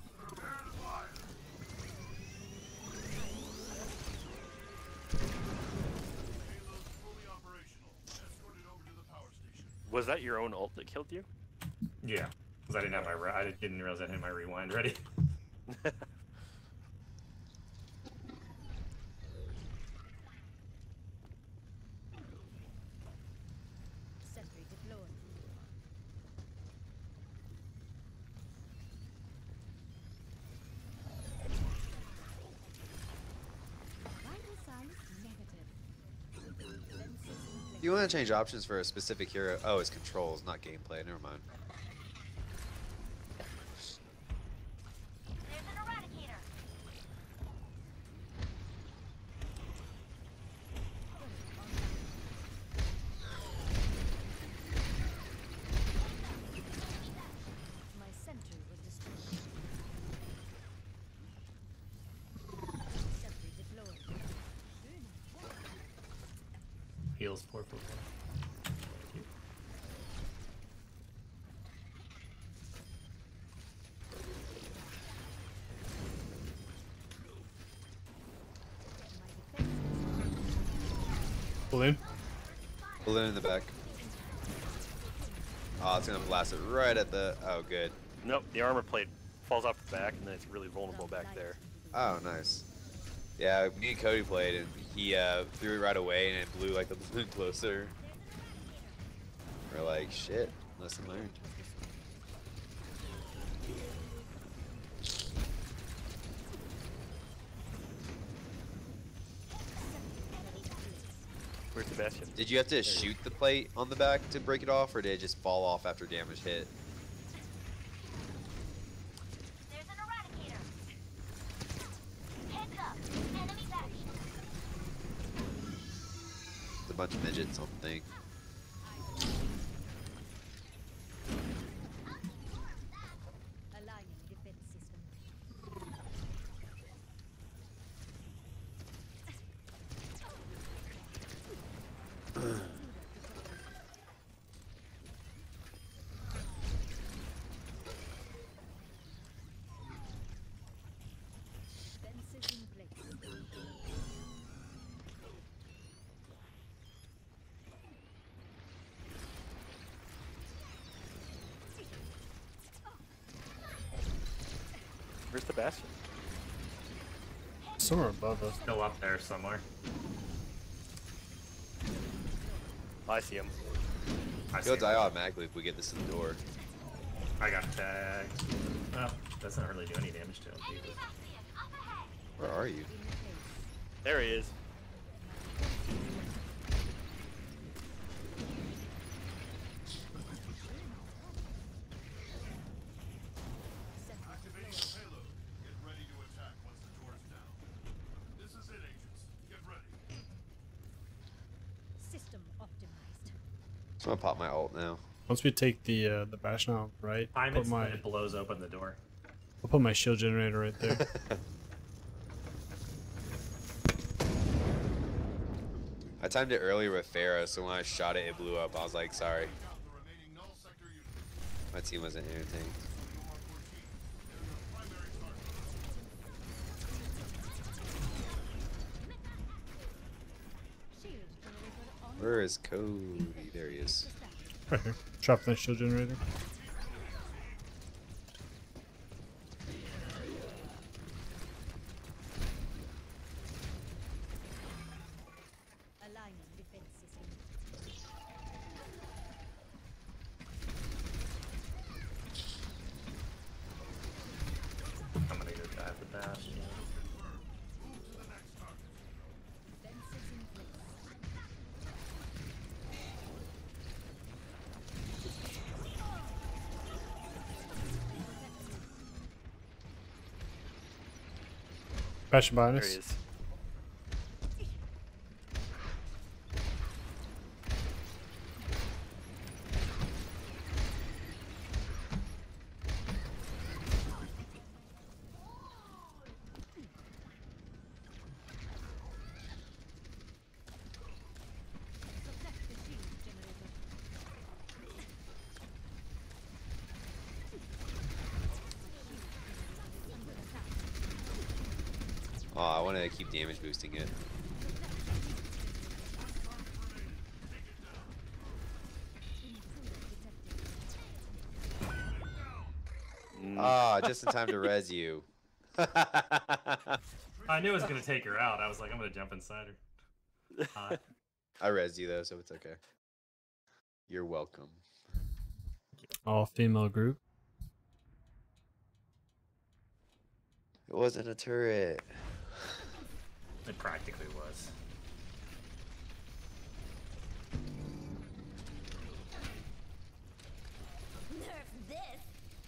Payload's fully operational. Escorted over to the power station. Was that your own ult that killed you? Yeah, because I didn't have my re I didn't realize I had my rewind ready. Sentry deployed. Vital signs negative. If you want to change options for a specific hero, oh, it's controls, not gameplay. Never mind. There's an eradicator. My sentry was destroyed. Sentry deployed. Heals four four four. Balloon. Balloon in the back. Oh, it's gonna blast it right at the. Oh, good. Nope, the armor plate falls off the back, and then it's really vulnerable back there. Oh, nice. Yeah, me and Cody played, and he uh, threw it right away, and it blew like the balloon closer. We're like, shit, lesson learned. Where's the bastion? Did you have to shoot the plate on the back to break it off, or did it just fall off after damage hit? There's an eradicator. Heads up. Enemy bastion. It's a bunch of midgets on the thing. Aligning defense system. Fences in place. Where's the bastion? Somewhere above us. Still up there somewhere. Oh, I see him. I He'll see die him. automatically if we get this in the door. I got tagged. Oh, doesn't really do any damage to him. Jesus. Where are you? There he is. Activating the payload. Get ready to attack once the door is down. This is it, Agent. gonna pop my ult now. Once we take the uh, the bash now, right? Time Put it's my, it blows open the door. I'll put my shield generator right there. I timed it earlier with Pharah, so when I shot it, it blew up. I was like, sorry. My team wasn't anything. Where is Cody? There he is. Right here. Drop that shield generator. I'm gonna go dive the bash. Bash behind There he us. is. Oh, I wanted to keep damage boosting it. Ah, just in time to res you. I knew it was gonna take her out. I was like, I'm gonna jump inside her. Uh, I res you though, so it's okay. You're welcome. All female group. It wasn't a turret. it practically was. Nerf this.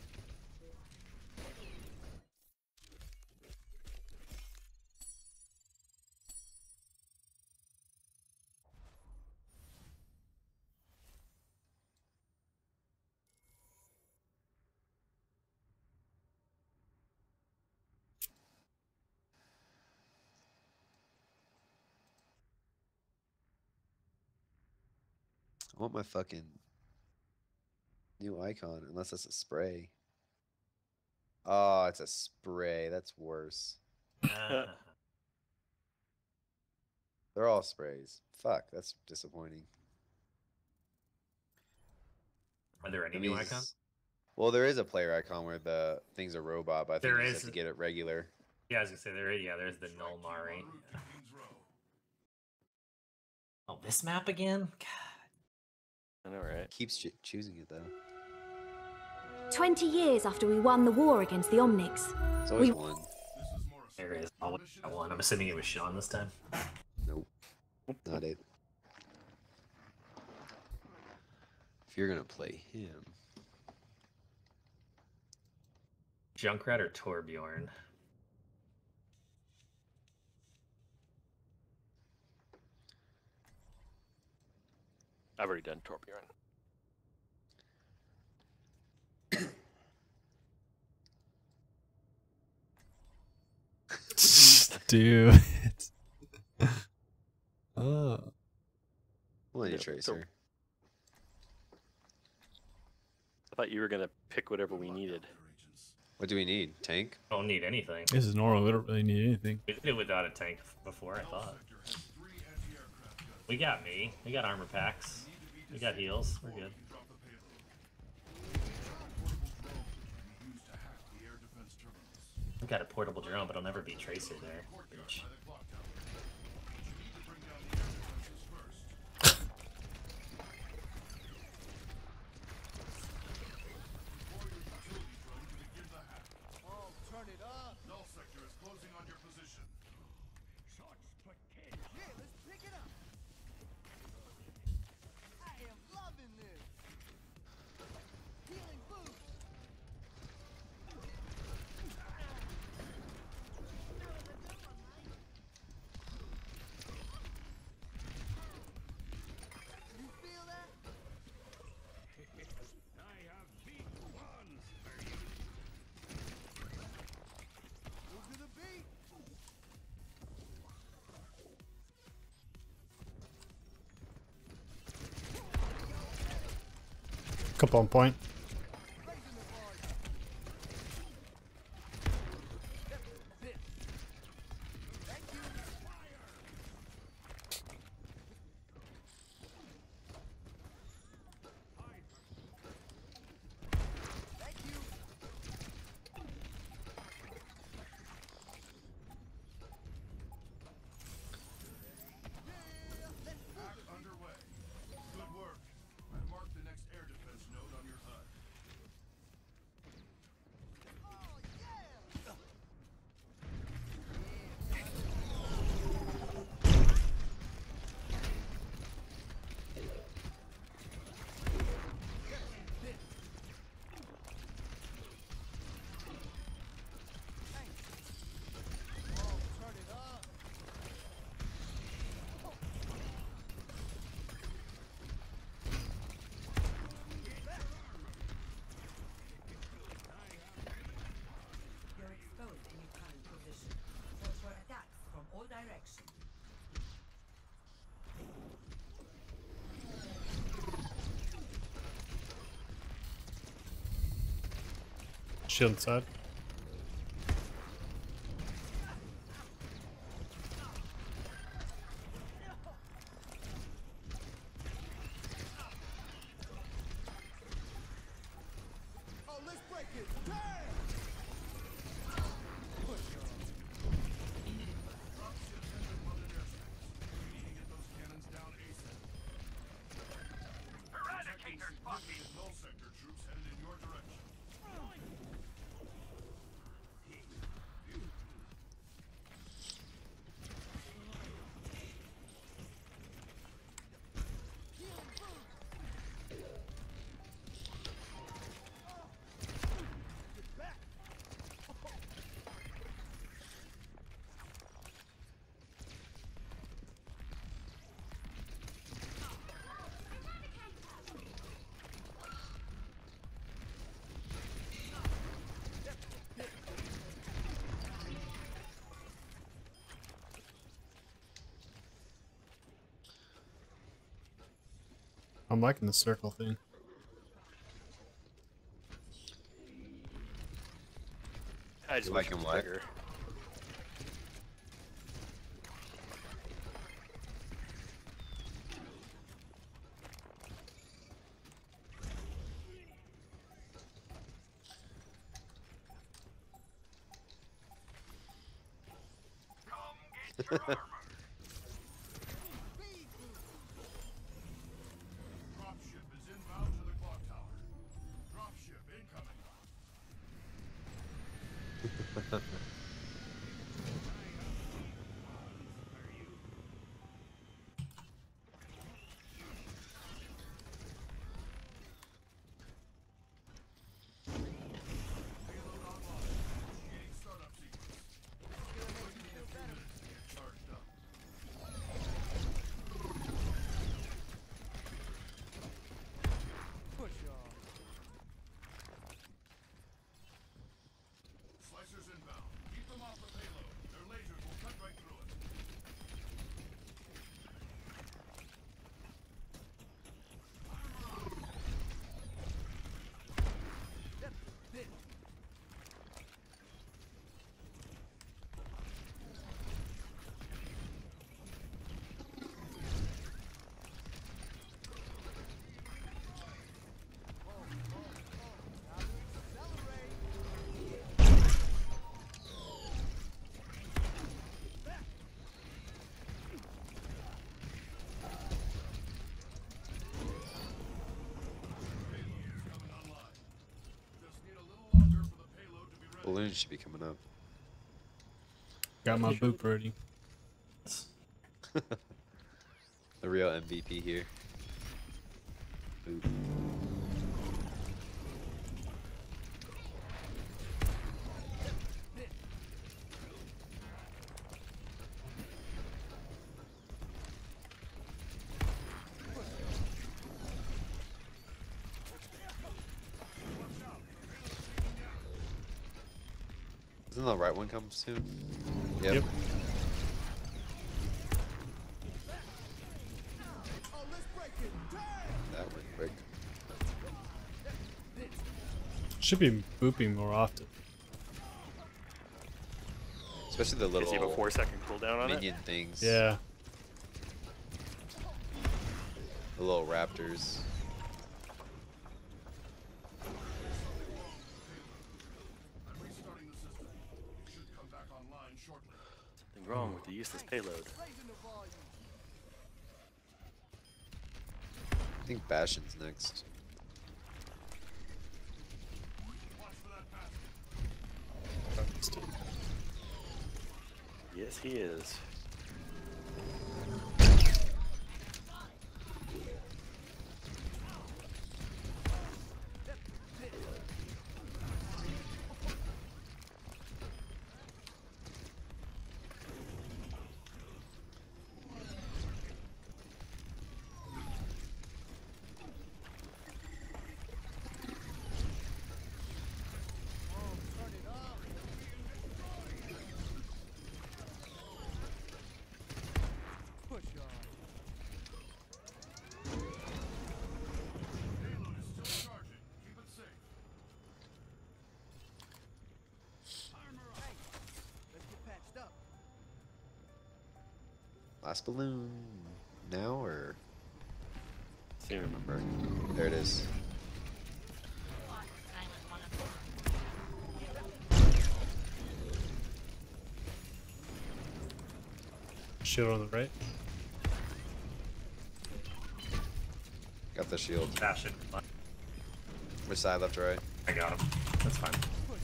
I want my fucking new icon, unless it's a spray. Oh, it's a spray. That's worse. Uh, They're all sprays. Fuck, that's disappointing. are there any That new means- icons? Well, there is a player icon where the thing's a robot, but I think There you just is- have to get it regular. Yeah, I was gonna say there. Yeah, there's the null Mari. Oh, this map again? God. I know, right? Keeps ch choosing it though. Twenty years after we won the war against the Omnics, It's always we one. There it is. I'll win that one. I'm assuming it was Sean this time. Nope. Not it. If you're gonna play him. Junkrat or Torbjorn? I've already done Torbjorn. Do it. Oh. We'll need a Yeah, so- tracer. I thought you were gonna pick whatever we needed. What do we need? Tank? Don't need anything. This is normal. We don't really need anything. We did it without a tank before, I thought. We got me. We got armor packs. We got heals. We're good. We got a portable drone, but I'll never beat Tracer there. Bitch. Null sector is closing on your position. Shots to kill. Yeah, let's pick it up. I am loving this. Healing boost. Couple on point. Underway. Good work. I marked the next air defense node on your H U D. You're exposed in your current position. Watch for attacks from all directions. Shield side. Oh, let's break it. Damn! Push on. Dropships have been London airspace. We need to get those cannons down ASAP. Eradicator fucking! Significant null sector troops headed in your direction. I'm liking the circle thing. I just Like wish it him was what? bigger. Dropship is inbound to the clock tower. Dropship incoming. Payload online. Initiating startup sequence. Get charged up. Push on. Slicers inbound. Keep them off the payload. Their lasers will cut right through it. Payload is coming online. Just need a little longer for the payload to be ready. Balloons should be coming up. Got my boop ready. The real M V P here. Boop. Isn't the right one come soon? Yep. Yep. Oh, let's break it. Damn! That went quick. Should be booping more often. Especially the little Is he have a four second cooldown on it? minion things. Yeah. The little raptors. I'm restarting the system. It should come back online shortly. Something wrong with the useless payload. Raising the volume. I think Bastion's next. Watch for that basket. Yes, he is. Push on. Payload is still charging. Keep it safe. Armor up. Hey, let's get patched up. Last balloon. Now or? Soon. Remember. There it is. Shield on the right. Got the shield. Bastion. Which side, left or right? I got him. That's fine. Push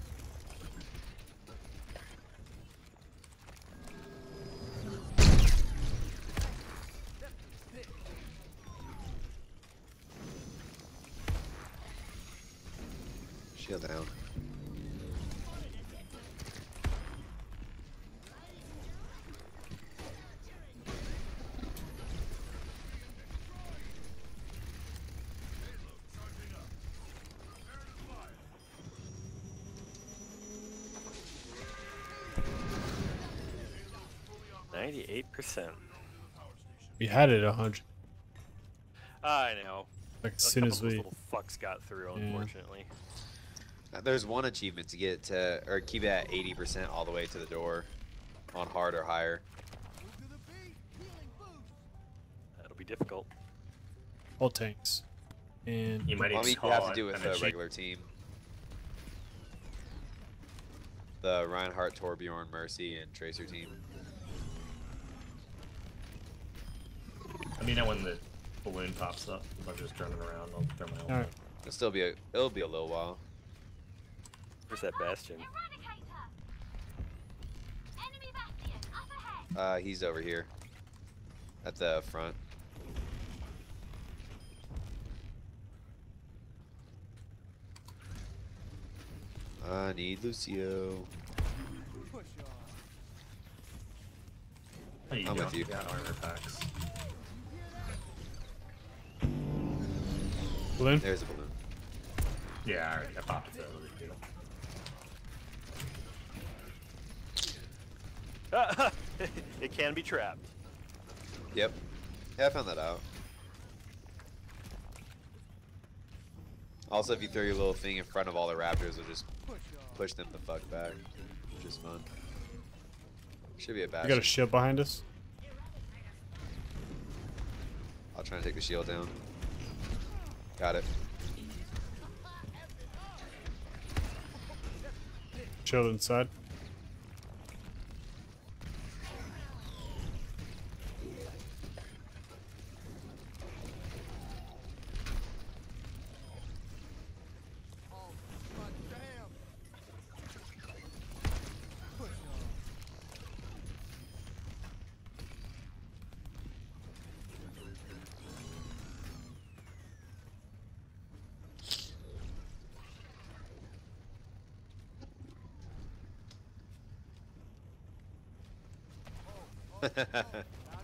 Shield down. Ninety-eight percent. We had it at one hundred. I know. Like as A soon couple as of those we. little fucks got through, Yeah. unfortunately. Uh, There's one achievement to get to, or keep it at eighty percent all the way to the door on hard or higher. Move to the beat. Healing boost. That'll be difficult. All tanks. And You might Well, even you call have to it do it an with a achieve- regular team. The Reinhardt, Torbjorn, Mercy, and Tracer team. I mean, when the balloon pops up, I'm just running around. I'll throw my all helmet. right. It'll still be a, it'll be a little while. Where's that Bastion? Enemy Bastion, up ahead! Uh, he's over here. At the front. I need Lucio. Push on. Oh, you I'm don't with you. got armor packs. Balloon. There's a balloon. Yeah, I already I popped it. That was a deal. It can be trapped. Yep. Yeah, I found that out. Also, if you throw your little thing in front of all the raptors, it'll just Push on. push them the fuck back, which is fun. Should be a We bad. got a shield behind us. I'll try and take the shield down. Got it. Shield inside. Oh, god damn. Push on. Time to accelerate.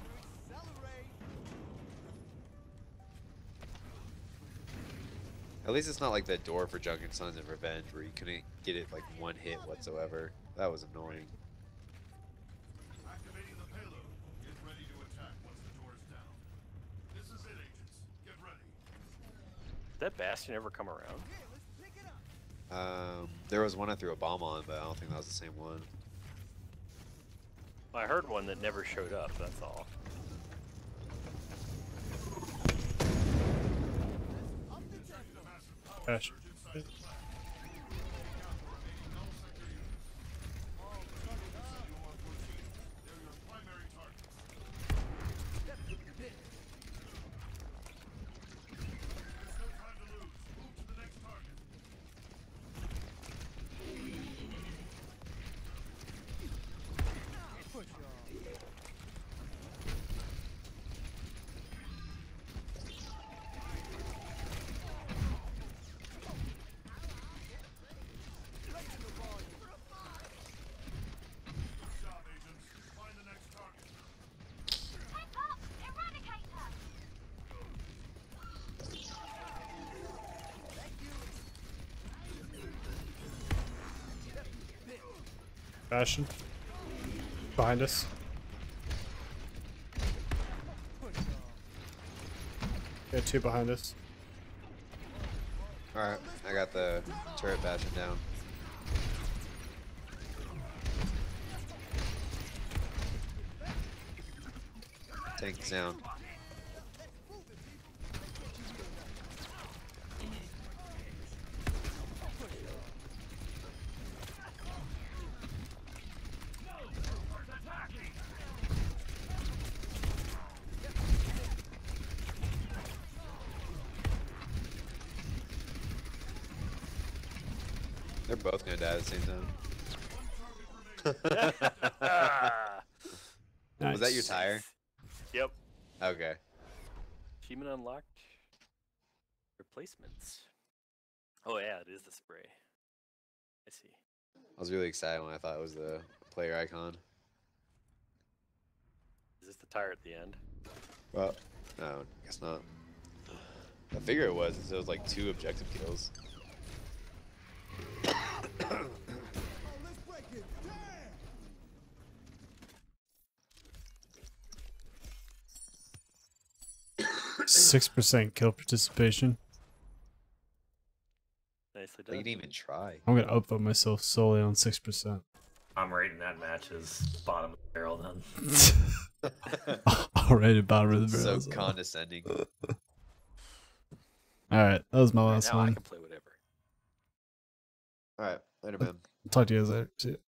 At least it's not like the door for Drunken Sons of Revenge where you couldn't get it like one hit whatsoever. That was annoying. Activating the payload. Get ready to attack once the door is down. This is it, agents. Get ready. Did that Bastion ever come around? Yeah, let's pick it up. Um, there was one I threw a bomb on, but I don't think that was the same one. I heard one that never showed up, that's all. Gosh. Bastion. Behind us. Yeah, two behind us. Alright, I got the turret Bastion down. Tank's down. They're both gonna die at the same time. Nice. Was that your tire? Yep. Okay. Achievement unlocked. Replacements. Oh yeah, it is the spray. I see. I was really excited when I thought it was the player icon. Is this the tire at the end? Well, no, I guess not. I figure it was, so it was like two objective kills. Six percent kill participation. Nicely You done. didn't even try. I'm gonna upvote myself solely on six percent. I'm rating that match as bottom of the barrel then. Already bottom of the So barrel. So condescending. Alright, that was my Right last now I one. can play whatever. Alright, later, man. Talk to you guys later. See ya.